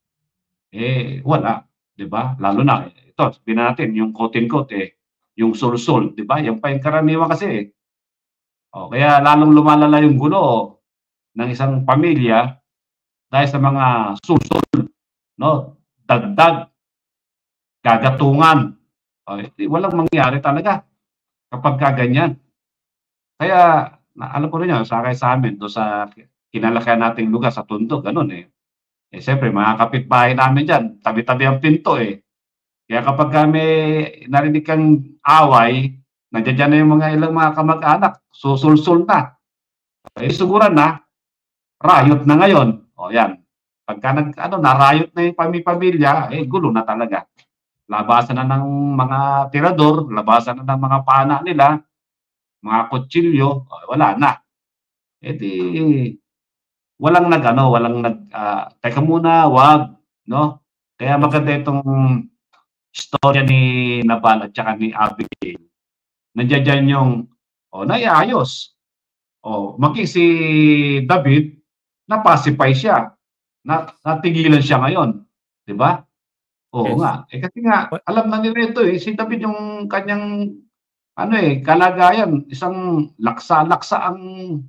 eh, wala. Di ba? Lalo na, ito, sabihin natin, yung quote-in-quote, eh, yung sul-sul, di ba? Yan pa yung karaniwan kasi, eh. O, kaya lalong lumalala yung gulo ng isang pamilya dahil sa mga sul-sul, no? Dagdag, gagatungan. O, eh, walang mangyari talaga kapag kaganyan. Kaya, na, alam ko rin yan, sa, sa amin, do sa kinalakihan nating lugar sa Tondo, ganun eh. Eh, siyempre, mga kapitbahay namin dyan, tabi-tabi ang pinto eh. Kaya kapag kami narinig kang away, nandiyan dyan na yung mga ilang mga kamag-anak, susul-sul na. Eh, siguran na, riot na ngayon. O yan, pagka nag, ano, na-riot na yung pamilya, eh, gulo na talaga. Labasan na ng mga tirador, labasan na ng mga pana nila, mga kutsilyo, wala na. Eh di, walang nag, ano, walang nag, uh, teka muna, wag, no? Kaya maganda itong istorya ni Nabal at saka ni Abigail. Nandiyan dyan yung, oh, naiayos. Oh, maging si David, na-pacify siya. Na, natigilan siya ngayon. Di ba? Oo Yes. nga. Eh kasi nga, What? alam na nila ito eh. Si David yung kanyang, ano eh, kalagayan. Isang laksa-laksa ang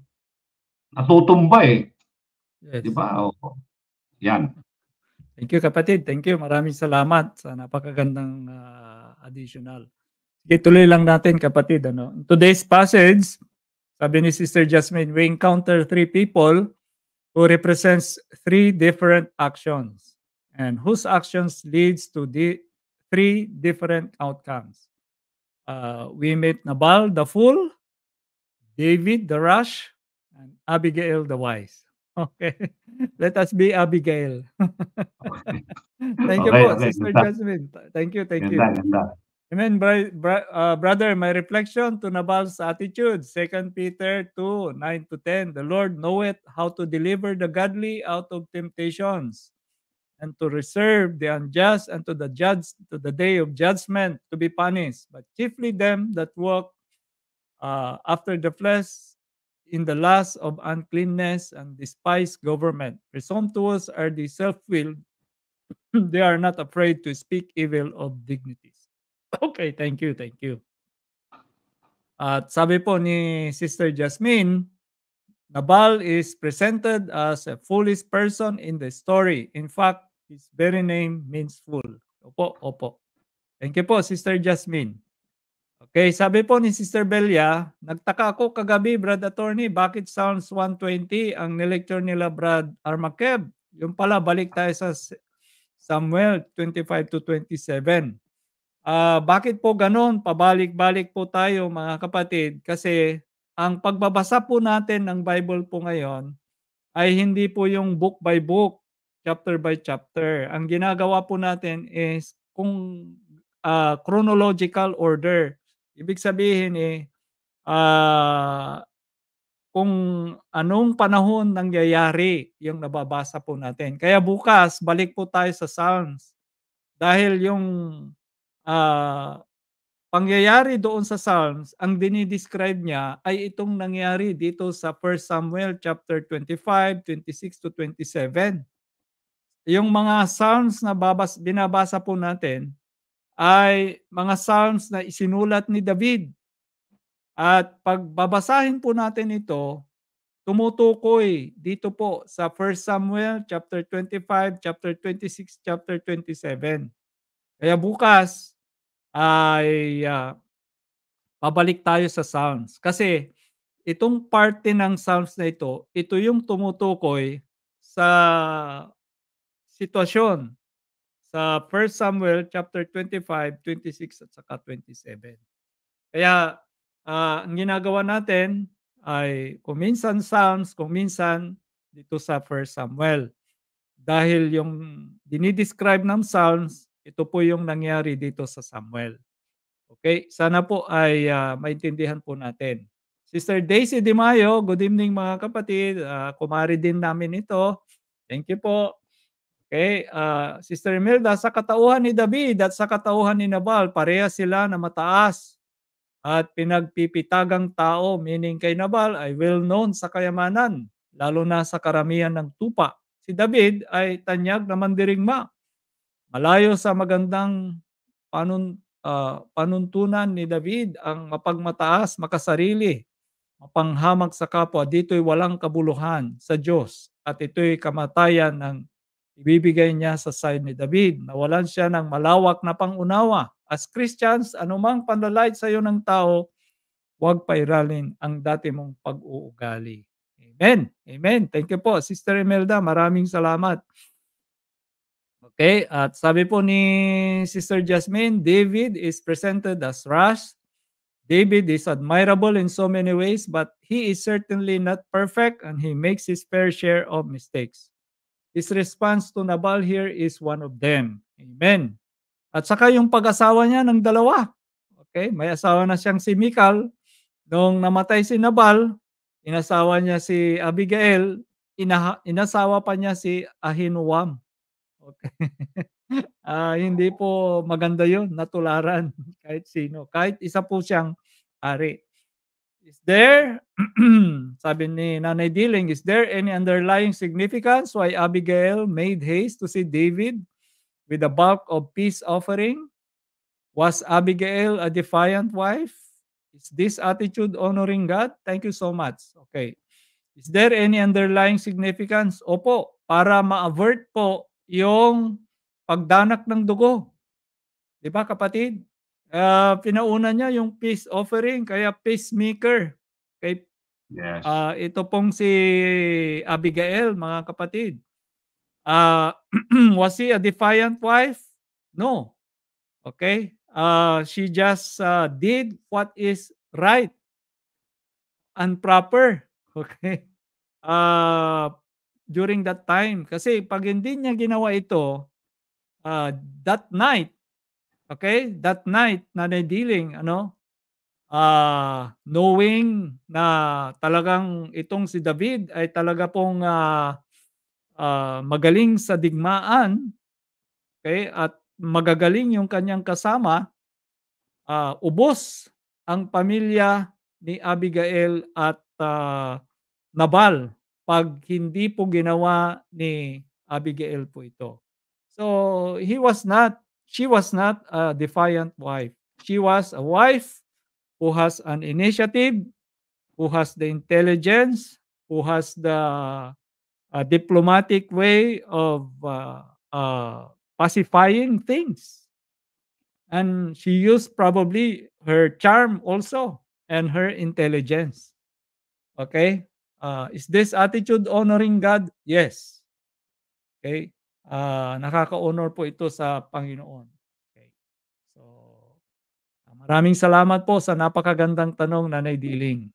natutumba eh. Yes. Di ba? Oo. Yan. Thank you, kapatid. Thank you. Maraming salamat sa napakagandang uh, additional. Sige, tuloy lang natin, kapatid. Ano? In today's passage, sabi ni Sister Jasmine, we encounter three people who represents three different actions and whose actions leads to the three different outcomes. Uh, we meet Nabal, the fool, David, the rash, and Abigail, the wise. Okay. Let us be Abigail. Thank you Okay, po, okay. Sister Ganda. Jasmine. Thank you, thank Ganda, you. ganda. Amen, bro, bro, uh, brother. My reflection to Nabal's attitude, Second Peter two, nine to ten. The Lord knoweth how to deliver the godly out of temptations, and to reserve the unjust unto the judge to the day of judgment to be punished, but chiefly them that walk uh, after the flesh in the lust of uncleanness and despise government. Presumptuous are the self-willed, they are not afraid to speak evil of dignities. Okay, thank you, thank you. At sabi po ni Sister Jasmine, Nabal is presented as a foolish person in the story. In fact, his very name means fool. Opo, opo. Thank you po, Sister Jasmine. Okay, sabi po ni Sister Belia, nagtaka ako kagabi, Brad Attorney, bakit Psalms one twenty ang nilecture nila, Brad Armakeb? Yung pala, balik tayo sa Samuel twenty-five to twenty-seven. Uh, bakit po ganun? Pabalik-balik po tayo, mga kapatid, kasi ang pagbabasa po natin ng Bible po ngayon ay hindi po yung book by book, chapter by chapter. Ang ginagawa po natin is kung uh, chronological order. Ibig sabihin eh, uh, kung anong panahon nangyayari yung nababasa po natin. Kaya bukas, balik po tayo sa Psalms. Dahil yung uh, pangyayari doon sa Psalms, ang dinidescribe niya ay itong nangyari dito sa First Samuel chapter twenty-five, twenty-six to twenty-seven. Yung mga Psalms na babas, binabasa po natin ay mga Psalms na isinulat ni David. At pag babasahin po natin ito, tumutukoy dito po sa First Samuel chapter twenty-five, chapter twenty-six, chapter twenty-seven. Kaya bukas ay uh, pabalik tayo sa Psalms. Kasi itong parte ng Psalms na ito, ito yung tumutukoy sa sitwasyon sa First Samuel chapter twenty-five, twenty-six at saka twenty-seven. Kaya uh, ang ginagawa natin ay kung minsan Psalms, kung minsan dito sa First Samuel. Dahil yung dinidescribe ng Psalms, ito po yung nangyari dito sa Samuel. Okay, sana po ay uh, maintindihan po natin. Sister Daisy Di Mayo, good evening mga kapatid. Uh, kumari din namin ito. Thank you po. Okay, uh, Sister Imelda, sa katauhan ni David at sa katauhan ni Nabal, pareha sila na mataas at pinagpipitagang tao, meaning kay Nabal ay well known sa kayamanan, lalo na sa karamihan ng tupa. Si David ay tanyag na mandirigma, malayo sa magandang panun, uh, panuntunan ni David ang mapagmataas, makasarili, mapanghamak sa kapwa. Dito'y walang kabuluhan sa Diyos at ito'y kamatayan ng ibibigay niya sa side ni David. Nawalan siya ng malawak na pangunawa. As Christians, anumang panlalait sa iyo ng tao, huwag pairalin ang dati mong pag-uugali. Amen. Amen. Thank you po, Sister Imelda. Maraming salamat. Okay, at sabi po ni Sister Jasmine, David is presented as rash. David is admirable in so many ways, but he is certainly not perfect and he makes his fair share of mistakes. His response to Nabal here is one of them. Amen. At saka yung pag-asawa niya ng dalawa. Okay, may asawa na siyang si Michal. Nung namatay si Nabal, inasawa niya si Abigail, inaha, inasawa pa niya si Ahinoam. Okay. Ah, hindi po maganda 'yun na tularan kahit sino, kahit isa po siyang hari. Is there sabi ni Nanay Diling, "Is there any underlying significance why Abigail made haste to see David with a bulk of peace offering? Was Abigail a defiant wife? Is this attitude honoring God?" Thank you so much. Okay. Is there any underlying significance? Opo, para ma-avert po yung pagdanak ng dugo. 'Di ba kapatid? Ah, pinauna niya yung peace offering kaya peacemaker. Kay Yes. ah, ito pong si Abigail mga kapatid. Ah, was she a defiant wife? No. Okay? Ah, she just ah, did what is right and proper. Okay? Ah, during that time kasi 'pag hindi niya ginawa ito, ah, that night, okay, that night Nanay Diling ano, ah, knowing na talagang itong si David ay talaga pong, ah, ah, magaling sa digmaan, okay, at magagaling yung kanyang kasama, ah, ubos ang pamilya ni Abigail at, ah, Nabal 'pag hindi po ginawa ni Abigail po ito. So, he was not she was not a defiant wife. She was a wife who has an initiative, who has the intelligence, who has the uh, diplomatic way of uh, uh, pacifying things. And she used probably her charm also and her intelligence. Okay? Uh, is this attitude honoring God? Yes. Okay? Ah, nakaka-honor po ito sa Panginoon. Okay. So, maraming salamat po sa napakagandang tanong, Nanay Diling.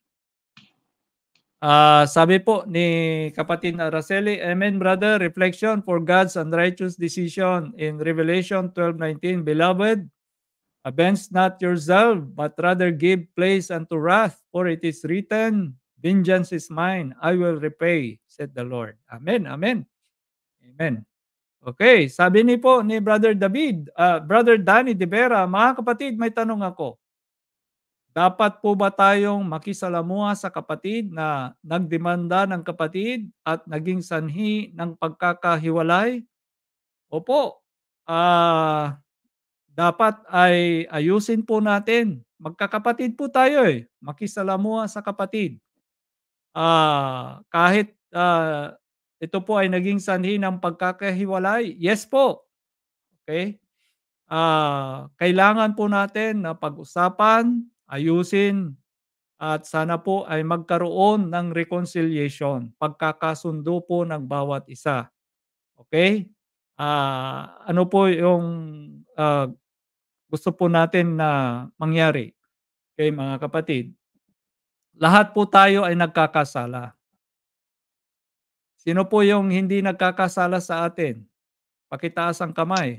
Ah, sabi po ni kapatid na Araceli, "Amen, brother. Reflection for God's unrighteous decision in Revelation twelve nineteen. Beloved, avenge not yourself, but rather give place unto wrath, for it is written, Vengeance is mine, I will repay, said the Lord." Amen, amen, amen. Okay, sabi ni po ni Brother David, ah, Brother Danny De Vera, "Mga kapatid, may tanong ako. Dapat po ba tayong makisalamuha sa kapatid na nagdemanda ng kapatid at naging sanhi ng pagkakahiwalay?" Opo. Ah, dapat ay ayusin po natin. Magkakapatid po tayo eh. Makisalamuha sa kapatid. Ah, kahit ah, ito po ay naging sanhi ng pagkakahiwalay, yes po. Okay? Ah, kailangan po natin na pag-usapan, ayusin, at sana po ay magkaroon ng reconciliation, pagkakasundo po ng bawat isa. Okay? Ah, ano po yung ah, gusto po natin na mangyari? Okay, mga kapatid. Lahat po tayo ay nagkakasala. Sino po yung hindi nagkakasala sa atin? Pakitaas ang kamay.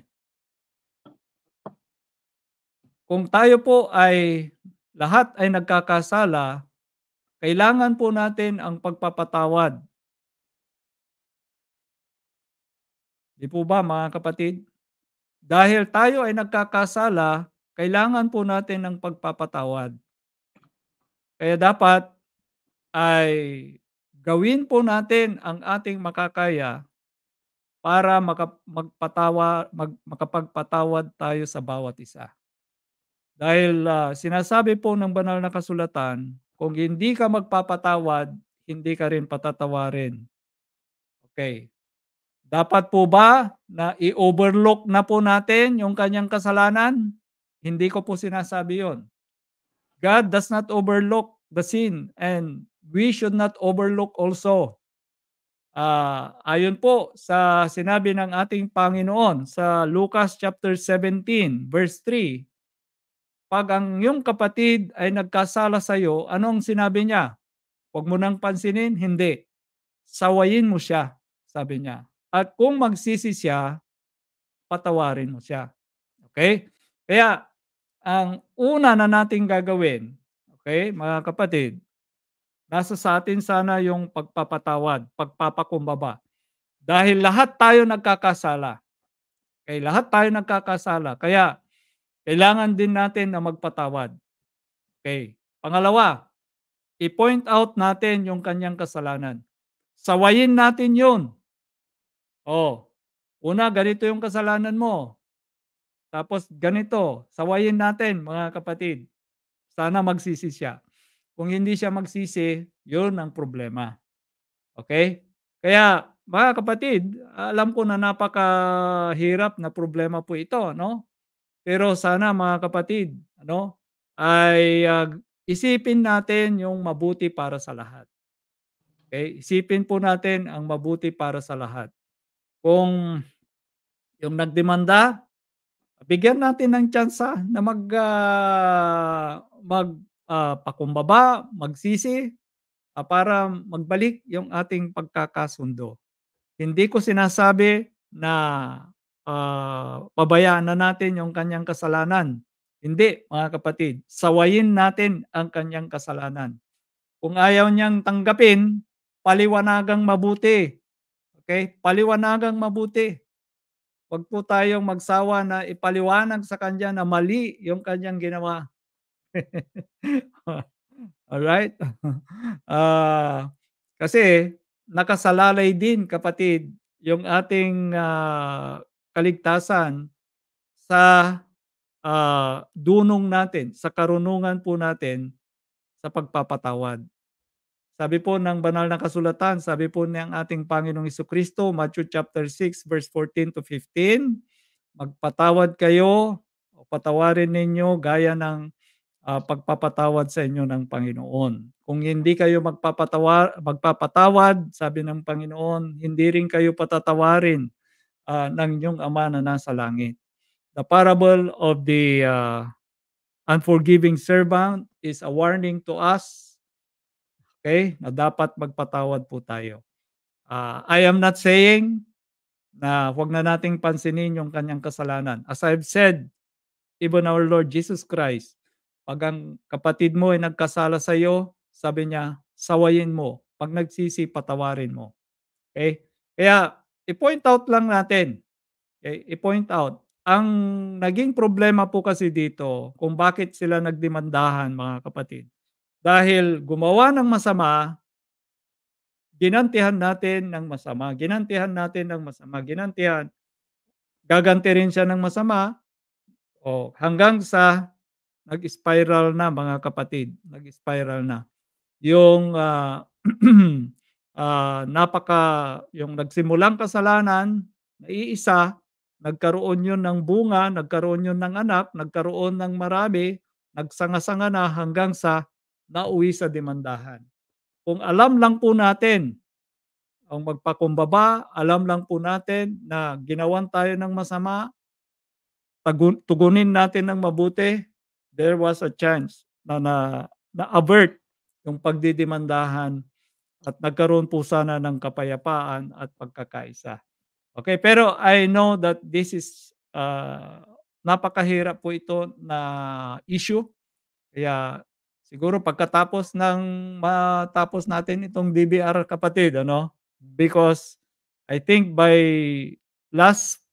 Kung tayo po ay lahat ay nagkakasala, kailangan po natin ang pagpapatawad. Di po ba mga kapatid? Dahil tayo ay nagkakasala, kailangan po natin ng pagpapatawad. Kaya dapat ay gawin po natin ang ating makakaya para maka, magpatawa, mag, makapagpatawad tayo sa bawat isa. Dahil ah, sinasabi po ng banal na kasulatan, kung hindi ka magpapatawad, hindi ka rin patatawarin. Okay. Dapat po ba na i-overlook na po natin yung kanyang kasalanan? Hindi ko po sinasabi yon. God does not overlook the sin and we should not overlook also. Ah, ayon po sa sinabi ng ating Panginoon sa Lucas chapter seventeen verse three, pag ang iyong kapatid ay nagkasala sa iyo, anong sinabi niya? Huwag mo nang pansinin, hindi. Sawayin mo siya, sabi niya. At kung magsisi siya, patawarin mo siya. Okay? Kaya ang una na nating gagawin, okay, mga kapatid, nasa sa atin sana yung pagpapatawad, pagpapakumbaba. Dahil lahat tayo nagkakasala. Okay, lahat tayo nagkakasala. Kaya kailangan din natin na magpatawad. Okay. Pangalawa, i-point out natin yung kanyang kasalanan. Sawayin natin yun. Oh, una, ganito yung kasalanan mo. Tapos ganito, sawayin natin mga kapatid. Sana magsisi siya. Kung hindi siya magsisi, yun ang problema. Okay? Kaya mga kapatid, alam ko na napakahirap na problema po ito, no? Pero sana mga kapatid, ano, ay uh, isipin natin yung mabuti para sa lahat. Okay? Isipin po natin ang mabuti para sa lahat. Kung yung nagdemanda, bigyan natin ng tsansa na mag uh, mag uh, pakumbaba, magsisi, uh, para magbalik yung ating pagkakasundo. Hindi ko sinasabi na uh, pabayaan na natin yung kanyang kasalanan. Hindi, mga kapatid. Sawayin natin ang kanyang kasalanan. Kung ayaw niyang tanggapin, paliwanagang mabuti. Okay? Paliwanagang mabuti. Huwag po tayong magsawa na ipaliwanag sa kanya na mali yung kanyang ginawa. Alright? Ah, kasi nakasalalay din, kapatid, yung ating ah, kaligtasan sa ah, dunong natin, sa karunungan po natin sa pagpapatawad. Sabi po ng banal na kasulatan, sabi po ng ating Panginoong Jesucristo, Matthew chapter six verse fourteen to fifteen, magpatawad kayo o patawarin ninyo gaya ng ah, pagpapatawad sa inyo ng Panginoon. Kung hindi kayo magpapatawa, magpapatawad, sabi ng Panginoon, hindi rin kayo patatawarin ah, ng inyong Ama na nasa langit. The parable of the uh, unforgiving servant is a warning to us, okay, na dapat magpatawad po tayo. Uh, I am not saying na huwag na nating pansinin yung kanyang kasalanan. As I've said, even our Lord Jesus Christ, pag ang kapatid mo ay nagkasala sa iyo, sabi niya, sawayin mo. Pag nagsisi, patawarin mo. Okay? Kaya, i-point out lang natin. Okay? I-point out. Ang naging problema po kasi dito, kung bakit sila nagdemandahan, mga kapatid. Dahil gumawa ng masama, ginantihan natin ng masama. Ginantihan natin ng masama. Ginantihan. Gaganti rin siya ng masama. O, hanggang sa nag-spiral na, mga kapatid. Nag-spiral na. Yung uh, uh, napaka, yung nagsimulang kasalanan, naiisa, nagkaroon yun ng bunga, nagkaroon yun ng anak, nagkaroon ng marami, nagsanga-sanga na hanggang sa nauwi sa demandahan. Kung alam lang po natin ang magpakumbaba, alam lang po natin na ginawan tayo ng masama, tugunin natin ng mabuti, there was a chance na na, na avert yung pagdidemandahan at nagkaroon po sana ng kapayapaan at pagkakaisa. Okay, pero I know that this is uh, napakahirap po ito na issue. Kaya siguro pagkatapos ng matapos natin itong D B R, kapatid, ano? Because I think by last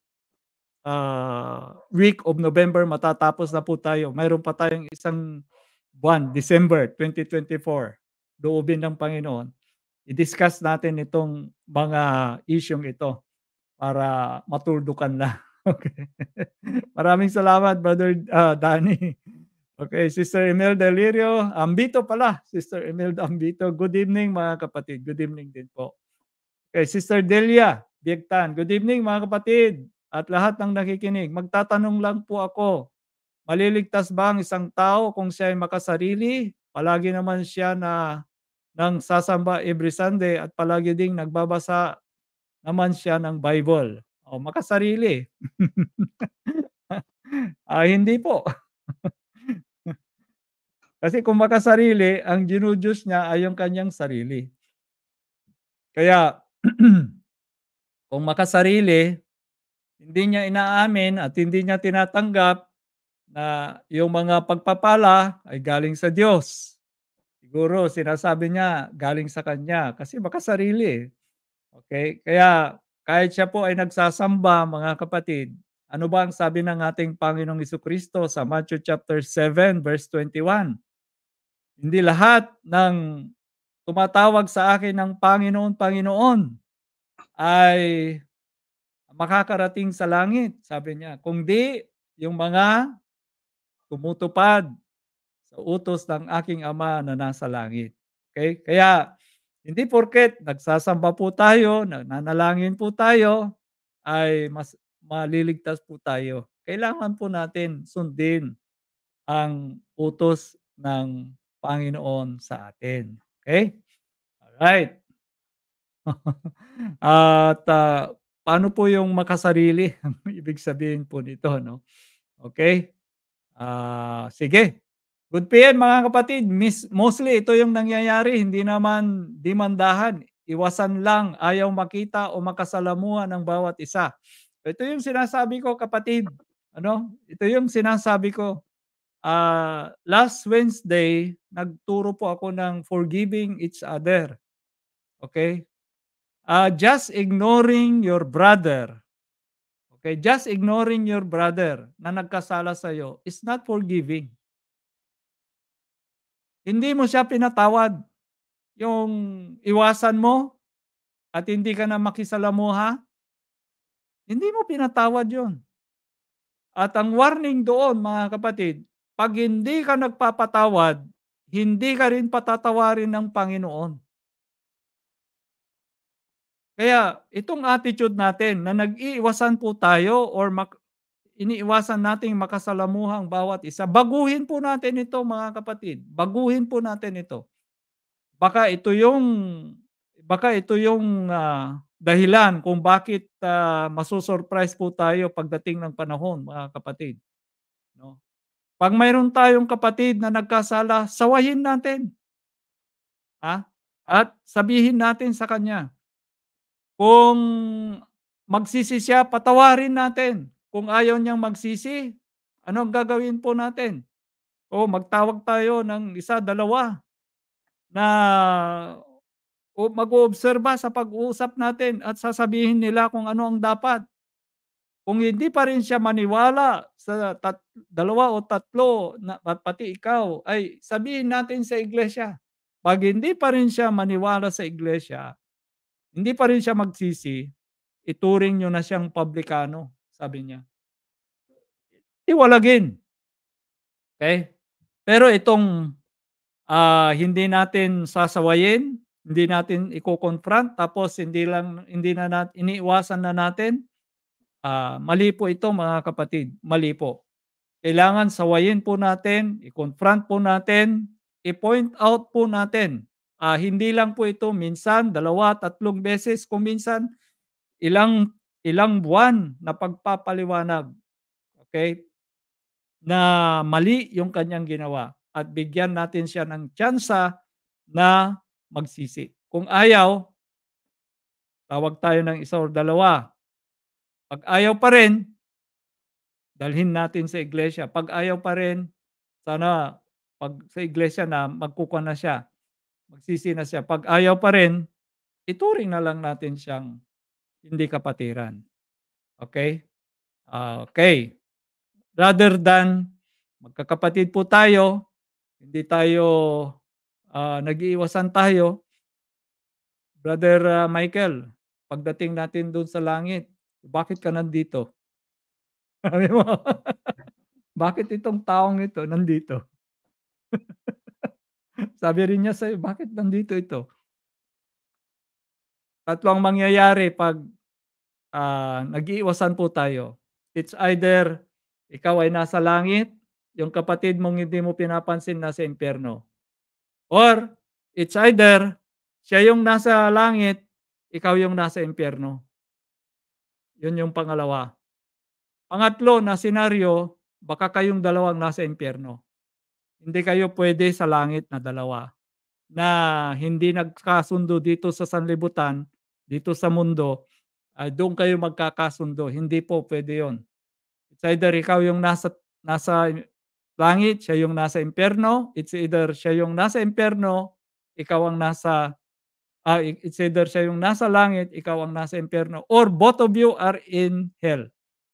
uh, week of November matatapos na po tayo. Mayroon pa tayong isang buwan, December twenty twenty-four, loobin ng Panginoon. I-discuss natin itong mga isyong ito para matuldukan na. Okay. Maraming salamat, Brother uh, Danny. Okay, Sister Imelda Lirio, Ambito pala, Sister Imelda Ambito. Good evening, mga kapatid. Good evening din po. Okay, Sister Delia Biagtan. Good evening, mga kapatid at lahat ng nakikinig. Magtatanong lang po ako, maliligtas ba ang isang tao kung siya ay makasarili? Palagi naman siya na nang sasamba every Sunday at palagi ding nagbabasa naman siya ng Bible. O, makasarili. ah, hindi po. Kasi kung makasarili, ang ginudiyos niya ay yung kanyang sarili. Kaya, kung makasarili, hindi niya inaamin at hindi niya tinatanggap na yung mga pagpapala ay galing sa Diyos. Siguro sinasabi niya galing sa kanya kasi makasarili. Okay? Kaya kahit siya po ay nagsasamba, mga kapatid, Ano ba ang sabi ng ating Panginoong Jesucristo sa Matthew chapter seven verse twenty-one? Hindi lahat ng tumatawag sa akin ng Panginoon, Panginoon ay makakarating sa langit, sabi niya. Kundi yung mga tumutupad sa utos ng aking Ama na nasa langit. Okay? Kaya hindi porket nagsasamba po tayo, nananalangin po tayo, ay mas maliligtas po tayo. Kailangan po natin sundin ang utos ng Panginoon sa atin. Okay? Alright. At ah, paano po yung makasarili? Ang ibig sabihin po nito, no? Okay? Ah, sige. Good P M mga kapatid, mis mostly ito yung nangyayari, hindi naman demandahan, iwasan lang, ayaw makita o makasalamuha ng bawat isa. Ito yung sinasabi ko kapatid, ano? Ito yung sinasabi ko. Ah, last Wednesday, nagturo po ako ng forgiving each other. Okay? Ah, just ignoring your brother. Okay, just ignoring your brother na nagkasala sa iyo is not forgiving. Hindi mo siya pinatawad. Yung iwasan mo at hindi ka na makisalamuha, hindi mo pinatawad yun. At ang warning doon, mga kapatid, pag hindi ka nagpapatawad, hindi ka rin patatawarin ng Panginoon. Kaya itong attitude natin na nag-iiwasan po tayo or mak- iniiwasan nating makasalamuha ang bawat isa, baguhin po natin ito, mga kapatid. Baguhin po natin ito. Baka ito yung baka ito yung ah, dahilan kung bakit ah, masu-surprise po tayo pagdating ng panahon, mga kapatid, no? Pag mayroon tayong kapatid na nagkasala, sawayin natin, ha? At sabihin natin sa kanya, kung magsisi siya, patawarin natin. Kung ayaw niyang magsisi, ano ang gagawin po natin? O magtawag tayo ng isa, dalawa na o mag-oobserba sa pag-uusap natin at sasabihin nila kung ano ang dapat. Kung hindi pa rin siya maniwala sa tat dalawa o tatlo na at pati ikaw, ay sabihin natin sa iglesia. 'Pag hindi pa rin siya maniwala sa iglesia, hindi pa rin siya magsisi, ituring niyo na siyang publikano, sabi niya. Tiwalagin, okay? Pero itong Ah, hindi natin sasawayin, hindi natin iko-confront, tapos hindi lang hindi na nat iniiwasan na natin, ah, mali po ito, mga kapatid, mali po. Kailangan sawayin po natin, i-confront po natin, i-point out po natin. Ah, hindi lang po ito minsan, dalawa, tatlong beses, kung minsan ilang ilang buwan na pagpapaliwanag, okay? Na mali yung kanyang ginawa at bigyan natin siya ng tsansa na magsisi. Kung ayaw, tawag tayo ng isa o dalawa. Pag ayaw pa rin, dalhin natin sa iglesia. Pag ayaw pa rin, sana pag sa iglesia na magkukuha na siya, magsisi na siya. Pag ayaw pa rin, ituring na lang natin siyang hindi kapatiran. Okay? Ah, okay. Rather than magkakapatid po tayo, hindi tayo ah, nag-iiwasan tayo, Brother ah, Michael, pagdating natin doon sa langit, bakit ka nandito? Sabi mo, bakit itong taong ito nandito? Sabi rin niya sa'yo, bakit nandito ito? Tatlo ang mangyayari pag ah, nag-iiwasan po tayo. It's either ikaw ay nasa langit, yung kapatid mong hindi mo pinapansin nasa impyerno. Or it's either siya yung nasa langit, ikaw yung nasa impyerno. Yun yung pangalawa. Pangatlo na senaryo, baka kayong dalawang nasa impyerno. Hindi kayo pwede sa langit na dalawa. Na hindi nagkasundo dito sa sanlibutan, dito sa mundo, ay doon kayo magkakasundo. Hindi po pwede yon. It's either ikaw yung nasa nasa langit, siya yung nasa impyerno. It's either siya yung nasa impyerno, ikaw ang nasa ah, it's either siya yung nasa langit, ikaw ang nasa impyerno, or both of you are in hell.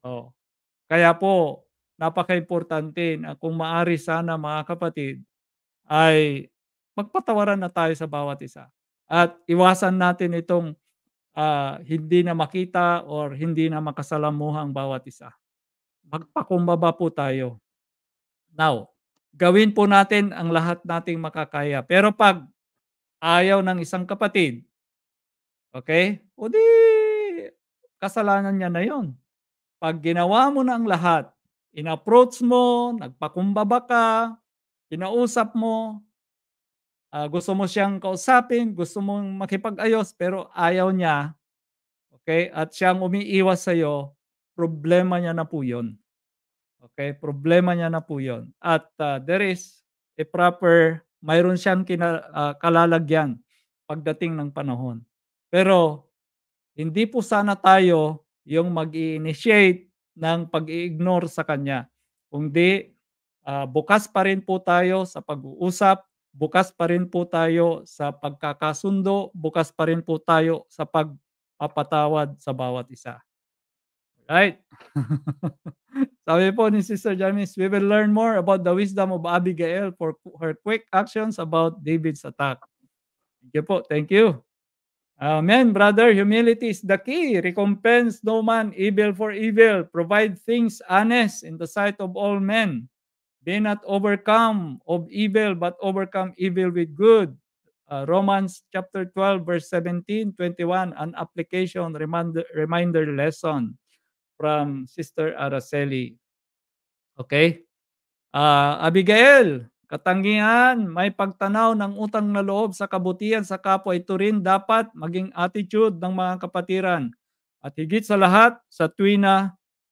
Oh. Kaya po, napaka-importante na kung maaari sana mga kapatid, ay magpatawaran na tayo sa bawat isa. At iwasan natin itong ah, hindi na makita or hindi na makasalamuhang bawat isa. Magpakumbaba po tayo. Now, gawin po natin ang lahat nating makakaya. Pero pag ayaw ng isang kapatid, okay? O di, kasalanan niya na yon. Pag ginawa mo na ang lahat, in-approach mo, nagpakumbaba ka, kinausap mo, ah, gusto mo siyang kausapin, gusto mong makipag-ayos, pero ayaw niya, okay? At siyang umiiwas sa'yo, problema niya na po yun. Okay? Problema niya na po yun. At ah, there is a proper, mayroon siyang kina, ah, kalalagyan pagdating ng panahon. Pero hindi po sana tayo yung mag-i-initiate ng pag-i-ignore sa kanya. Kundi ah, bukas pa rin po tayo sa pag-uusap, bukas pa rin po tayo sa pagkakasundo, bukas pa rin po tayo sa pagpapatawad sa bawat isa. Right? Sabi po ni Sister Janice, we will learn more about the wisdom of Abigail for her quick actions about David's attack. Thank you po. Thank you. Amen, brother. Humility is the key. Recompense no man evil for evil. Provide things honest in the sight of all men. Be not overcome of evil, but overcome evil with good. Uh, Romans chapter twelve, verse seventeen, twenty-one, an application reminder, reminder lesson from Sister Araceli. Okay? Ah, Abigail, katangian, may pagtanaw ng utang na loob sa kabutihan sa kapwa. Ito rin dapat maging attitude ng mga kapatiran. At higit sa lahat, sa tuwina,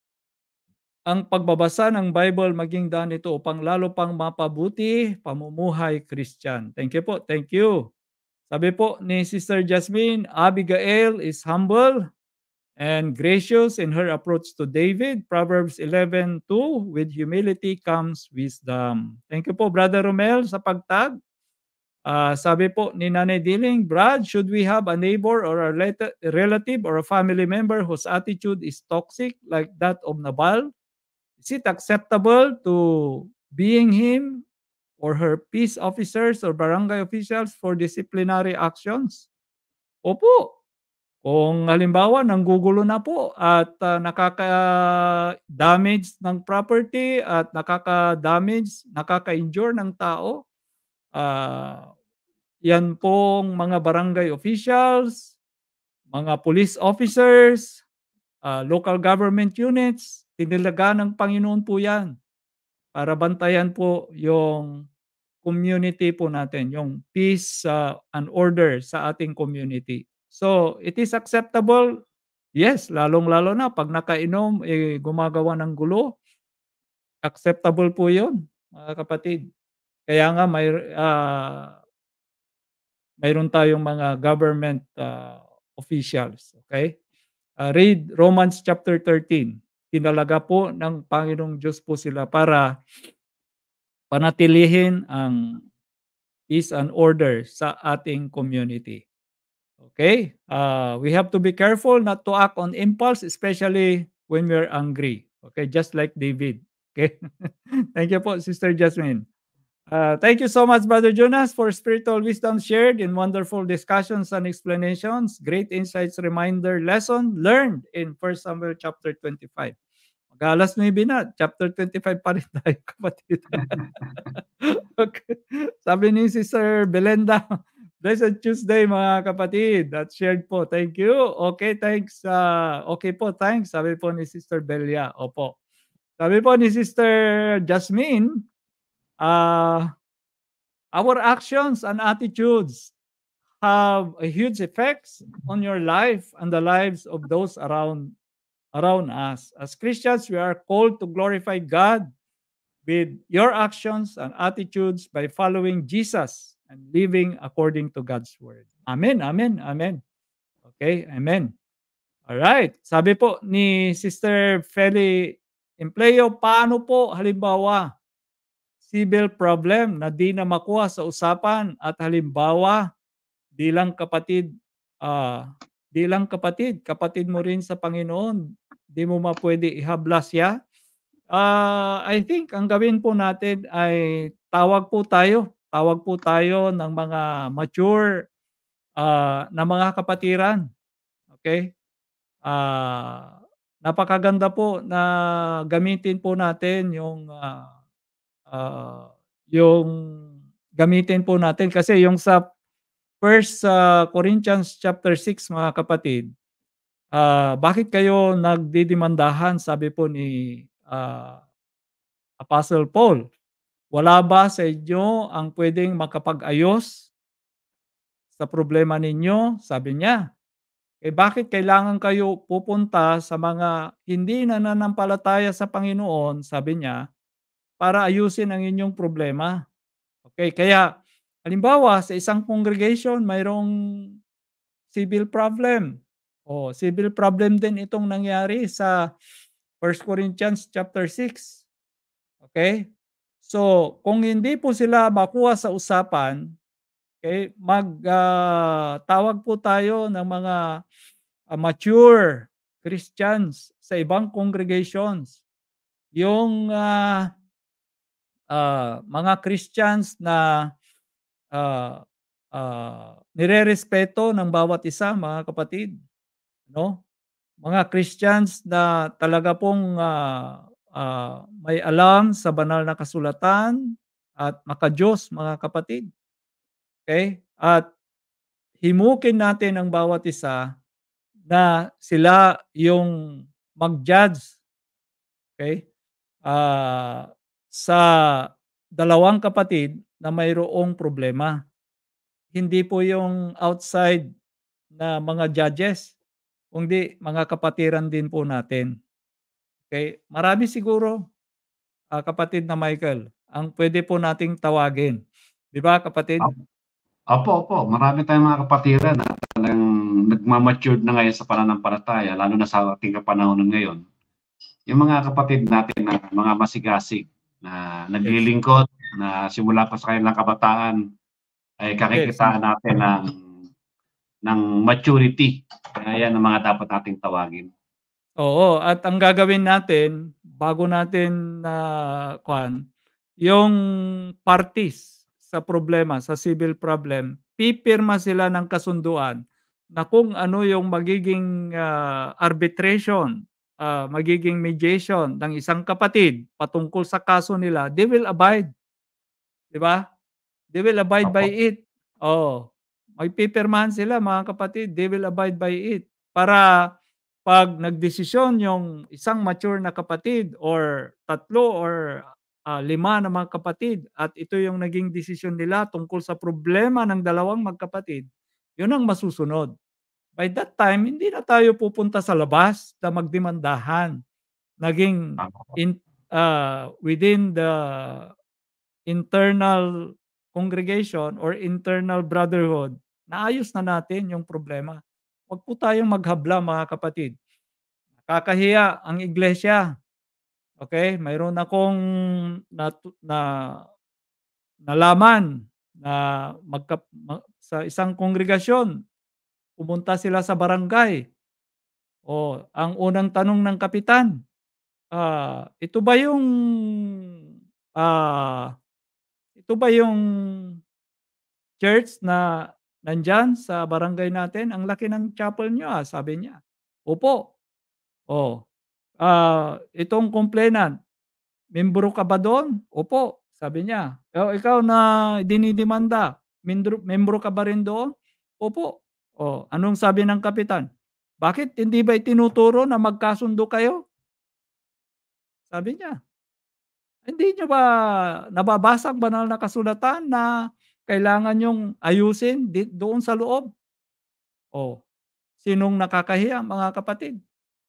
ang pagbabasa ng Bible maging daan ito upang lalo pang mapabuti pamumuhay Christian. Thank you po. Thank you. Sabi po ni Sister Jasmine, Abigail is humble and gracious in her approach to David. Proverbs eleven two, with humility comes wisdom. Thank you po, Brother Romel, sa pagtag. Uh, sabi po ni Nanay Diling, Brad, should we have a neighbor or a relative or a family member whose attitude is toxic like that of Nabal? Is it acceptable to being him or her peace officers or barangay officials for disciplinary actions? Opo. Kung halimbawa nanggugulo na po at uh, nakaka-damage ng property at nakaka-damage, nakaka-injure ng tao, uh, yan pong mga barangay officials, mga police officers, uh, local government units, tinilaga ng Panginoon po yan para bantayan po yung community po natin, yung peace uh, and order sa ating community. So, it is acceptable. Yes, lalong-lalo na pag nakainom, eh, gumagawa ng gulo. Acceptable po yun, mga kapatid. Kaya nga may, uh, mayroon tayong mga government uh, officials. Okay? Uh, read Romans chapter thirteen. Tinalaga po ng Panginoong Diyos po sila para panatilihin ang peace and order sa ating community. Okay? Uh, we have to be careful not to act on impulse, especially when we're angry. Okay? Just like David. Okay? Thank you po, Sister Jasmine. Uh, thank you so much, Brother Jonas, for spiritual wisdom shared in wonderful discussions and explanations. Great insights, reminder, lesson learned in First Samuel chapter twenty-five. Mag-alas nuwebe na, chapter twenty-five pa rin tayo, kapatid. Okay. Sabi ni Sister Belenda, Blessed Tuesday, mga kapatid. That shared po. Thank you. Okay, thanks. Uh, okay po, thanks. Sabi po ni Sister Belia. Opo. Sabi po ni Sister Jasmine, uh, our actions and attitudes have a huge effects on your life and the lives of those around around us. As Christians, we are called to glorify God with your actions and attitudes by following Jesus and living according to God's word. Amen, amen, amen. Okay, amen. All right. Sabi po ni Sister Feli Empleo, paano po halimbawa civil problem na di na makuha sa usapan at halimbawa di lang kapatid, uh, di lang kapatid, kapatid mo rin sa Panginoon, 'di mo mapuwede ihablas siya. Ah, I think ang gawin po natin ay tawag po tayo, tawag po tayo ng mga mature, ah, na mga kapatiran, okey? Ah, napakaganda po na gamitin po natin yung, ah, ah, yung gamitin po natin kasi yung sa First sa Corinthians chapter six mga kapatid, ah, bakit kayo nagdidemandahan sabi po ni, ah, Apostle Paul, wala ba sa inyo ang puwedeng makapag-ayos sa problema ninyo? Sabi niya. Eh, bakit kailangan kayo pupunta sa mga hindi nananampalataya sa Panginoon, sabi niya, para ayusin ang inyong problema. Okay, kaya halimbawa sa isang congregation mayroong civil problem. Oh, civil problem din itong nangyari sa First Corinthians chapter six. Okay? So, kung hindi po sila makuha sa usapan, okay, mag ah, tawag po tayo ng mga ah, mature Christians sa ibang congregations. Yung ah, ah, mga Christians na ah, ah, nirerespeto ng bawat isa, mga kapatid, no? Mga Christians na talaga pong ah, ah, may alam sa banal na kasulatan at maka-Diyos, mga kapatid. Okay? At himukin natin ang bawat isa na sila yung mag-judge, okay? Ah, sa dalawang kapatid na mayroong problema. Hindi po yung outside na mga judges, kundi mga kapatiran din po natin. Okay? Marami siguro, ah, kapatid na Michael, ang pwede po nating tawagin. 'Di ba kapatid? Opo, opo. Marami tayong mga kapatiran na talagang nagma-matured na ngayon sa pananampalataya, lalo na sa ating kapanahunan ngayon. Yung mga kapatid natin na mga masigasig na Yes. naglilingkod, na simula pa sa kanilang kabataan ay Yes. kakikitaan natin ng ng maturity. Kaya yan ang mga dapat nating tawagin. Oo, at ang gagawin natin bago natin na kuwan, yung parties sa problema, sa civil problem, pipirma sila ng kasunduan na kung ano yung magiging, ah, arbitration, ah, magiging mediation ng isang kapatid patungkol sa kaso nila, they will abide, 'di ba? They will abide by Opo. it. Oo, magpipirmahan sila mga kapatid, they will abide by it. Para 'pag nagdesisyon yung isang mature na kapatid or tatlo or, ah, lima na mga kapatid at ito yung naging desisyon nila tungkol sa problema ng dalawang magkapatid, yun ang masusunod. By that time, hindi na tayo pupunta sa labas na magdemandahan. Naging Tama po. in ah, within the internal congregation or internal brotherhood, naayos na natin yung problema. Huwag po tayong maghabla mga kapatid. Nakakahiya ang iglesia. Okay? Mayroon akong natu na nalaman na magkap ma sa isang kongregasyon, pumunta sila sa barangay. O ang unang tanong ng kapitan, ah, "Ito ba yung, ah, ito ba yung church na nandiyan sa barangay natin? Ang laki ng chapel niyo, ah," sabi niya. "Opo." "Oh, ah, itong complainant, membro ka ba do'n?" "Opo," sabi niya. "Oh, ikaw na dinidemanda, mindro membro ka ba rin doon?" "Opo." "Oh, anong sabi ng kapitan?" "Bakit hindi ba itinuturo na magkasundo kayo?" Sabi niya. "Hindi niyo ba nababasa ang banal na kasulatan na kailangan niyong ayusin di doon sa loob?" Oh, sinong nakakahiya mga kapatid?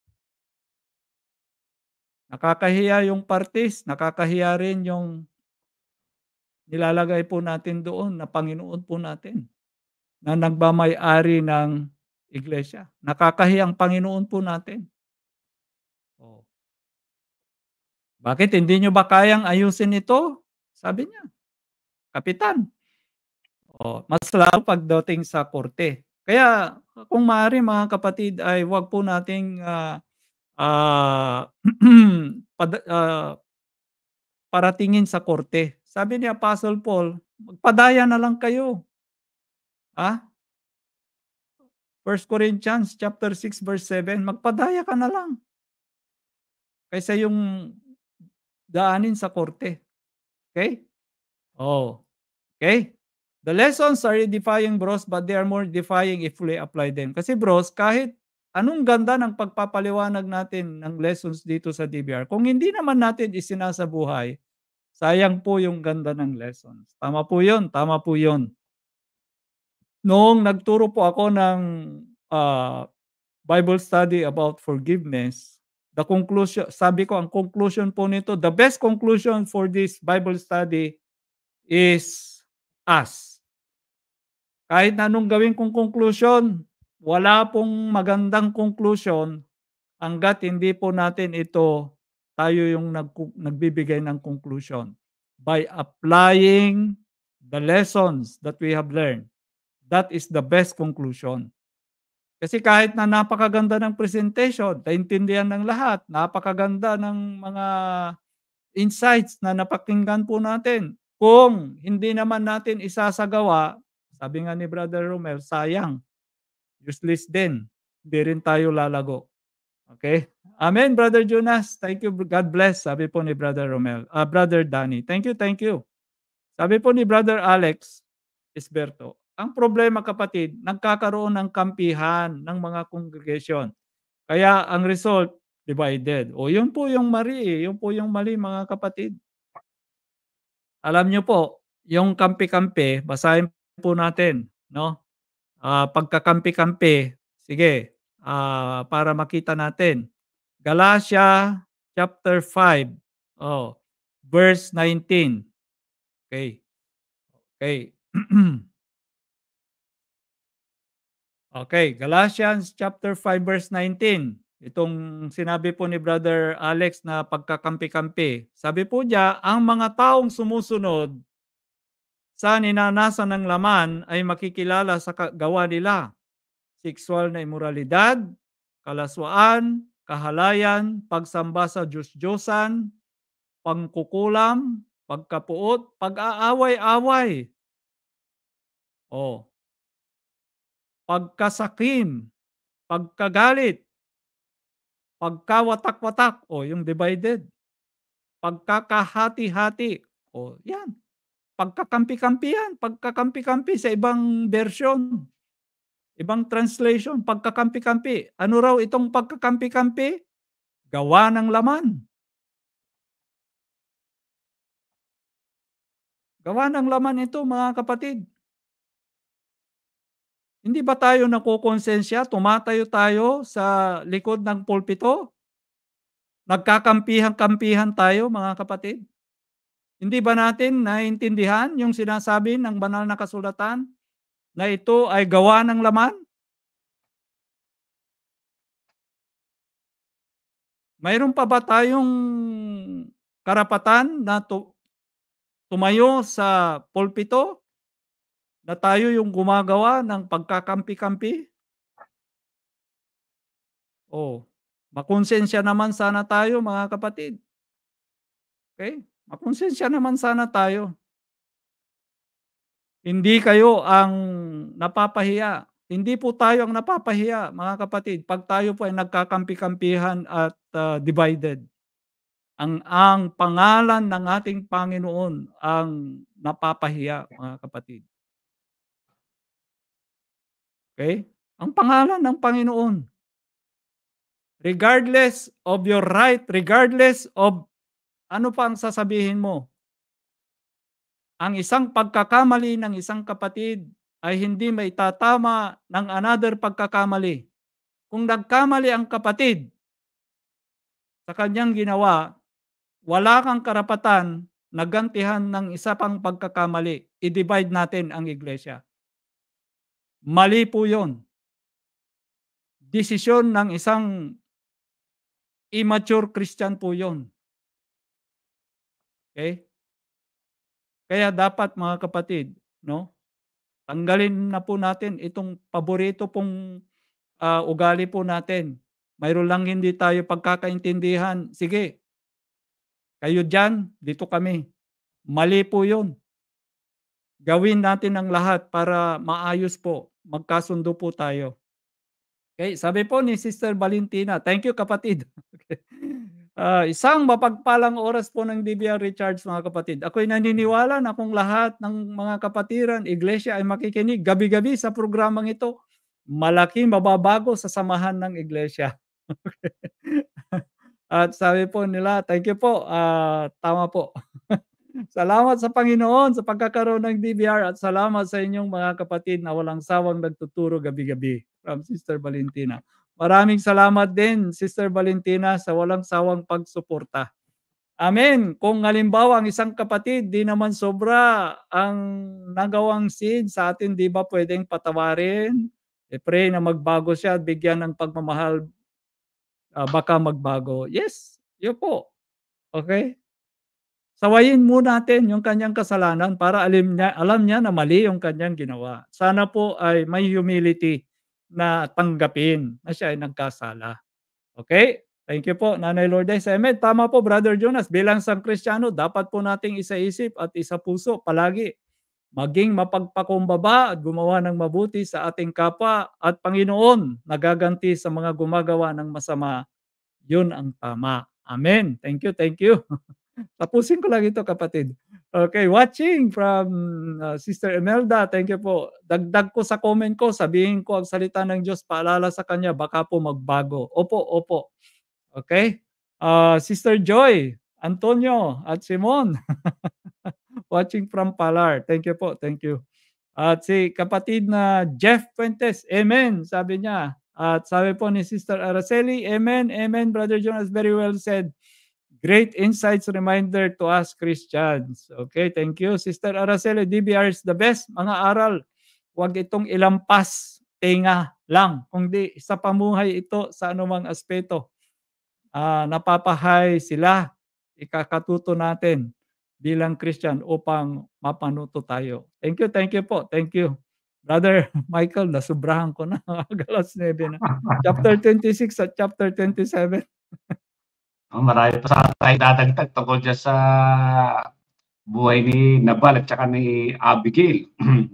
Nakakahiya yung parties, nakakahiya rin yung nilalagay po natin doon na Panginoon po natin, na nagmamay-ari ng iglesia. Nakakahiya ang Panginoon po natin. Oh, "Bakit hindi niyo ba kayang ayusin ito?" Sabi niya, kapitan. Oh, mas lalo pagdating sa korte. Kaya kung maaari mga kapatid ay 'wag po nating, ah ah, pada ah, paratingin sa korte. Sabi ni Apostle Paul, "Magpadaya na lang kayo." Ah, First Corinthians chapter six verse seven, magpadaya ka na lang kaysa yung daanin sa korte, okay. Oh, okay. The lessons are edifying bros, but they are more edifying if we apply them. Kasi bros, kahit anong ganda ng pagpapaliwanag natin ng lessons dito sa D B R, kung hindi naman natin isinasabuhay, sayang po yung ganda ng lessons. Tama po yun, tama po yun. Noong nagturo po ako ng ah, Bible study about forgiveness, the conclusion, sabi ko ang conclusion po nito, the best conclusion for this Bible study is us. Kahit na anong gawin kong conclusion, wala pong magandang conclusion hangga't hindi po natin ito, tayo yung nagku nagbibigay ng conclusion. By applying the lessons that we have learned, that is the best conclusion. Kasi kahit na napakaganda ng presentation, naintindihan ng lahat, napakaganda ng mga insights na napakinggan po natin, kung hindi naman natin isasagawa, sabi nga ni Brother Romel, sayang, useless din, hindi rin tayo lalago. Okay? Amen, Brother Jonas. Thank you. God bless. Sabi po ni Brother Romel. Ah, Brother Danny. Thank you, thank you. Sabi po ni Brother Alex Esberto, ang problema kapatid, nagkakaroon ng kampihan ng mga congregation. Kaya ang result, divided. O yun po yung mali eh. Yun po yung mali mga kapatid. Alam niyo po, yung kampi-kampi, basahin po natin, no? Ah, pagkakampi-kampi, sige, ah, para makita natin. Galatia chapter five, oh, verse nineteen. Okay. Okay. Okay, Galatians chapter five verse nineteen. Itong sinabi po ni Brother Alex na pagkakampi-kampi. Sabi po niya, ang mga taong sumusunod sa ninanasan ng laman ay makikilala sa gawa nila. Sexual na imoralidad, kalaswaan, kahalayan, pagsamba sa Diyos-Diyosan, pangkukulam, pagkapuot, pag-aaway-away. Oh, pagkasakim, pagkagalit, pagkawatak-watak, o yung divided, pagkakahati-hati, o yan, pagkakampi-kampi yan, pagkakampi-kampi sa ibang version, ibang translation, pagkakampi-kampi. Ano raw itong pagkakampi-kampi? Gawa ng laman. Gawa ng laman ito mga kapatid. Hindi ba tayo nakokonsensya, tumatayo tayo sa likod ng pulpito? Nagkakampihan-kampihan tayo mga kapatid. Hindi ba natin naiintindihan yung sinasabi ng banal na kasulatan na ito ay gawa ng laman? Mayroon pa ba tayong karapatan na tu- tumayo sa pulpito na tayo yung gumagawa ng pagkakampi-kampi? Oh, makonsensya naman sana tayo mga kapatid. Okay? Makonsensya naman sana tayo. Hindi kayo ang napapahiya. Hindi po tayo ang napapahiya, mga kapatid, pag tayo po ay nagkakampi-kampihan at ah, divided. Ang ang pangalan ng ating Panginoon ang napapahiya, mga kapatid. Okay? Ang pangalan ng Panginoon. Regardless of your right, regardless of ano pa ang sasabihin mo, ang isang pagkakamali ng isang kapatid ay hindi maitatama ng another pagkakamali. Kung nagkamali ang kapatid sa kanyang ginawa, wala kang karapatan na gantihan ng isa pang pagkakamali. I-divide natin ang iglesia. Mali po yun. Desisyon ng isang immature Christian po yun. Okay? Kaya dapat mga kapatid, no? Tanggalin na po natin itong paborito pong ah, ugali po natin. mayroon lang hindi tayo pagkakaintindihan, sige, kayo diyan, dito kami. Mali po 'yun. Gawin natin ang lahat para maayos po, magkasundo po tayo. Okay, sabi po ni Sister Valentina, thank you kapatid. Okay. Ah, isang mapagpalang oras po ng D B R Recharge mga kapatid. Ako'y naniniwala na kung lahat ng mga kapatiran, iglesia ay makikinig gabi-gabi sa programang ito, malaking mababago sa samahan ng iglesia. At sabi po nila, thank you po, ah, tama po. Salamat sa Panginoon sa pagkakaroon ng D B R at salamat sa inyong mga kapatid na walang sawang nagtuturo gabi-gabi. From Sister Valentina. Maraming salamat din, Sister Valentina, sa walang sawang pagsuporta. Amen. Kung halimbawa ang isang kapatid di naman sobra ang nagawang sin sa atin, di ba pwedeng patawarin? I-pray na magbago siya at bigyan ng pagmamahal, ah, baka magbago. Yes, yun po. Okay? Sawayin muna natin yung kanyang kasalanan para alam niya, alam niya na mali yung kanyang ginawa. Sana po ay may humility na tanggapin na siya ay nagkasala. Okay? Thank you po, Nanay Lourdes. Amen. Tama po, Brother Jonas. Bilang isang Kristiyano, dapat po nating isa-isip at isa-puso palagi. Maging mapagpakumbaba at gumawa ng mabuti sa ating kapwa at Panginoon nagaganti sa mga gumagawa ng masama. Yun ang tama. Amen. Thank you, thank you. Tapusin ko lang ito kapatid. Okay, watching from uh, Sister Imelda. Thank you po. Dagdag ko sa comment ko, sabihin ko ang salita ng Diyos, paalala sa kanya, baka po magbago. Opo, opo. Okay? Uh, Sister Joy, Antonio, at Simon. Watching from Palar. Thank you po, thank you. At si kapatid na Jeff Fuentes, amen, sabi niya. At sabi po ni Sister Araceli, amen, amen, Brother Jonas, very well said. Great insights reminder to us Christians. Okay, thank you. Sister Araceli, D B R is the best. Mga aral, huwag itong ilampas, tenga lang. Kundi sa pamuhay ito sa anumang aspeto. Uh, napapahay sila. Ikakatuto natin bilang Christian upang mapanuto tayo. Thank you, thank you po. Thank you. Brother Michael, nasubrahan ko na. Alas nine na. Chapter twenty-six at chapter twenty-seven. Oh, marami pa sana tayong dadagdag tungkol dyan sa buhay ni Nabal at saka ni Abigail.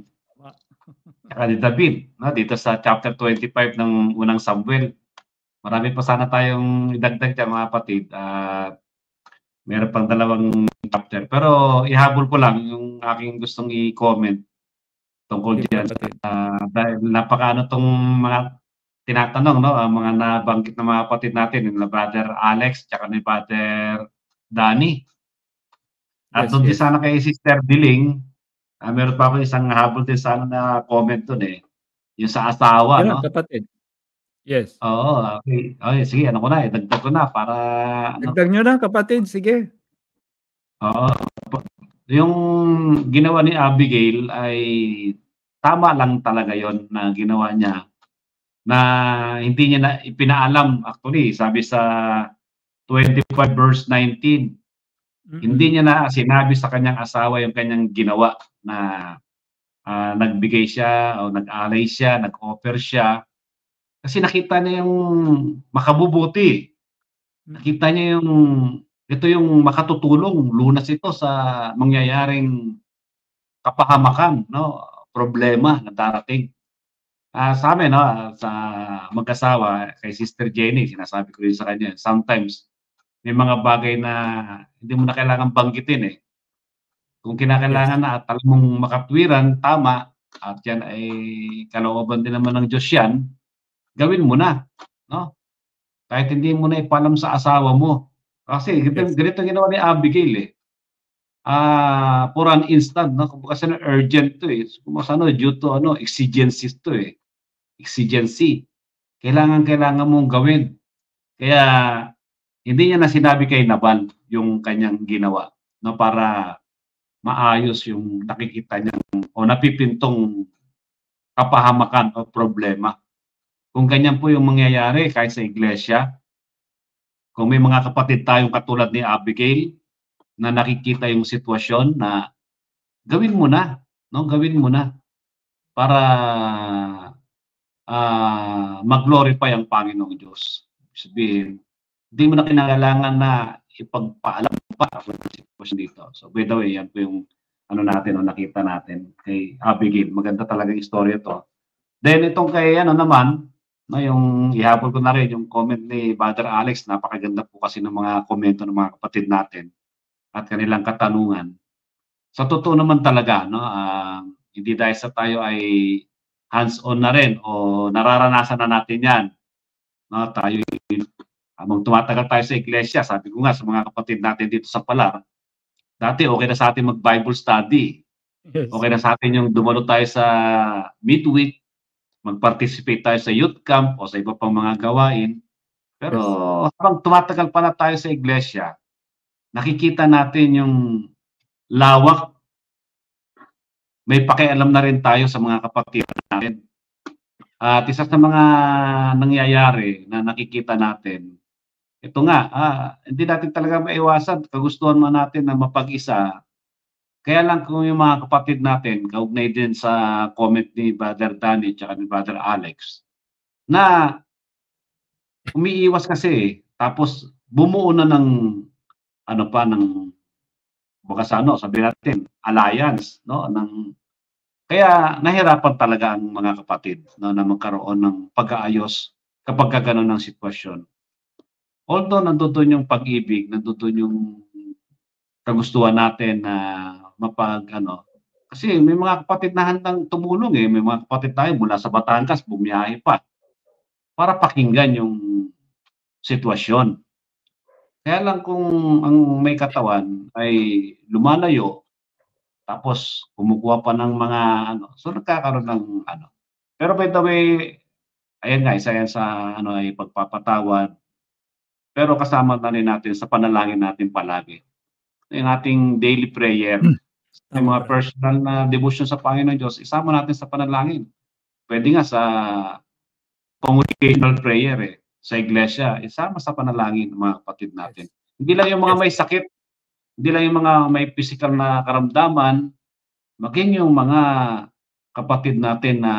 Saka ni David, no? Dito sa chapter twenty-five ng unang Samuel. Marami pa sana tayong idagdag dyan mga kapatid. Uh, meron pang dalawang chapter. Pero ihabol ko lang yung aking gustong i-comment tungkol dyan. Uh, dahil napakaano tong mga tinatanong, no, ang mga nabanggit na mga kapatid natin, yung Brother Alex, tsaka ni Brother Danny. At Yes, doon yes. din sana kay Sister Diling, uh, meron pa ako isang habol din sana na comment doon eh, yung sa asawa, Sige no? lang, kapatid. Yes. Oo, okay. Okay, sige, ano ko na, idagdag ko na para... Ano, dagdag nyo na, kapatid, sige. Oo. Yung ginawa ni Abigail ay tama lang talaga yon na ginawa niya. Na hindi niya na ipinaalam, actually sabi sa twenty-five verse nineteen, mm-hmm. Hindi niya na sinabi sa kanyang asawa yung kanyang ginawa na uh, nagbigay siya o nag-alay siya, nag-offer siya kasi nakita niya yung makabubuti, nakita niya yung ito yung makatutulong, lunas ito sa mangyayaring kapahamakan, no, problema na darating. Uh, sa amin, no, sa mag-asawa, kay Sister Jenny, sinasabi ko rin sa kanya, sometimes, may mga bagay na hindi mo na kailangan banggitin eh. Kung kinakailangan yes. na at alam mong makatwiran, tama, at yan ay kalooban din naman ng Diyos yan, gawin mo na. No? Kahit hindi mo na ipalam sa asawa mo. Kasi yes. ganito ginawa ni Abigail eh. Ah, uh, for an instant, no? Kung kasi no, urgent to eh. Kung ano, due to ano, exigencies to eh. Exigency. Kailangan, kailangan mong gawin. Kaya, hindi niya na sinabi kay Nabal yung kanyang ginawa, no, para maayos yung nakikita niya o napipintong kapahamakan o problema. Kung ganyan po yung mangyayari kahit sa iglesia, kung may mga kapatid tayong katulad ni Abigail, na nakikita yung sitwasyon na gawin mo na, no? Gawin mo na para uh, mag-glorify ang Panginoong Diyos. sabihin, hindi mo na kinakailangan na ipagpaalam pa ang sitwasyon dito. So by the way, yan po yung ano natin, o nakita natin kay Abigail. Maganda talagang istorya to. Then itong kay ano naman, no, yung ihabol ko na rin yung comment ni Brother Alex. Napakaganda po kasi ng mga komento ng mga kapatid natin at kanilang katanungan. Sa totoo naman talaga, no, uh, hindi dahil sa tayo ay hands-on na rin o nararanasan na natin yan. No, tayo, habang tumatagal tayo sa iglesia, sabi ko nga sa mga kapatid natin dito sa Palar, dati okay na sa atin mag-Bible study. Yes. Okay na sa atin yung dumalo tayo sa midweek, mag-participate tayo sa youth camp o sa iba pang mga gawain. Pero yes, habang tumatagal pa na tayo sa iglesia, nakikita natin yung lawak. May pakialam na rin tayo sa mga kapatid natin. At isa sa mga nangyayari na nakikita natin, ito nga, ah, hindi natin talaga maiwasan, kagustuhan mo natin na mapag-isa. Kaya lang kung yung mga kapatid natin, kaugnay din sa comment ni Brother Danny at ni Brother Alex, na umiiwas kasi, tapos bumuo na ng, ano pa, ng, baka sa ano, sabi natin, alliance, no, ng, kaya nahirapan talaga ang mga kapatid, no, na magkaroon ng pag-aayos kapag gano'n ng sitwasyon. Although nandoon yung pag-ibig, nandoon yung kagustuhan natin na mapag ano, kasi may mga kapatid na handang tumulong eh, may mga kapatid tayo mula sa Batangas bumiyahe pa para pakinggan yung sitwasyon. Kaya lang kung ang may katawan ay lumalayo, tapos kumukuha pa ng mga ano, so nagkakaroon ng ano. Pero by the way, ayan nga, isa yan sa ano ay pagpapatawad. Pero kasama na rin natin sa panalangin natin palagi. Yung ating daily prayer, yung mga personal na devotion sa Panginoon Diyos, isama natin sa panalangin. Pwede nga sa congregational prayer eh, sa iglesia, isama sa panalangin ng mga kapatid natin. Hindi lang yung mga may sakit, hindi lang yung mga may physical na karamdaman, maging yung mga kapatid natin na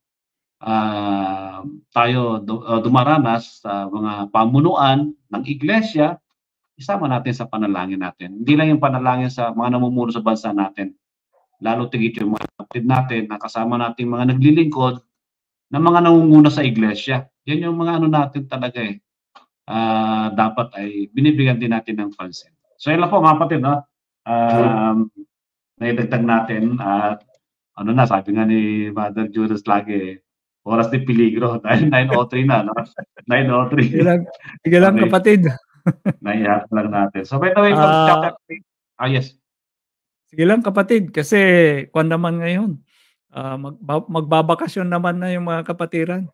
uh, tayo dumaranas sa mga pamunuan ng iglesia, isama natin sa panalangin natin. Hindi lang yung panalangin sa mga namumuno sa bansa natin. Lalo tigit yung mga kapatid natin na kasama natin mga naglilingkod na mga nangunguna sa iglesia. Yan yung mga ano natin talaga eh. Uh, dapat ay binibigyan din natin ng pansin. So yun lang po mga kapatid, no? Um, naidagdag natin at ano na, sabi nga ni Mother Judas lagi, oras ni peligro, dahil nine oh three na, no? nine oh three. Sige lang, sige lang okay, kapatid. Naiyak lang natin. So by the way, uh, chapter three. Ah, yes. Sige lang kapatid, kasi kwan naman ngayon, uh, mag, magbabakasyon naman na yung mga kapatiran.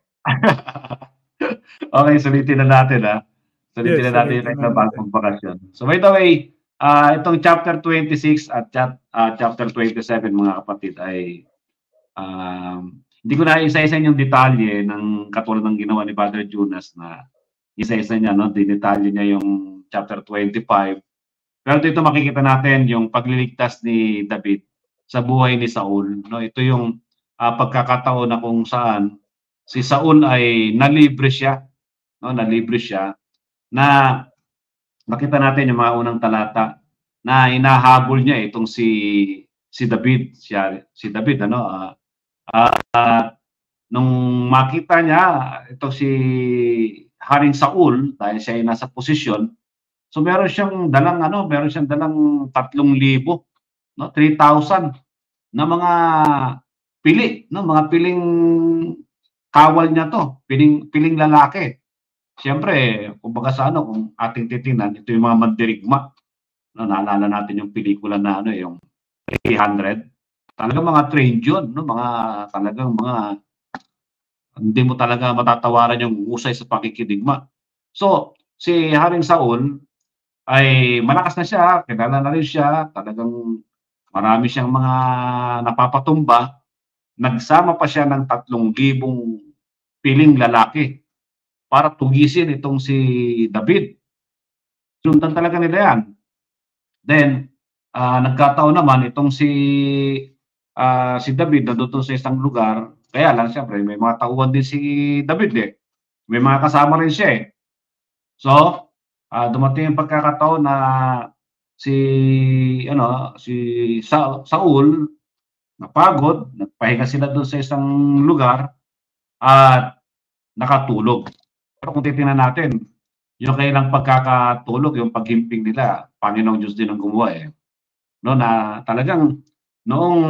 Okay, sulitin na natin ha. Sulitin yes, na natin yung bagong bakasyon. So by the way, uh, itong chapter twenty-six at chat, uh, chapter twenty-seven mga kapatid ay um, hindi ko na isa-isa yung detalye ng katulad ng ginawa ni Father Jonas na isa-isa niya, no? Dinetalye niya yung chapter twenty-five. Pero dito makikita natin yung pagliligtas ni David sa buhay ni Saul. No? Ito yung uh, pagkakataon na kung saan si Saul ay nalibre siya. No? Nalibre siya na makita natin yung mga unang talata na hinahabol niya itong si si David. Siya, si David, ano, uh, uh, uh, nung makita niya itong si Haring Saul, dahil siya ay nasa posisyon, so meron siyang dalang ano, meron siyang dalang tatlong libo, no, three thousand na mga pili, no, mga piling kawal niya to, piling piling lalaki. Siyempre, kumbaga sa ano, kung ating titingnan, ito yung mga mandirigma. No, naalala natin yung pelikula na ano, yung three hundred. Talagang mga trained yun, no, mga talagang mga hindi mo talaga matatawaran yung usay sa pakikidigma. So, si Haring Saul ay malakas na siya, kilala na rin siya, talagang marami siyang mga napapatumba. Nagsama pa siya ng tatlong libong piling lalaki para tugisin itong si David. Sundan talaga nila yan. Then, uh, nagkataon naman itong si uh, si David na doon sa isang lugar. Kaya lang siyempre may mga tauhan din si David eh. May mga kasama rin siya eh. So, ah, dumating yung pagkakataon na si ano, si Sa Saul napagod, nagpahinga sila doon sa isang lugar at nakatulog. Pero kung titingnan natin, yung kanilang pagkakatulog, yung paghimping nila, Panginoong Diyos din ang gumawa eh. No, na talagang noong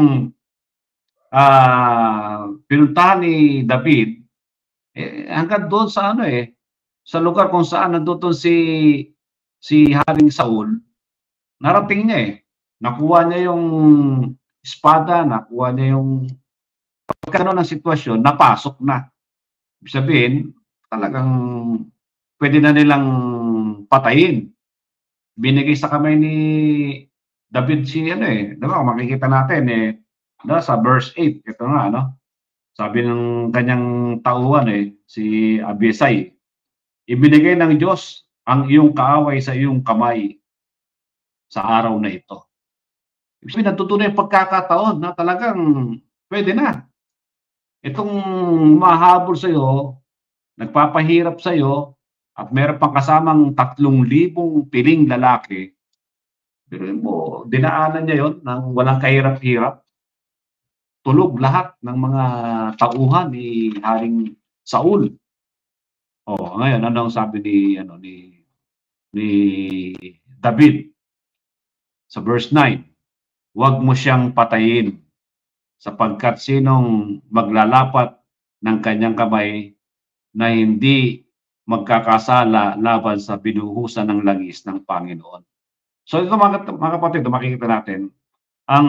ah, pinuntahan ni David, eh, hanggang doon sa ano eh, sa lugar kung saan nandoon si si Haring Saul, narating niya eh. Nakuha niya yung espada, nakuha niya yung pagkano ng sitwasyon, napasok na. Ibig sabihin, talagang pwede na nilang patayin. Binigay sa kamay ni David si ano eh, di ba, makikita natin eh, no, sa verse eight, ito nga, no? Sabi ng kanyang tauhan eh, si Abisai, ibinigay ng Diyos ang iyong kaaway sa iyong kamay sa araw na ito. Ibig sabihin, natutunan yung pagkakataon na talagang pwede na. Itong mahabol sa iyo, nagpapahirap sa iyo, at meron pang kasamang tatlong libong piling lalaki, pero mo, dinaanan niya yon ng walang kahirap-hirap. Tulog lahat ng mga tauhan ni Haring Saul. Oh, ngayon ano ang sabi ni ano ni ni David sa verse nine? Huwag mo siyang patayin sapagkat sinong maglalapat ng kanyang kamay na hindi magkakasala laban sa binuhusan ng langis ng Panginoon. So ito mga, mga kapatid, makikita natin ang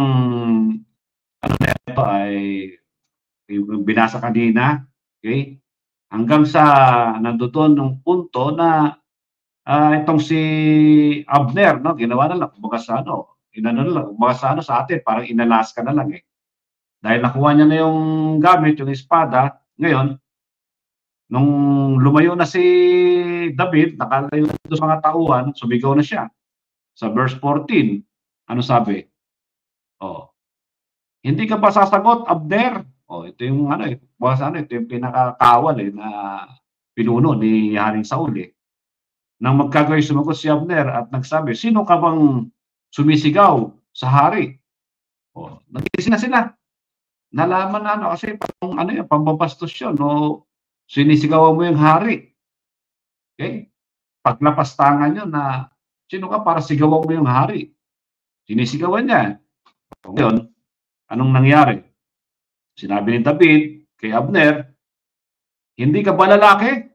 ano na ito ay yung binasa kanina, okay? Hanggang sa nandoon ng punto na uh, itong si Abner, no, ginawa na lang, kumbaga sa ano, inano na lang, kumbaga sa ano sa atin, parang inalas ka na lang eh. Dahil nakuha niya na yung gamit, yung espada, ngayon, nung lumayo na si David, nakalayo na sa mga tauhan, sumigaw na siya. Sa verse fourteen, ano sabi? Oh, hindi ka ba sasagot, Abner? Oh, ito yung ano eh, baka ano, ito yung pinakakawal eh, na pinuno ni Haring Saul eh. Nang magkagaway sumagot si Abner at nagsabi, sino ka bang sumisigaw sa hari? Oh, nag-isip na sila. Nalaman na ano, kasi pang, ano yan, pambabastos yun, no? Sinisigawan mo yung hari. Okay? Paglapastangan yun na, sino ka para sigawan mo yung hari? Sinisigawan niya. Ngayon, anong nangyari? Sinabi ni David kay Abner, hindi ka ba lalaki?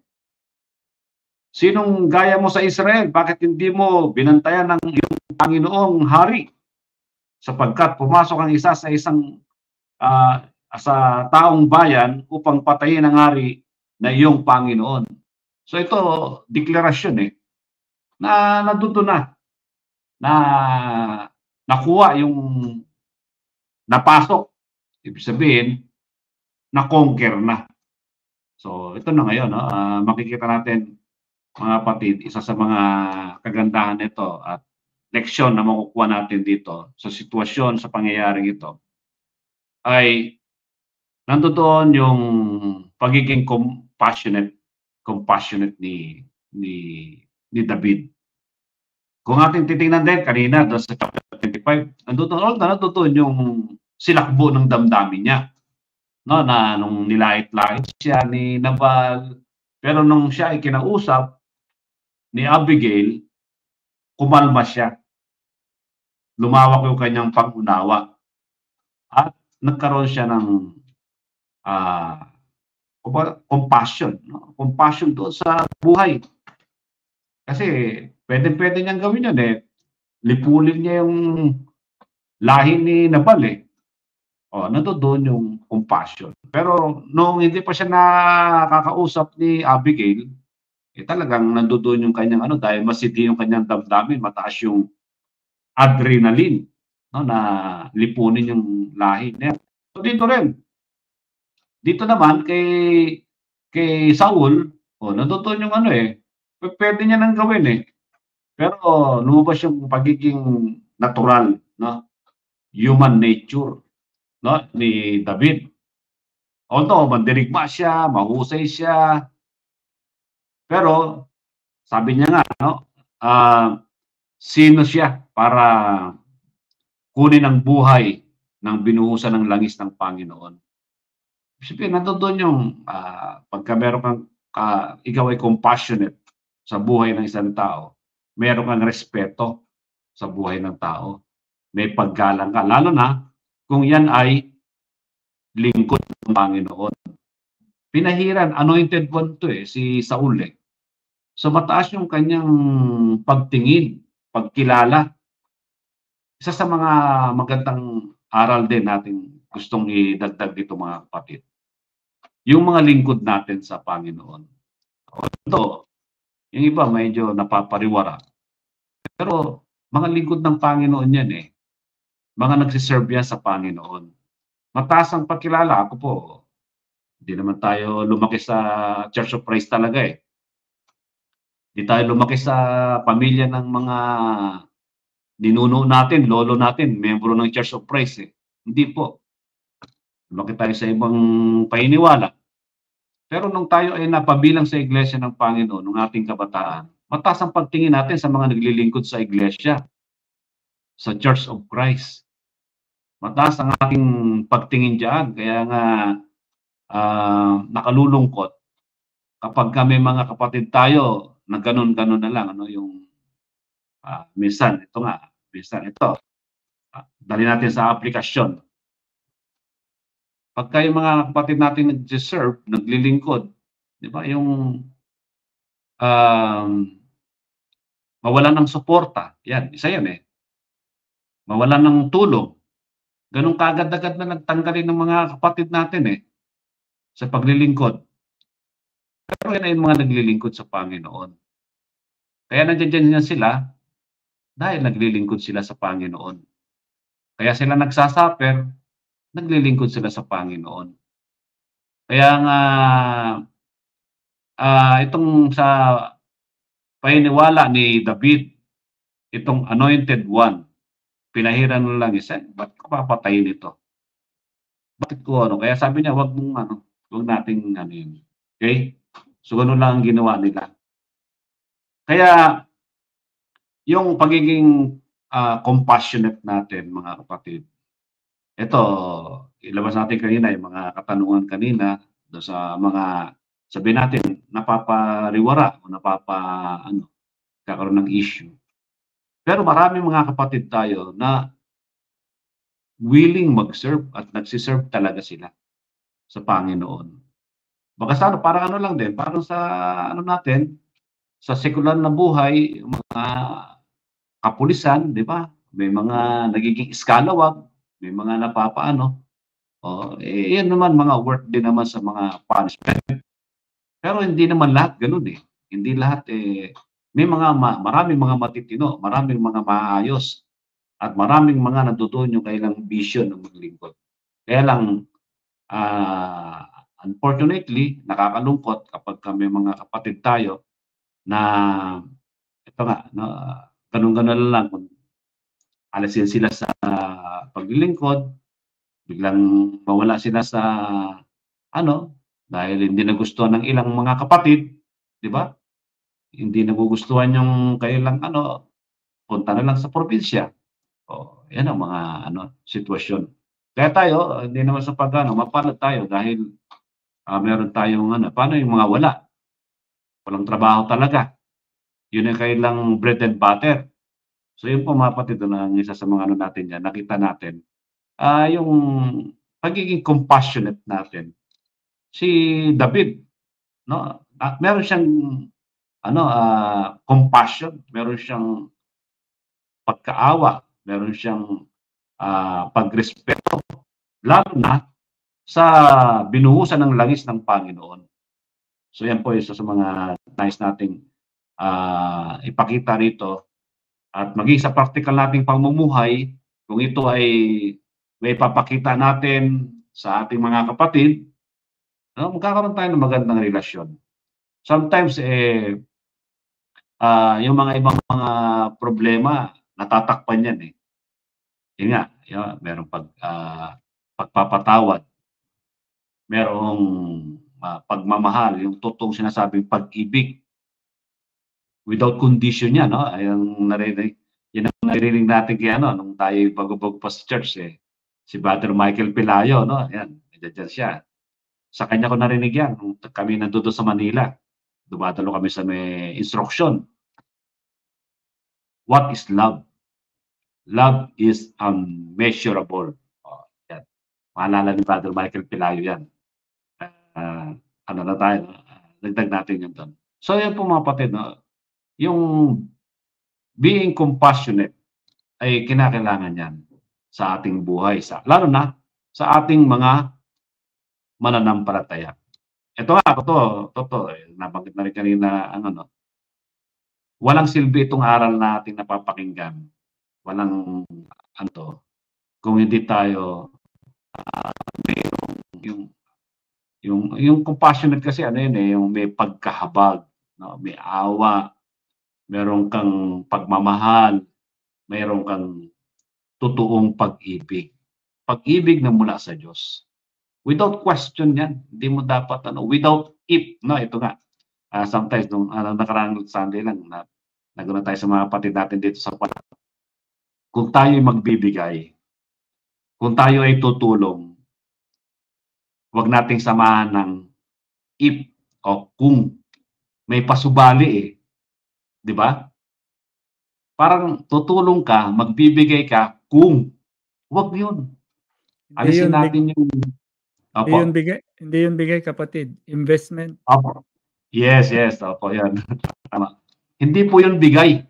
Sinong gaya mo sa Israel? Bakit hindi mo binantayan ng iyong Panginoong hari? Sapagkat pumasok ang isa sa isang uh, sa taong bayan upang patayin ang hari na iyong Panginoon. So ito, deklarasyon eh, na nandoon na, na nakuha yung napasok. Ibig sabihin, na-conquer na. So ito na ngayon, no? uh, makikita natin mga kapatid, isa sa mga kagandahan nito at leksyon na makukuha natin dito sa sitwasyon, sa pangyayaring ito, ay nandoon yung pagiging compassionate, compassionate ni, ni, ni David. Kung ating titingnan din kanina doon sa chapter twenty-five, nandoon, nandoon yung silakbo ng damdamin niya. No, na nung nilait-lait siya ni Nabal, pero nung siya ay kinausap ni Abigail, kumalma siya. Lumawak yung kanyang pag-unawa. At nagkaroon siya ng uh, compassion. No? Compassion doon sa buhay. Kasi pwede-pwede niyang gawin yun eh. Lipulin niya yung lahi ni Nabal eh. O, nandoon yung compassion. Pero nung hindi pa siya nakakausap ni Abigail, eh talagang nandoon yung kanyang ano, dahil masidi yung kanyang damdamin, mataas yung adrenaline, no, na lipunin yung lahi niya. So dito rin, dito naman kay kay Saul, oh, nandoon yung ano eh, pwede niya nang gawin eh. Pero lumabas yung pagiging natural, no, human nature, no, ni David. Although mandirigma siya, mahusay siya, pero Sabi niya nga, no, ah, sino siya para kunin ang buhay ng binuhusan ng langis ng Panginoon. Siyempre, nandoon yung ah, pagka meron kang, ah, ikaw ay compassionate sa buhay ng isang tao, meron kang respeto sa buhay ng tao, may paggalang ka, lalo na kung yan ay lingkod ng Panginoon. Pinahiran, anointed one to eh, si Saul eh. So mataas yung kanyang pagtingin, pagkilala. Isa sa mga magandang aral din natin gustong idagdag dito mga kapatid. Yung mga lingkod natin sa Panginoon. Ito, yung iba medyo napapariwara. Pero mga lingkod ng Panginoon yan eh. Mga nagsiserve yan sa Panginoon. Mataas ang pagkilala. Ako po, hindi naman tayo lumaki sa Church of Christ talaga eh. Hindi tayo lumaki sa pamilya ng mga ninuno natin, lolo natin, membro ng Church of Christ eh. Hindi po. Lumaki tayo sa ibang paniniwala. Pero nung tayo ay napabilang sa iglesia ng Panginoon, ng ating kabataan, mataas ang pagtingin natin sa mga naglilingkod sa iglesia, sa Church of Christ. Mataas ang ating pagtingin dyan. Kaya nga uh, nakalulungkot kapag kami mga kapatid tayo na ganun-ganun na lang. Ano, yung uh, minsan, ito nga, minsan ito. Uh, dali natin sa aplikasyon. Pagka yung mga kapatid natin nag-serve, naglilingkod, di ba, yung um, mawalan ng suporta, yan, isa yan eh. Mawalan ng tulong. Ganun kaagad-agad na nagtanggalin ng mga kapatid natin eh, sa paglilingkod. Pero yan ay yung mga naglilingkod sa Panginoon. Kaya nandiyan yan sila dahil naglilingkod sila sa Panginoon. Kaya sila nagsasuffer, naglilingkod sila sa Panginoon. Kaya nga, uh, itong sa paniniwala ni David, itong anointed one, pinahiran mo lang isa, ba't ko papatayin ito? Bakit ko ano? Kaya sabi niya, wag mong ano, wag nating ano yun. Okay? So, ganun lang ang ginawa nila. Kaya, yung pagiging uh, compassionate natin, mga kapatid, ito, ilabas natin kanina, yung mga katanungan kanina, do sa mga, sabihin natin, napapariwara o napapa, ano, kakaroon ng issue. Pero marami mga kapatid tayo na willing mag-serve at nagsiserve talaga sila sa Panginoon. Baka sa ano, parang ano lang din, parang sa ano natin, sa sekular na buhay, mga kapulisan, di ba? May mga nagiging iskalawag, may mga napapaano. O, eh, yan naman, mga work din naman sa mga punishment. Pero hindi naman lahat ganun eh. Hindi lahat eh, may mga, ma, maraming mga matitino, maraming mga maayos, at maraming mga natutuon yung kailang vision ng maglingkod. Kaya lang, uh, unfortunately, nakakalungkot kapag kami mga kapatid tayo na ito nga, no, ganun-ganun lang kung alisin sila sa paglilingkod, biglang mawala sila sa ano, dahil hindi nagustuhan ng ilang mga kapatid, di ba? Hindi nagugustuhan yung kailang ano, punta na lang sa probinsya. O, yan ang mga ano, sitwasyon. Kaya tayo, hindi naman sa pag-ano, mapalad tayo dahil uh, meron tayong ano, paano yung mga wala? Walang trabaho talaga. Yun yung kailang bread and butter. So yun po mga kapatid, na isa sa mga ano natin yan, nakita natin, uh, yung pagiging compassionate natin. Si David, no, uh, meron siyang ano, uh, compassion, meron siyang pagkaawa, meron siyang uh, pagrespeto, lalo na sa binuhusan ng langis ng Panginoon. So yan po isa sa mga nice nating uh, ipakita rito at maging sa practical nating pamumuhay, kung ito ay may papakita natin sa ating mga kapatid, no, magkakaroon tayo ng magandang relasyon. Sometimes, eh, uh, yung mga ibang mga problema, natatakpan yan eh. Yun nga, yun, merong pag, uh, pagpapatawad, merong uh, pagmamahal, yung totoong sinasabing pag-ibig. without condition yan, no? Ayang narinig, yan ang narinig natin kaya, ano, nung tayo bago-bago pa sa church, eh. Si Brother Michael Pelayo, no? Yan, nandiyan siya. Sa kanya ko narinig yan, nung kami nandoon sa Manila. Dumadalo kami sa may instruction. What is love? Love is unmeasurable. Oh, yan. Maalala ni Brother Michael Pelayo yan. Uh, ano na tayo, no? Dagdag natin yun doon. So yan po mga kapatid, no? Yung being compassionate ay kinakailangan yan sa ating buhay, sa, lalo na sa ating mga mananampalataya. Ito nga, totoo, totoo, eh, nabanggit na rin kanina ang ano, walang silbi itong aral na ating napapakinggan. Walang ano to, kung hindi tayo uh, mayroong yung yung yung compassionate kasi ano yun eh, yung may pagkahabag, no? May awa, meron kang pagmamahal, meron kang totoong pag-ibig. Pag-ibig na mula sa Diyos. Without question yan. Hindi mo dapat, ano, without if, no, ito nga. Uh, sometimes, nung ano, nakaraang Sunday lang, na, naguna tayo sa mga kapatid natin dito sa pala. Kung tayo ay magbibigay, kung tayo ay tutulong, huwag nating samahan ng if o kung. May pasubali eh. Di ba? Parang tutulong ka, magbibigay ka, kung. Huwag yun. Alisin natin yung... Hindi yun bigay, hindi yun bigay, kapatid. Investment. Opo. Yes, yes. Opo, yan. Tama. Hindi po yun bigay.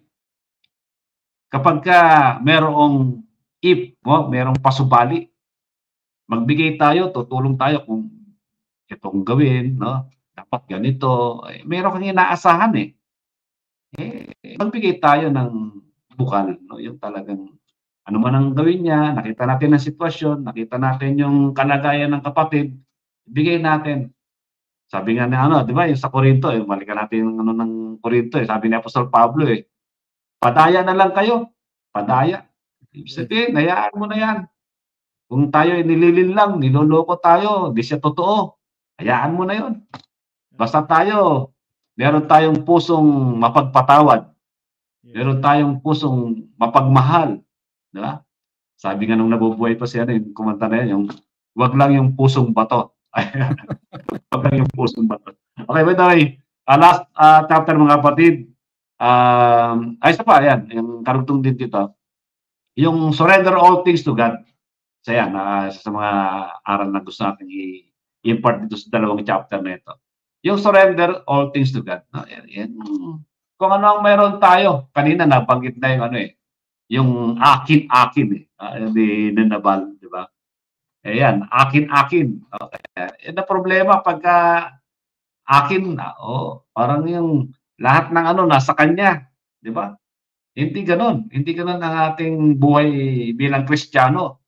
Kapag ka merong if, no, merong pasubali, magbigay tayo, tutulong tayo kung itong gawin, no? Dapat ganito. Eh, meron kang inaasahan eh. Eh, magbigay tayo ng bukal, no? Yung talagang ano man ang gawin niya, nakita natin ang sitwasyon, nakita natin yung kalagayan ng kapatid, bigay natin. Sabi nga na ano, di ba, yung sa Korinto, eh, balikan natin yung ano ng Korinto, eh, sabi ni Apostol Pablo, eh, padaya na lang kayo, padaya. Ibig sabihin, hayaan mo na yan. Kung tayo ay nililin lang, niloloko tayo, di siya totoo, hayaan mo na yun. Basta tayo, meron tayong pusong mapagpatawad, meron tayong pusong mapagmahal. Diba? Sabi nga nung nabubuhay pa siya, yung kumanta na yan, yung wag lang yung pusong bato. Wag lang yung pusong bato. Okay, by the way, uh, last uh, chapter mga kapatid, um, ay isa pa, yan, yung karugtong din dito, yung surrender all things to God. So yan, uh, sa mga aral na gusto natin i-impart dito sa dalawang chapter na ito. Yung surrender all things to God. No? Yan, yan, kung ano ang mayroon tayo, kanina nabanggit na yung ano eh, yung akin-akin eh. Uh, di nanabal, di ba? Ayan, akin-akin. Okay. Eh, na problema pagka akin, oh, parang yung lahat ng ano nasa kanya, di ba? Hindi ganoon. Hindi ganoon ang ating buhay bilang Kristiyano.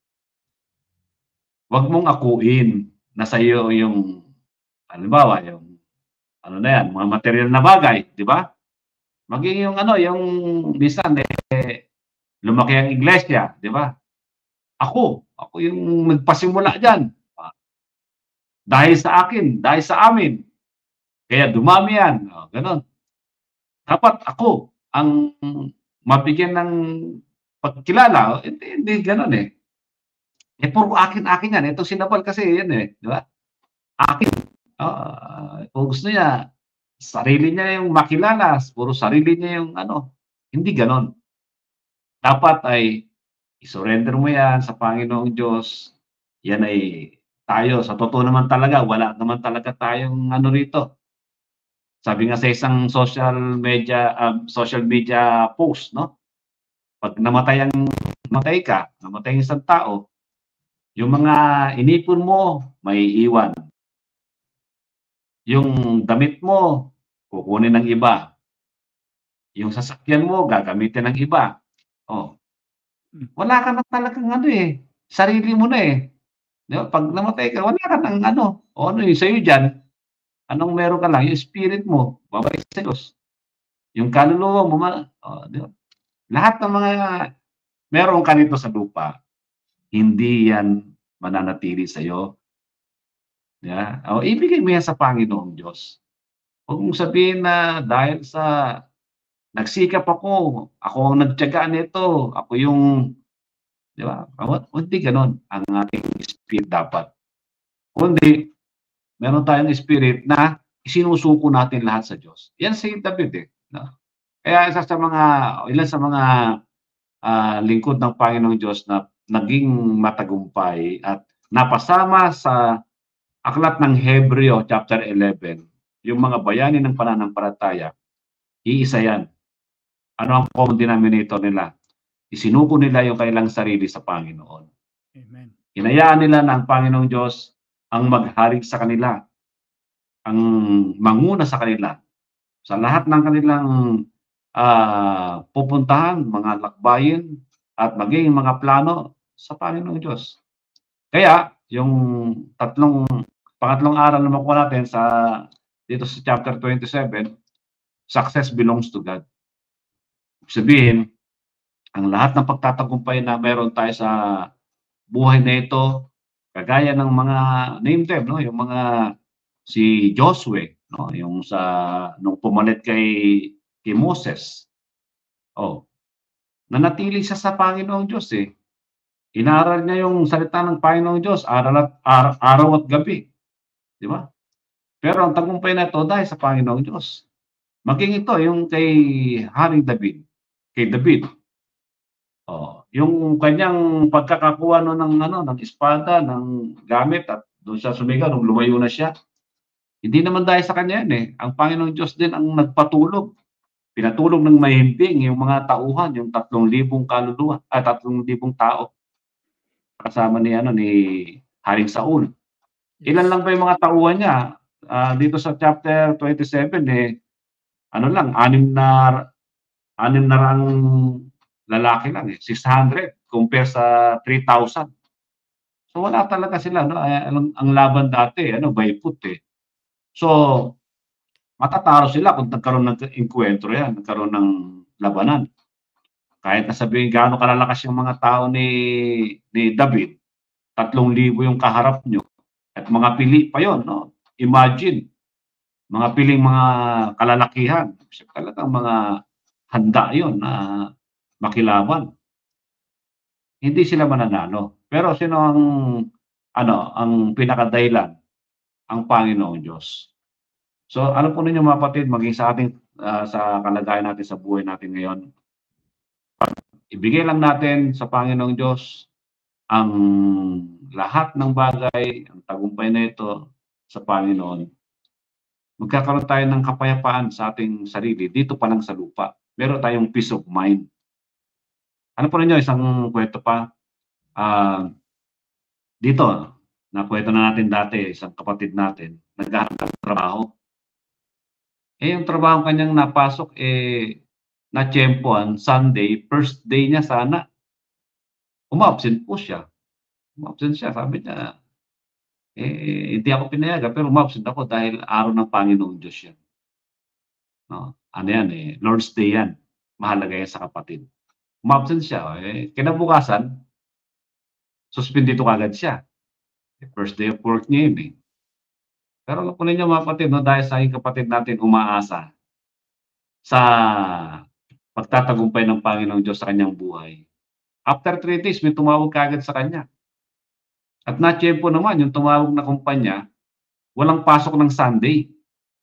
Huwag mong akuin na sa iyo yung halimbawa, yung ano na yan, mga material na bagay, di ba? Maging yung ano, yung bisan eh, lumaki ang iglesia, di ba? Ako, ako yung nagpasimula diyan. Dahil sa akin, dahil sa amin. Kaya dumami yan. O, ganun. Dapat ako ang mabigyan ng pagkilala. Hindi, hindi ganun eh. Eh, puro akin-akin yan. Itong sinapal kasi yan eh. Di ba? Akin. Uh, kung gusto niya, sarili niya yung makilala. Puro sarili niya yung ano. Hindi ganun. Dapat ay i-surrender mo yan sa Panginoong Diyos. Yan ay tayo. Sa totoo naman talaga, wala naman talaga tayong ano rito. Sabi nga sa isang social media uh, social media post, no? Pag namatay ang namatay ka, namatay ang isang tao, yung mga inipon mo, may iwan. Yung damit mo, kukunin ng iba. Yung sasakyan mo, gagamitin ng iba. Oh. Wala ka na talagang ano eh. Sarili mo na eh. Diba? Pag namatay ka, wala ka nang ano. O ano yung sa'yo dyan, anong meron ka lang? Yung spirit mo, babalik sa Diyos. Yung kaluluwa mo, oh, diba? Lahat ng mga meron ka nito sa lupa, hindi yan mananatili sa'yo. Diba? O, ibigay mo yan sa Panginoong Diyos. Huwag mong sabihin na dahil sa nagsikap ako, ako ang nagtiyaga nito, ako yung, di ba? Hindi ganon ang ating spirit dapat. Kundi, meron tayong spirit na isinusuko natin lahat sa Diyos. Yan si David eh. No? Kaya isa sa mga, ilan sa mga uh, lingkod ng Panginoong Diyos na naging matagumpay at napasama sa aklat ng Hebreo chapter eleven, yung mga bayani ng pananampalataya, iisa yan. Ano ang common denominator nila? Isinuko nila yung kanilang sarili sa Panginoon. Amen. Hinayaan nila na ang Panginoong Diyos ang magharig sa kanila, ang manguna sa kanila, sa lahat ng kanilang uh, pupuntahan, mga lakbayin, at maging mga plano sa Panginoong Diyos. Kaya, yung tatlong, pangatlong aral na makuha natin sa, dito sa chapter twenty-seven, success belongs to God. Sabihin, ang lahat ng pagtatagumpay na meron tayo sa buhay na ito, kagaya ng mga name them, no? Yung mga si Joshua, no? Yung sa nung pumalit kay kay Moses. Oh. Nanatili siya sa Panginoong Diyos eh. Inaral niya yung salita ng Panginoong Diyos araw at ar araw at gabi. Di ba? Pero ang tagumpay na ito dahil sa Panginoong Diyos. Maging ito yung kay Haring David, kay David. Oh, yung kanyang pagkakakuha no ng ano ng espada, ng gamit at doon siya sumigaw nung lumayo na siya. Hindi naman dahil sa kanya yan eh. Ang Panginoong Diyos din ang nagpatulog. Pinatulog ng mahimbing yung mga tauhan, yung tatlong libong kaluluwa, at tatlong libong tao. Kasama ni ano ni Haring Saul. Ilan lang ba yung mga tauhan niya? Uh, dito sa chapter twenty-seven eh ano lang, anim na anim na rang lalaki lang eh, six hundred compare sa three thousand. So wala talaga sila no, ay, ang, ang laban dati ano by foot eh. So matatalo sila kung nagkaroon ng encuentro yan, nagkaroon ng labanan. Kahit na sabihin gaano kalalakas yung mga tao ni ni David, tatlong libo yung kaharap nyo at mga pili pa yon, no? Imagine mga piling mga kalalakihan, talagang mga handa yon na makilaban. Hindi sila mananalo. Pero sino ang ano ang pinakadahilan? Ang Panginoong Diyos. So ano po ninyo mga kapatid, maging sa ating uh, sa kalagayan natin sa buhay natin ngayon, ibigay lang natin sa Panginoong Diyos ang lahat ng bagay, ang tagumpay na ito sa Panginoon. Magkakaroon tayo ng kapayapaan sa ating sarili dito pa lang sa lupa. Meron tayong peace of mind. Ano po ninyo, isang kwento pa. Uh, dito, nakwento na natin dati, isang kapatid natin, naghahanap ng trabaho. Eh, yung trabaho kanyang napasok, eh, na-tiyempoan, Sunday, first day niya sana. Umabsent po siya. Umabsent siya, sabi niya, eh, hindi ako pinayagan, pero umabsent ako dahil araw ng Panginoong Diyos yan. No? Ano yan eh, Lord's Day yan. Mahalaga yan sa kapatid. Umabsent siya, eh, kinabukasan, suspendito kagad siya. First day of work niya yun eh. Pero alam po ninyo mga kapatid, no, dahil sa aking kapatid natin umaasa sa pagtatagumpay ng Panginoong Diyos sa kanyang buhay. After three days, may tumawag kagad sa kanya. At na-tiyempo naman, yung tumawag na kumpanya, walang pasok ng Sunday.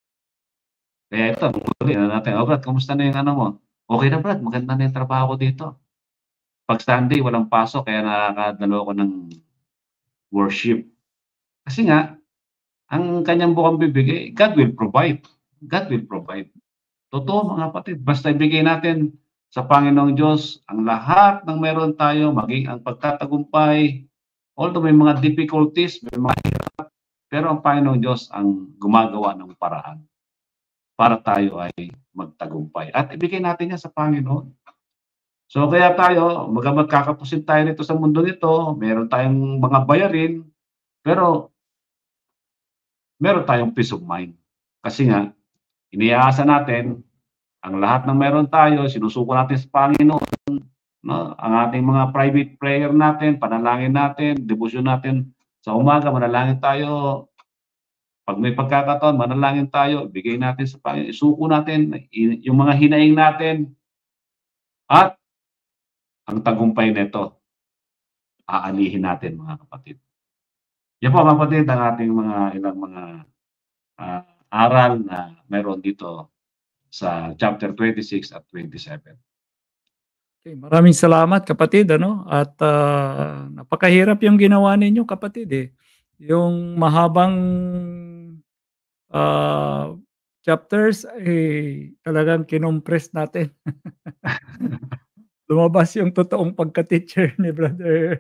Kaya ito, muli na natin, oh Brad, kamusta na yung ano mo? Okay na Brad, maganda na yung trabaho ko dito. Pag Sunday, walang pasok, kaya nakakadalo ko ng worship. Kasi nga, ang kanyang bukang bibigay, God will provide. God will provide. Totoo mga kapatid, basta ibigay natin sa Panginoong Diyos ang lahat ng meron tayo, maging ang pagtatagumpay, although may mga difficulties, may mga hirap, pero ang Panginoong Diyos ang gumagawa ng paraan para tayo ay magtagumpay. At ibigay natin yan sa Panginoon. So kaya tayo, magamat kakapusin tayo nito sa mundo nito, meron tayong mga bayarin, pero meron tayong peace of mind. Kasi nga, iniaasa natin, ang lahat ng meron tayo, sinusuko natin sa Panginoon, no? Ang ating mga private prayer natin, panalangin natin, devotion natin, sa umaga, manalangin tayo, Pag may pagkakataon, manalangin tayo, bigay natin sa Panginoon, isuko natin i- yung mga hinaing natin, at ang tagumpay nito, aanihin natin, mga kapatid. Yan po, mga kapatid, ang ating mga ilang mga ah, aral na meron dito sa chapter twenty-six at twenty-seven. Okay, maraming salamat kapatid, ano? At ah, napakahirap yung ginawa ninyo kapatid eh. Yung mahabang ah, chapters eh talagang kinompress natin. Lumabas yung totoong pagka-teacher ni Brother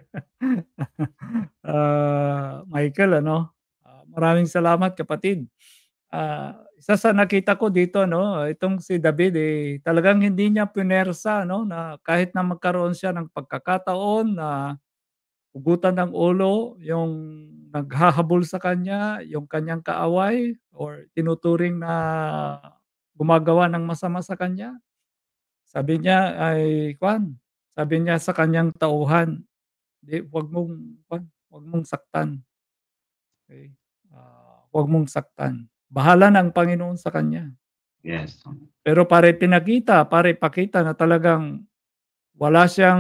ah, Michael, ano? Ah, maraming salamat kapatid. Ah, isa sa nakita ko dito, no, itong si David eh talagang hindi niya pinersa, no, na kahit na magkaroon siya ng pagkakataon na hugutan ng ulo yung naghahabol sa kanya, yung kanyang kaaway or tinuturing na gumagawa ng masama sa kanya. Sabi niya ay kuwan, sabi niya sa kanyang tauhan, "Di, wag mong kuwan, wag mong saktan." Okey, ah, "Wag mong saktan. Bahala na ang Panginoon sa kanya." Yes. Pero para ipinakita, para ipakita na talagang wala siyang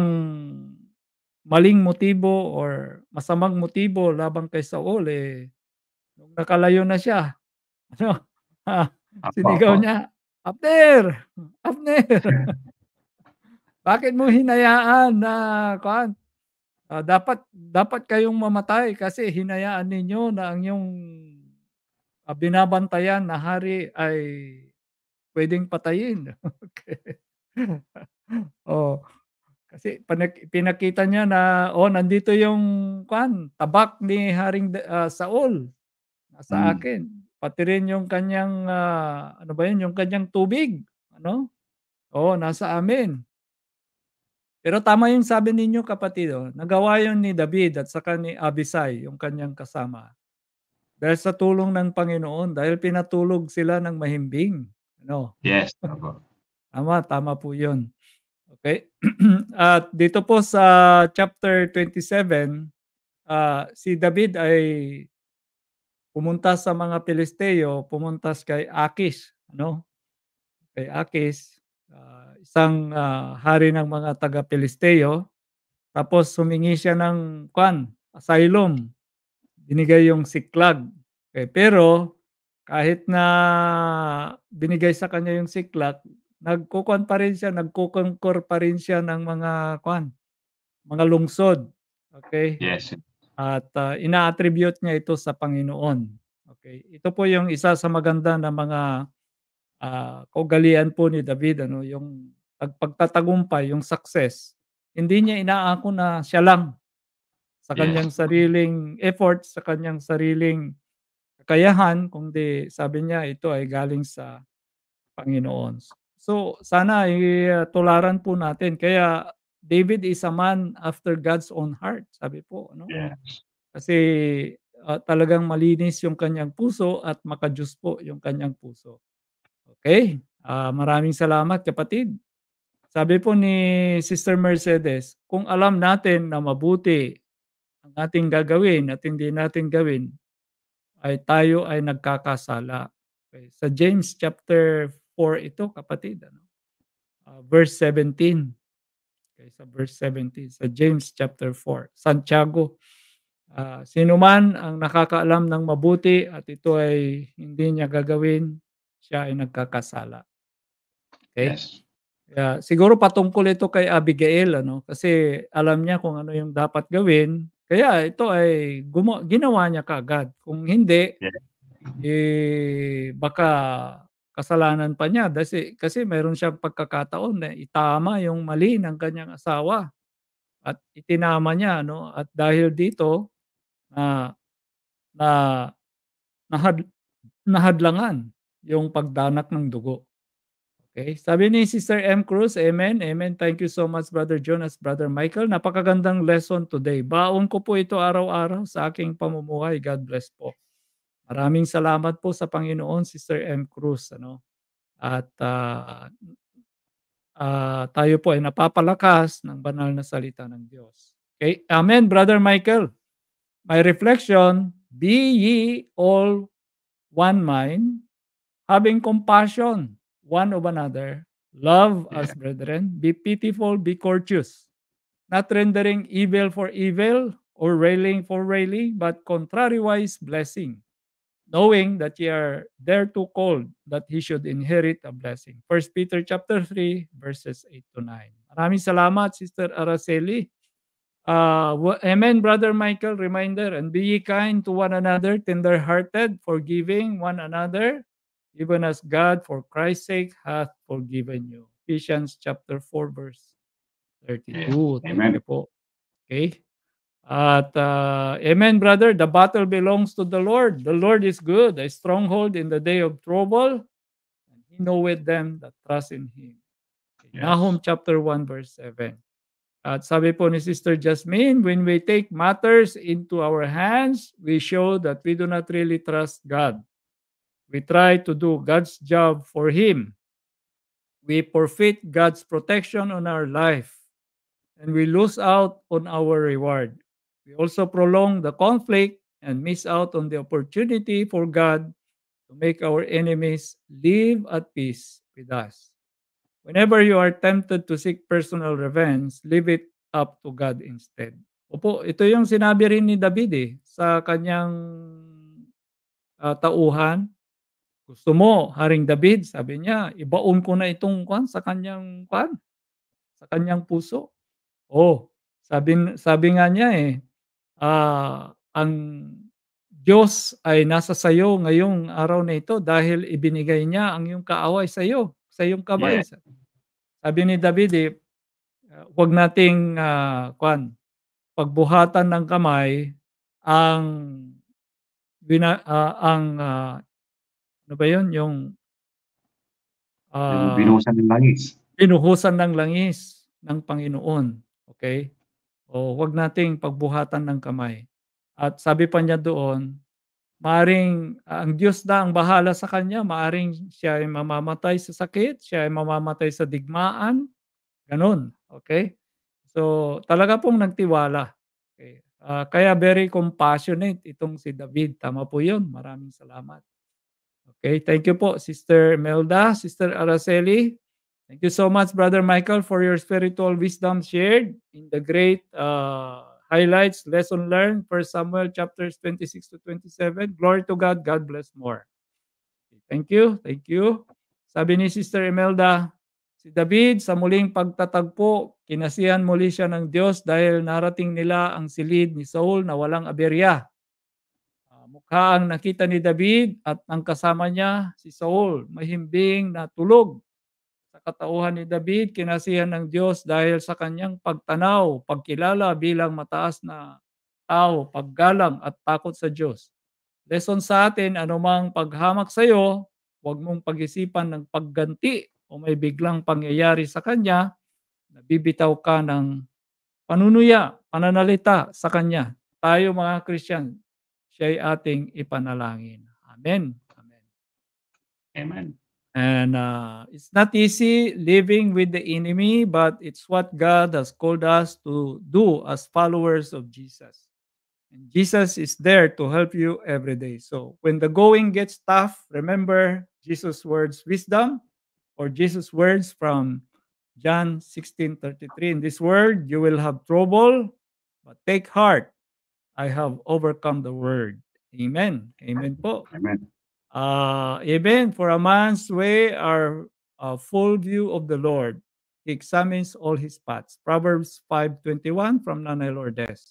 maling motibo or masamang motibo laban kay Saul, eh, nung nakalayo na siya, ano, ah, Apo, sinigaw apo. niya, "Abner, Abner, bakit mo hinayaan na kuwan, ah, dapat dapat kayong mamatay kasi hinayaan ninyo na ang iyong, ah, binabantayan na hari ay puwedeng patayin." Okey. Oh, kasi panak pinakita niya na, oh, nandito yung kuwan, tabak ni Haring da ah, Saul, nasa Mm. akin. Pati rin yung kanyang, ah, ano ba yun, yung kanyang tubig, ano, oo, nasa amin. Pero tama yung sabi ninyo kapatid, oh, nagawa yun ni David at saka ni Abisai, yung kanyang kasama. Dahil sa tulong ng Panginoon, dahil pinatulog sila ng mahimbing, ano. Yes, apo. Tama, tama po yun. Okay. At dito po sa chapter twenty-seven, ah, si David ay pumunta sa mga Pilisteo, pumunta kay Akish, ano, kay Akish, ah, isang, ah, hari ng mga taga-Pilisteo. Tapos humingi siya ng kuwan, asylum, binigay yung Siklag. Eh, pero kahit na binigay sa kanya yung Siklag, nagkukuwan pa rin siya, nagko-conquer pa rin siya ng mga kuwan, mga lungsod, okey? Yes. At, ah, ina-attribute niya ito sa Panginoon, okey? Ito po yung isa sa maganda na mga, ah, kaugalian po ni David, ano, yung pag pagtatagumpay, yung success. Hindi niya inaako na siya lang sa Yes. kanyang sariling effort, sa kanyang sariling kakayahan, kundi sabi niya ito ay galing sa Panginoon. So, sana ay ah, tularan po natin. Kaya David is a man after God's own heart, sabi po, ano? Yes. Kasi, ah, talagang malinis yung kanyang puso at maka-Diyos po yung kanyang puso. Okay, ah, maraming salamat kapatid. Sabi po ni Sister Mercedes, kung alam natin na mabuti ang ating gagawin at hindi natin gawin, ay tayo ay nagkakasala. Okay, sa James chapter four ito kapatid, ano, ah, verse seventeen. Okay, sa verse seventeen sa James chapter four. Santiago, ah, sino man ang nakakaalam ng mabuti at ito ay hindi niya gagawin, siya ay nagkakasala. Okay? Yes. Kaya siguro patungkol ito kay Abigail, ano, kasi alam niya kung ano yung dapat gawin, kaya ito ay gumawa ginawa niya kaagad. Kung hindi, Yes. eh, baka kasalanan pa niya kasi kasi meron siyang pagkakataon na itama yung mali ng kanyang asawa at itinama niya, no, at dahil dito na na nahad nahadlangan yung pagdanak ng dugo. Okay, sabi ni Sister M. Cruz, amen, amen. Thank you so much, Brother Jonas, Brother Michael. Napakagandang lesson today. Baon ko po ito araw-araw sa aking pamumuhay. God bless po. Maraming salamat po sa Panginoon, Sister M. Cruz. Ano? At ah, ah, tayo po ay napapalakas ng banal na salita ng Diyos. Okay, amen, Brother Michael. My reflection, be ye all one mind, having compassion one of another, love Yeah. as brethren, be pitiful, be courteous, not rendering evil for evil or railing for railing, but contrariwise blessing, knowing that ye are thereto called that he should inherit a blessing. First Peter chapter three, verses eight to nine. Maraming salamat, Sister Araceli. Uh, wa- amen, Brother Michael. Reminder, and be ye kind to one another, tender-hearted, forgiving one another, even as God for Christ's sake hath forgiven you. Ephesians chapter four, verse Yeah. thirty-two. Thank Amen. you po. Okay. At uh, amen, brother. The battle belongs to the Lord. The Lord is good, a stronghold in the day of trouble, and He knoweth them that trust in Him. Okay. Yes. Nahum chapter one, verse seven. At sabi po ni Sister Jasmine, when we take matters into our hands, we show that we do not really trust God. We try to do God's job for Him. We forfeit God's protection on our life, and we lose out on our reward. We also prolong the conflict and miss out on the opportunity for God to make our enemies live at peace with us. Whenever you are tempted to seek personal revenge, leave it up to God instead. Opo, ito yung sinabi rin ni David eh, sa kanyang ah, tauhan. Gusto mo, Haring David, sabi niya, ibaon ko na itong kwan sa kanyang kwan, sa kanyang puso. Oh, sabi sabi nga niya eh, ah, ang Diyos ay nasa sayo ngayong araw na ito dahil ibinigay niya ang iyong kaaway sa iyo, sa iyong kamay. Yeah. Sabi ni David eh, ah, huwag nating ah, kwan, pagbuhatan ng kamay ang bina, ah, ang ah, ano ba 'yun, yung Yung ah, binuhusan ng langis. binuhusan ng langis ng Panginoon. Okay? O wag nating pagbuhatan ng kamay. At sabi pa niya doon, maaring ah, ang Diyos na ang bahala sa kanya, maaring siya ay mamamatay sa sakit, siya ay mamamatay sa digmaan, gano'n, okay? So, talaga pong nagtiwala. Okay. Ah, kaya very compassionate itong si David, tama po 'yun, maraming salamat. Okay, thank you po, Sister Melda, Sister Araceli. Thank you so much, Brother Michael, for your spiritual wisdom shared in the great uh, highlights, lesson learned, First Samuel chapters twenty-six to twenty-seven. Glory to God. God bless more. Okay, thank you. Thank you. Sabi ni Sister Imelda, si David sa muling pagtatagpo, kinasihan muli siya ng Diyos dahil narating nila ang silid ni Saul na walang aberya. Ah, mukha ang nakita ni David at ang kasama niya si Saul, mahimbing na tulog. Sa katauhan ni David, kinasihan ng Diyos dahil sa kanyang pagtanaw, pagkilala bilang mataas na tao, paggalang at takot sa Diyos. Lesson sa atin, anumang paghamak sa iyo, huwag mong pag-isipan ng pagganti o may biglang pangyayari sa kanya, nabibitaw ka ng panunuya, pananalita sa kanya. Tayo mga Christian, siya'y ating ipanalangin. Amen. Amen. Amen. And uh, it's not easy living with the enemy, but it's what God has called us to do as followers of Jesus. And Jesus is there to help you every day. So when the going gets tough, remember Jesus' words, wisdom, or Jesus' words from John sixteen thirty-three. In this world, you will have trouble, but take heart. I have overcome the world. Amen. Amen po. Amen. Uh, even for a man's way are a full view of the Lord. He examines all his paths. Proverbs five twenty-one from Nanay Lourdes.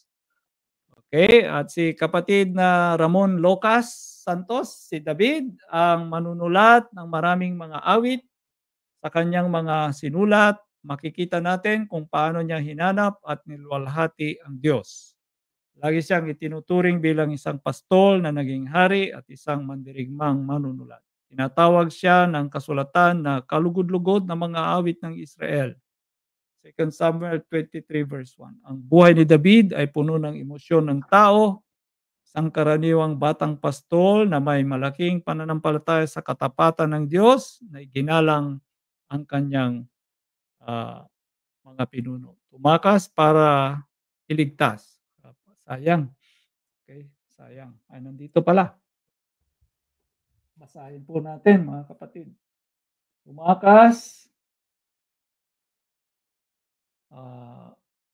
Okay, at si kapatid na Ramon Locas Santos, si David, ang manunulat ng maraming mga awit. Sa kanyang mga sinulat, makikita natin kung paano niya hinanap at nilwalhati ang Diyos. Lagi siyang itinuturing bilang isang pastol na naging hari at isang mandirigmang manunulat. Tinatawag siya ng kasulatan na kalugod-lugod na mga awit ng Israel. Second Samuel twenty-three verse one. Ang buhay ni David ay puno ng emosyon ng tao, isang karaniwang batang pastol na may malaking pananampalataya sa katapatan ng Diyos na iginalang ang kanyang ah, mga pinuno. Tumakas para iligtas. Sayang. Okay, sayang. Ay, nandito pala. Basahin po natin, mga kapatid. Tumakas. Uh,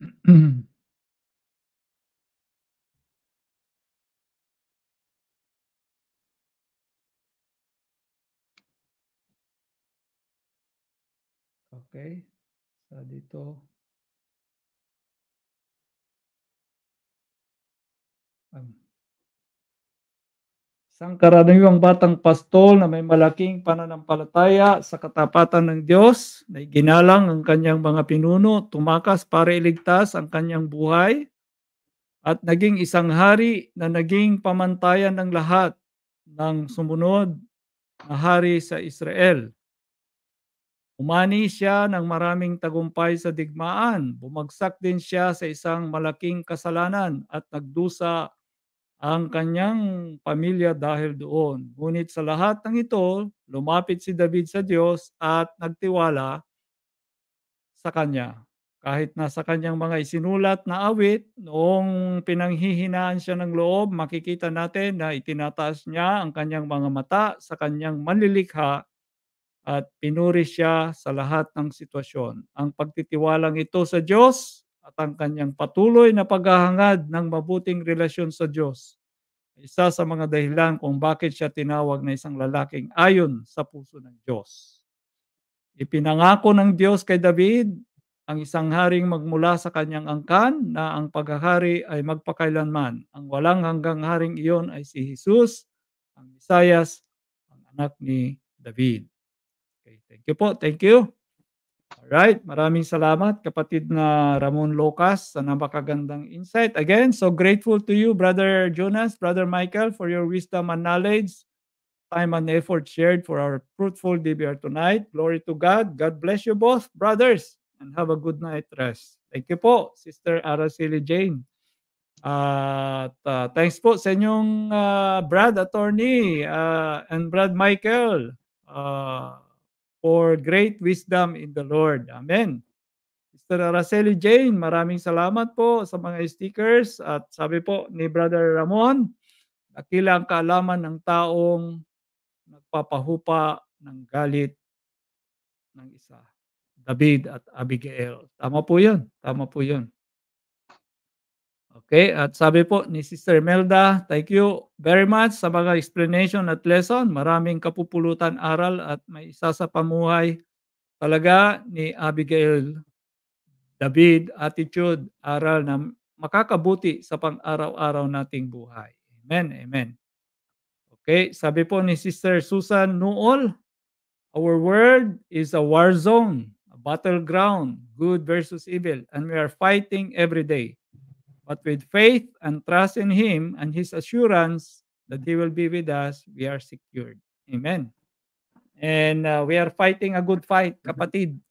okay. So, dito. Um, Isang karaniwang batang pastol na may malaking pananampalataya sa katapatan ng Diyos, na ginalang ang kanyang mga pinuno, tumakas para iligtas ang kanyang buhay, at naging isang hari na naging pamantayan ng lahat ng sumunod na hari sa Israel. Umani siya ng maraming tagumpay sa digmaan. Bumagsak din siya sa isang malaking kasalanan at nagdusa ang kanyang pamilya dahil doon. Ngunit sa lahat ng ito, lumapit si David sa Diyos at nagtiwala sa kanya. Kahit na sa kanyang mga isinulat na awit, noong pinanghihinaan siya ng loob, makikita natin na itinataas niya ang kanyang mga mata sa kanyang manlilikha at pinuri siya sa lahat ng sitwasyon. Ang pagtitiwalang ito sa Diyos at ang kanyang patuloy na paghahangad ng mabuting relasyon sa Diyos, isa sa mga dahilan kung bakit siya tinawag na isang lalaking ayon sa puso ng Diyos. Ipinangako ng Diyos kay David ang isang haring magmula sa kanyang angkan na ang paghahari ay magpakailanman. Ang walang hanggang haring iyon ay si Jesus, ang Mesiyas, ang anak ni David. Okay, thank you po, thank you. Alright, maraming salamat kapatid na Ramon Locas sa napakagandang insight. Again, so grateful to you, Brother Jonas, Brother Michael, for your wisdom and knowledge, time and effort shared for our fruitful D B R tonight. Glory to God. God bless you both, brothers, and have a good night rest. Thank you po, Sister Araceli Jane. At uh, thanks po sa inyong uh, Brad Attorney uh, and Brad Michael uh, for great wisdom in the Lord. Amen. Sister Araceli Jane, maraming salamat po sa mga stickers. At sabi po ni Brother Ramon, dakila ang kaalaman ng taong nagpapahupa ng galit ng isa. David at Abigail. Tama po yun. Tama po yun. Okay, at sabi po ni Sister Melda, thank you very much sa mga explanation at lesson. Maraming kapupulutan aral at may isa sa pamuhay talaga ni Abigail. David, attitude, aral na makakabuti sa pang-araw-araw nating buhay. Amen, amen. Okay, sabi po ni Sister Susan Nuol, our world is a war zone, a battleground, good versus evil, and we are fighting every day. But with faith and trust in Him and His assurance that He will be with us, we are secured. Amen. And uh, we are fighting a good fight, kapatid.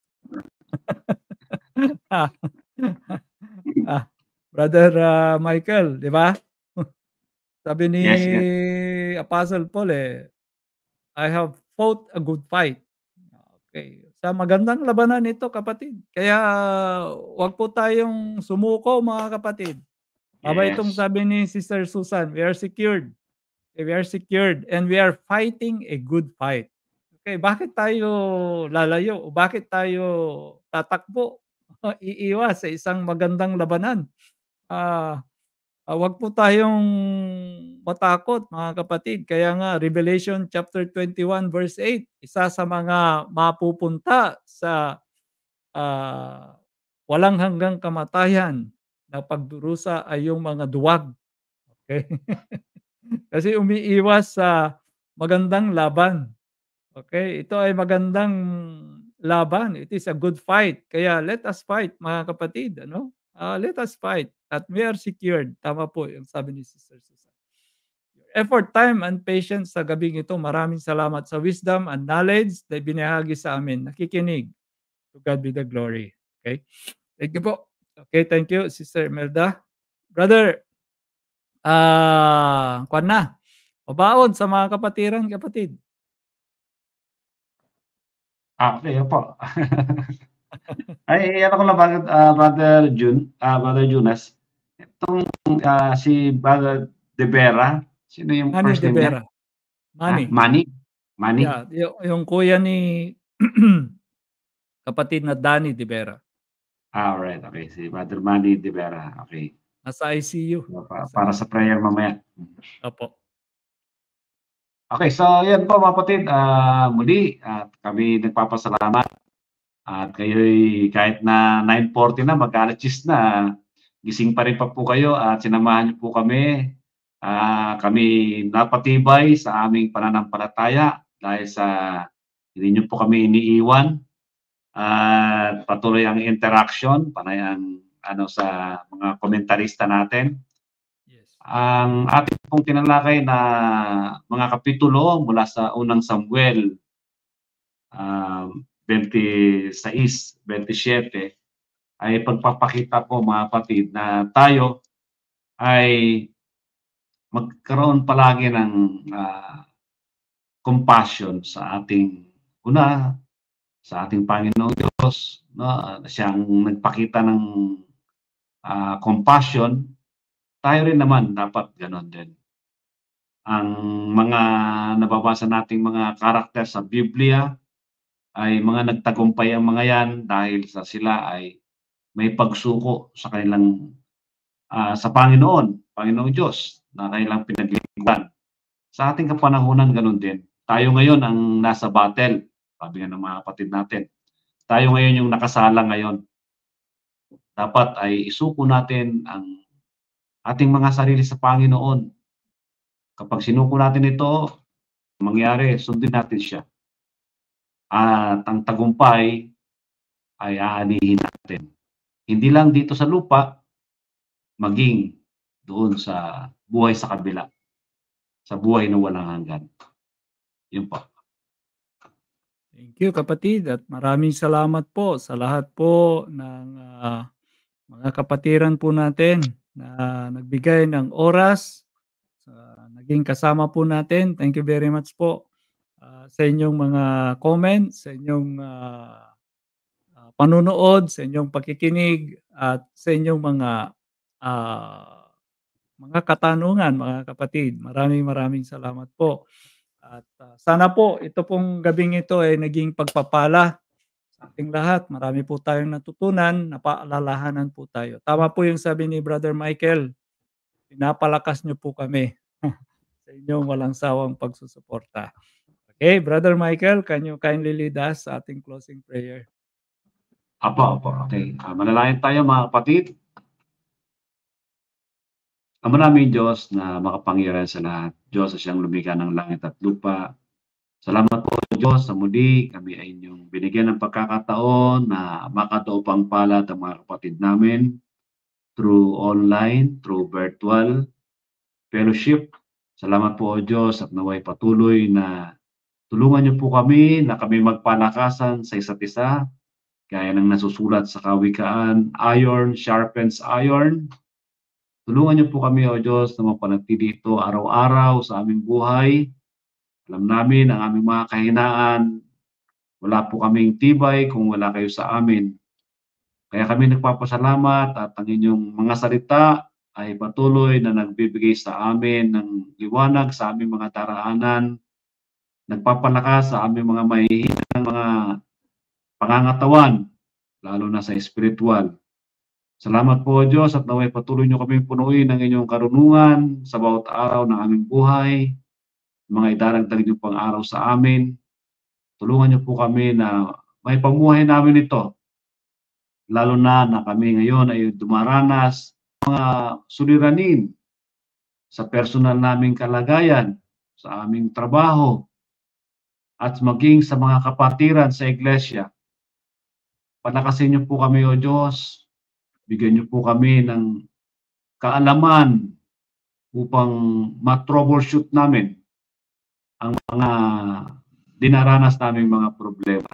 ah, ah, Brother uh, Michael, di ba? Sabi ni Yes, yes. Apostle Paul eh, I have fought a good fight. Okay. Sa magandang labanan ito, kapatid. Kaya wag po tayong sumuko, mga kapatid. Aba, Yes. itong sabi ni Sister Susan, we are secured. Okay, we are secured and we are fighting a good fight. Okay, bakit tayo lalayo? O bakit tayo tatakbo? Iiwas sa isang magandang labanan. Ah, uh, wag po tayong matakot, mga kapatid. Kaya nga Revelation chapter twenty-one verse eight, isa sa mga mapupunta sa uh, walang hanggang kamatayan na pagdurusa ay yung mga duwag. Okay? Kasi umiiwas sa magandang laban. Okay? Ito ay magandang laban. It is a good fight. Kaya let us fight, mga kapatid. Ano? Uh, let us fight. At we are secured. Tama po yung sabi ni Sister Susan. Your effort, time, and patience sa gabing ito. Maraming salamat sa wisdom and knowledge na binahagi sa amin. Nakikinig. To God be the glory. Okay? Thank you po. Okay, thank you, Sister Melda. Brother, ah, uh, kuwan na. Pabaon sa mga kapatiran, kapatid. Ah, okay, po. Ay, ano ko lang, uh, Brother Jun, uh, Brother Jonas, itong uh, si Brother De Vera, sino yung Manny first De name niya? Vera. Manny. Ah, Manny. Manny? Yeah, yung, yung kuya ni kapatid na Danny D B R. Ah, alright, okay. Si Brother Manny De Vera, okay. Nasa I C U. So, pa Nasa para I C sa U. prayer mamaya. Opo. Okay, so yan po mga kapatid, ah, muli at kami nagpapasalamat at kayo'y kahit na nine forty na, mag-alas diyes na, gising pa rin pa po kayo at sinamahan niyo po kami. Ah, kami napatibay sa aming pananampalataya dahil sa hindi niyo po kami iniiwan at patuloy ang interaction, panay ang ano sa mga komentarista natin. Yes. Ang ating pong tinalakay na mga kapitulo mula sa unang Samuel um, twenty-six, twenty-seven ay pagpapakita po mga kapatid na tayo ay magkaroon palagi ng ah, compassion sa ating una sa ating Panginoong Diyos, no? Siyang nagpakita ng ah, compassion, tayo rin naman dapat ganon din. Ang mga nababasa nating mga karakter sa Biblia ay mga nagtagumpay ang mga yan dahil sa sila ay may pagsuko sa kanilang ah, sa Panginoon, Panginoong Diyos na kanilang pinaglingkuran. Sa ating kapanahunan ganun din. Tayo ngayon ang nasa battle, sabi nga ng mga kapatid natin. Tayo ngayon yung nakasala ngayon. Dapat ay isuko natin ang ating mga sarili sa Panginoon. Kapag sinuko natin ito, mangyari, sundin natin siya. At ang tagumpay ay aanihin natin. Hindi lang dito sa lupa, maging doon sa buhay sa kabila. Sa buhay na walang hanggan. Yun po. Thank you kapatid at maraming salamat po sa lahat po ng ah, mga kapatiran po natin na nagbigay ng oras, sa naging kasama po natin. Thank you very much po ah, sa inyong mga comments, sa inyong ah, ah, panunood, sa inyong pakikinig at sa inyong mga ah, mga katanungan mga kapatid. Maraming maraming salamat po. At ah, sana po ito pong gabing ito ay naging pagpapala sa ating lahat. Marami po tayong natutunan, napaalalahanan po tayo. Tama po yung sabi ni Brother Michael, pinapalakas niyo po kami sa inyong walang sawang pagsusuporta. Okay, Brother Michael, can you kindly lead us sa ating closing prayer? Apo, apo. Okay. Uh, manalangin tayo mga kapatid. Ama namin Diyos na makapangyarihan sa lahat. Diyos sa siyang lumikha ng langit at lupa. Salamat po Diyos sa muli. Kami ay inyong binigyan ng pagkakataon na makadaupang palad ang mga kapatid namin through online, through virtual fellowship. Salamat po Diyos at naway patuloy na tulungan niyo po kami na kami magpalakasan sa isa't isa. Gaya ng nasusulat sa kawikaan, iron sharpens iron. Tulungan niyo po kami, O Diyos, na mapanatili ito araw-araw sa aming buhay. Alam namin ang aming mga kahinaan. Wala po kaming tibay kung wala kayo sa amin. Kaya kami nagpapasalamat at ang inyong mga salita ay patuloy na nagbibigay sa amin ng liwanag sa aming mga daraanan. Nagpapalakas sa aming mga mahihinang mga pangangatawan, lalo na sa espiritual. Salamat po Diyos at naway patuloy niyo kaming punuin ng inyong karunungan sa bawat araw ng aming buhay. Mga idaragdag niyo pang araw sa amin. Tulungan niyo po kami na may pamuhay namin ito. Lalo na na kami ngayon ay dumaranas mga suliranin sa personal naming kalagayan, sa aming trabaho, at maging sa mga kapatiran sa iglesia. Palakasin niyo po kami o Diyos. Bigyan niyo po kami ng kaalaman upang ma-troubleshoot namin ang mga dinaranas naming mga problema.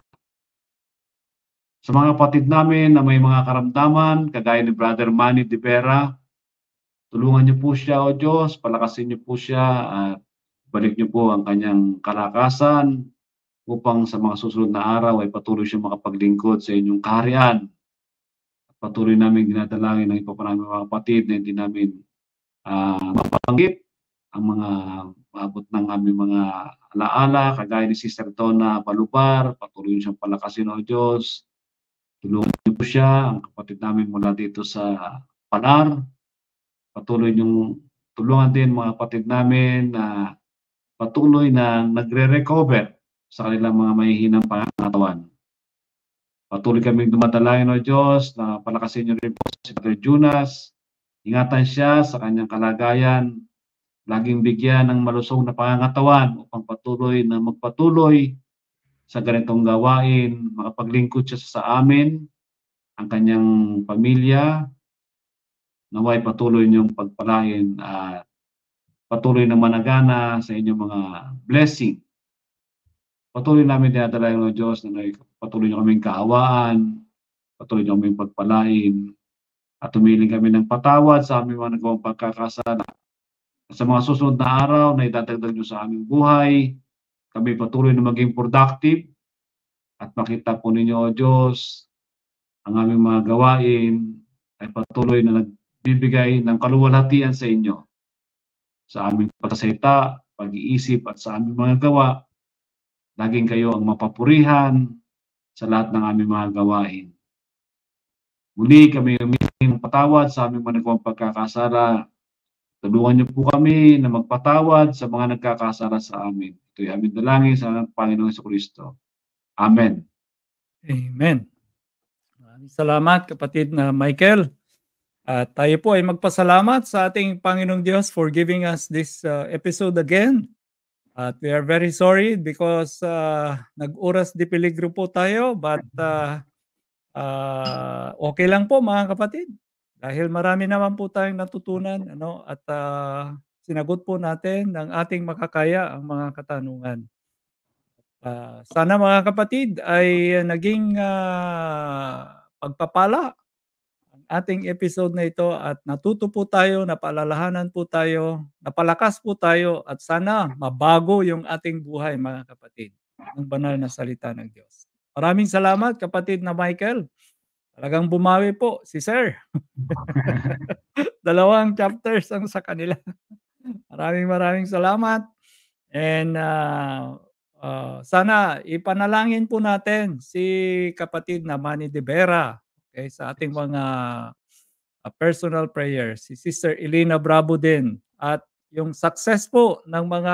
Sa mga kapatid namin na may mga karamdaman, kagaya ni Brother Manny De Vera, tulungan niyo po siya o Diyos, palakasin niyo po siya at balik niyo po ang kanyang kalakasan upang sa mga susunod na araw ay patuloy siya makapaglingkod sa inyong kaharian. Patuloy namin dinadalangin ng iba pa namin mga kapatid na hindi namin uh, mapanggit ang mga maabot ng aming mga alaala, kagaya ni Sister Donna Balubar, patuloy niyo siyang palakasin, O Diyos. Tulungan niyo po siya, ang kapatid namin mula dito sa Palar. Patuloy niyong tulungan din mga kapatid namin na patuloy na nagre-recover sa kanilang mga mahihinang pangangatawan. Patuloy kaming dumadalangin, O Diyos, na palakasin niyo rin po si Brother Jonas. Ingatan siya sa kanyang kalagayan. Laging bigyan ng malusog na pangangatawan upang patuloy na magpatuloy sa ganitong gawain. Makapaglingkod siya sa amin, ang kanyang pamilya. Naway patuloy niyong pagpalain at patuloy na managana sa inyong mga blessing. Patuloy namin dinadalayan ng Diyos na patuloy niyo kaming kaawaan, patuloy niyo kaming pagpalain, at tumiling kami ng patawad sa aming mga nagawang pagkakasala. At sa mga susunod na araw na idadagdag niyo sa aming buhay, kami patuloy na maging productive at makita po ninyo, O Diyos, ang aming mga gawain ay patuloy na nagbibigay ng kaluwalhatian sa inyo. Sa aming pagsasalita, pag-iisip at sa aming mga gawa, laging kayo ang mapapurihan sa lahat ng aming mga gawain. Muli kami humingi ng patawad sa aming mga nagawang pagkakasala. Tulungan niyo po kami na magpatawad sa mga nagkakasala sa amin. Ito'y aming dalangin sa Panginoong Jesucristo. Amen. Amen. Maraming salamat, kapatid na Michael. At tayo po ay magpasalamat sa ating Panginoong Diyos for giving us this uh, episode again. At we are very sorry because uh, nag-oras di peligro po tayo, but uh, uh, okay lang po mga kapatid. Dahil marami naman po tayong natutunan, ano, at uh, sinagot po natin ng ating makakaya ang mga katanungan. Uh, sana mga kapatid ay naging uh, pagpapala ang ating episode na ito at natuto po tayo, napaalalahanan po tayo, napalakas po tayo at sana mabago yung ating buhay mga kapatid ng banal na salita ng Diyos. Maraming salamat kapatid na Michael. Talagang bumawi po si Sir. Dalawang chapters ang sa kanila. Maraming maraming salamat. And uh, uh, sana ipanalangin po natin si kapatid na Manny De Vera, okay, sa ating mga uh, personal prayers. Si Sister Elena Bravo din. At yung success po ng mga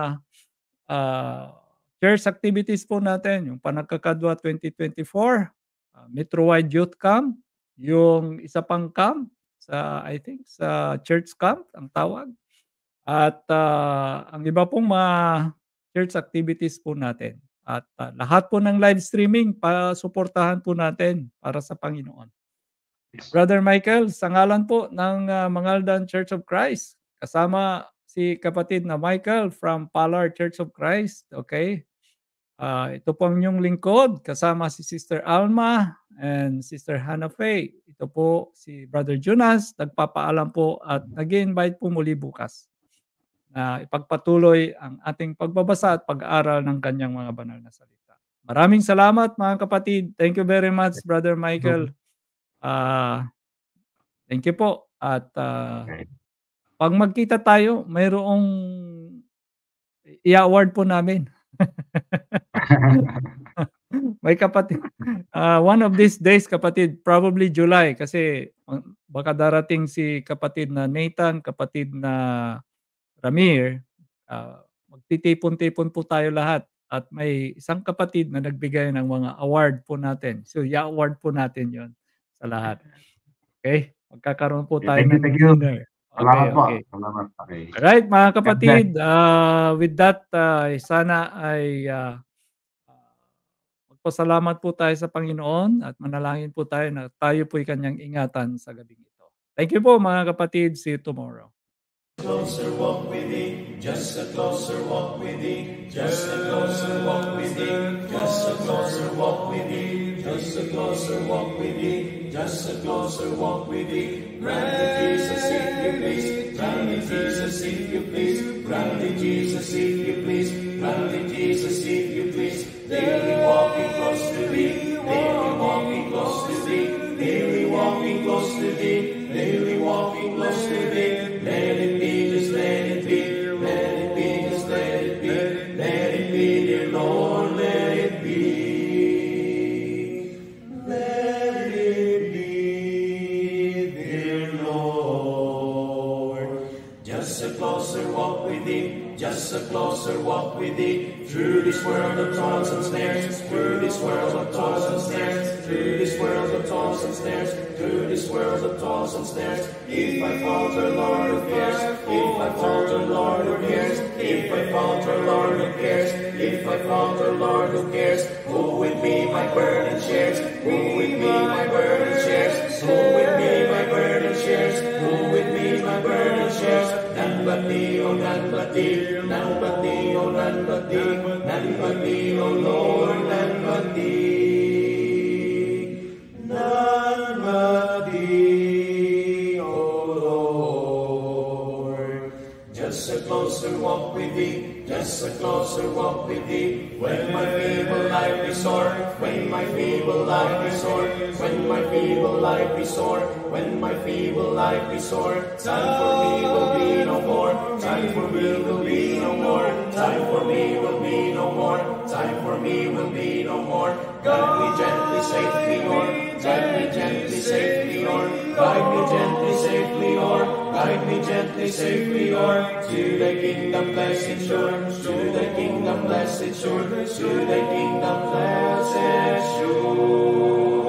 uh, church activities po natin, yung Panagkakadwa twenty twenty-four, Uh, Metro-wide Youth Camp, yung isa pang camp sa I think sa church camp ang tawag. At uh, ang iba pong mga church activities po natin. At uh, lahat po ng live streaming pa-suportahan po natin para sa Panginoon. Brother Michael, sa ngalan po ng uh, Mangaldan Church of Christ, kasama si kapatid na Michael from Palar Church of Christ, okay? Uh, ito po ang inyong lingkod, kasama si Sister Alma and Sister Hannah Faye. Ito po si Brother Jonas, nagpapaalam po at nag-invite po muli bukas na ipagpatuloy ang ating pagbabasa at pag-aaral ng kanyang mga banal na salita. Maraming salamat mga kapatid. Thank you very much, Brother Michael. Uh, thank you po. At uh, pag magkita tayo, mayroong i-award po namin. May kapatid, uh, one of these days kapatid, probably July, kasi baka darating si kapatid na Nathan, kapatid na Ramir, uh, magtitipon-tipon po tayo lahat at may isang kapatid na nagbigay ng mga award po natin. So i-award po natin yon sa lahat. Okay? Magkakaroon po tayo Thank you, ng thank you. dinner. Okay, Salamat po. okay. Salamat. Okay. Alright, mga kapatid, uh, with that, uh, sana ay uh, magpasalamat po tayo sa Panginoon at manalangin po tayo na tayo po'y kanyang ingatan sa gabing ito. Thank you po mga kapatid. See you tomorrow. Closer walk with thee, just a closer walk with thee, just a closer walk with thee, just a closer walk with thee, just a closer walk with thee, just a closer walk with thee. Grant it, Jesus, if you please. Grant it, Jesus, if you please. Grant it, Jesus, if you please. Grant it, Jesus, if you please. Daily walking close to thee, daily walking close to thee, daily walking close to thee, daily walking close to thee. Let it be, just let it be, let it be, just let it be, let with thee. Through this world of toils and snares, through this world of toils and snares, through this world of toils and snares, through this world of toils and snares. If I falter, Lord, who cares? If I falter, Lord, who cares? If I falter, Lord, who cares? If I falter, Lord, who cares? Who with me my burden shares? Who with me my burden shares? Who with me my burden shares? Who with me my burden shares? None but thee, oh none but thee, none but thee, oh none but thee, none but thee, oh Lord, none but thee, none but thee, oh Lord. Just a closer walk with thee, just a closer walk with thee. When my feeble life is sore, when my feeble life is sore, when my feeble life is sore, when my feeble life is sore, time for me will be no more, time for me will be no more, time for me will be no more, time for me will be no more. Guide me gently, safely, Lord, guide me gently, safely, Lord, guide me gently, safely, Lord, guide me gently, safely, Lord, to the kingdom blessed shore, to the kingdom blessed shore, to the kingdom blessed shore.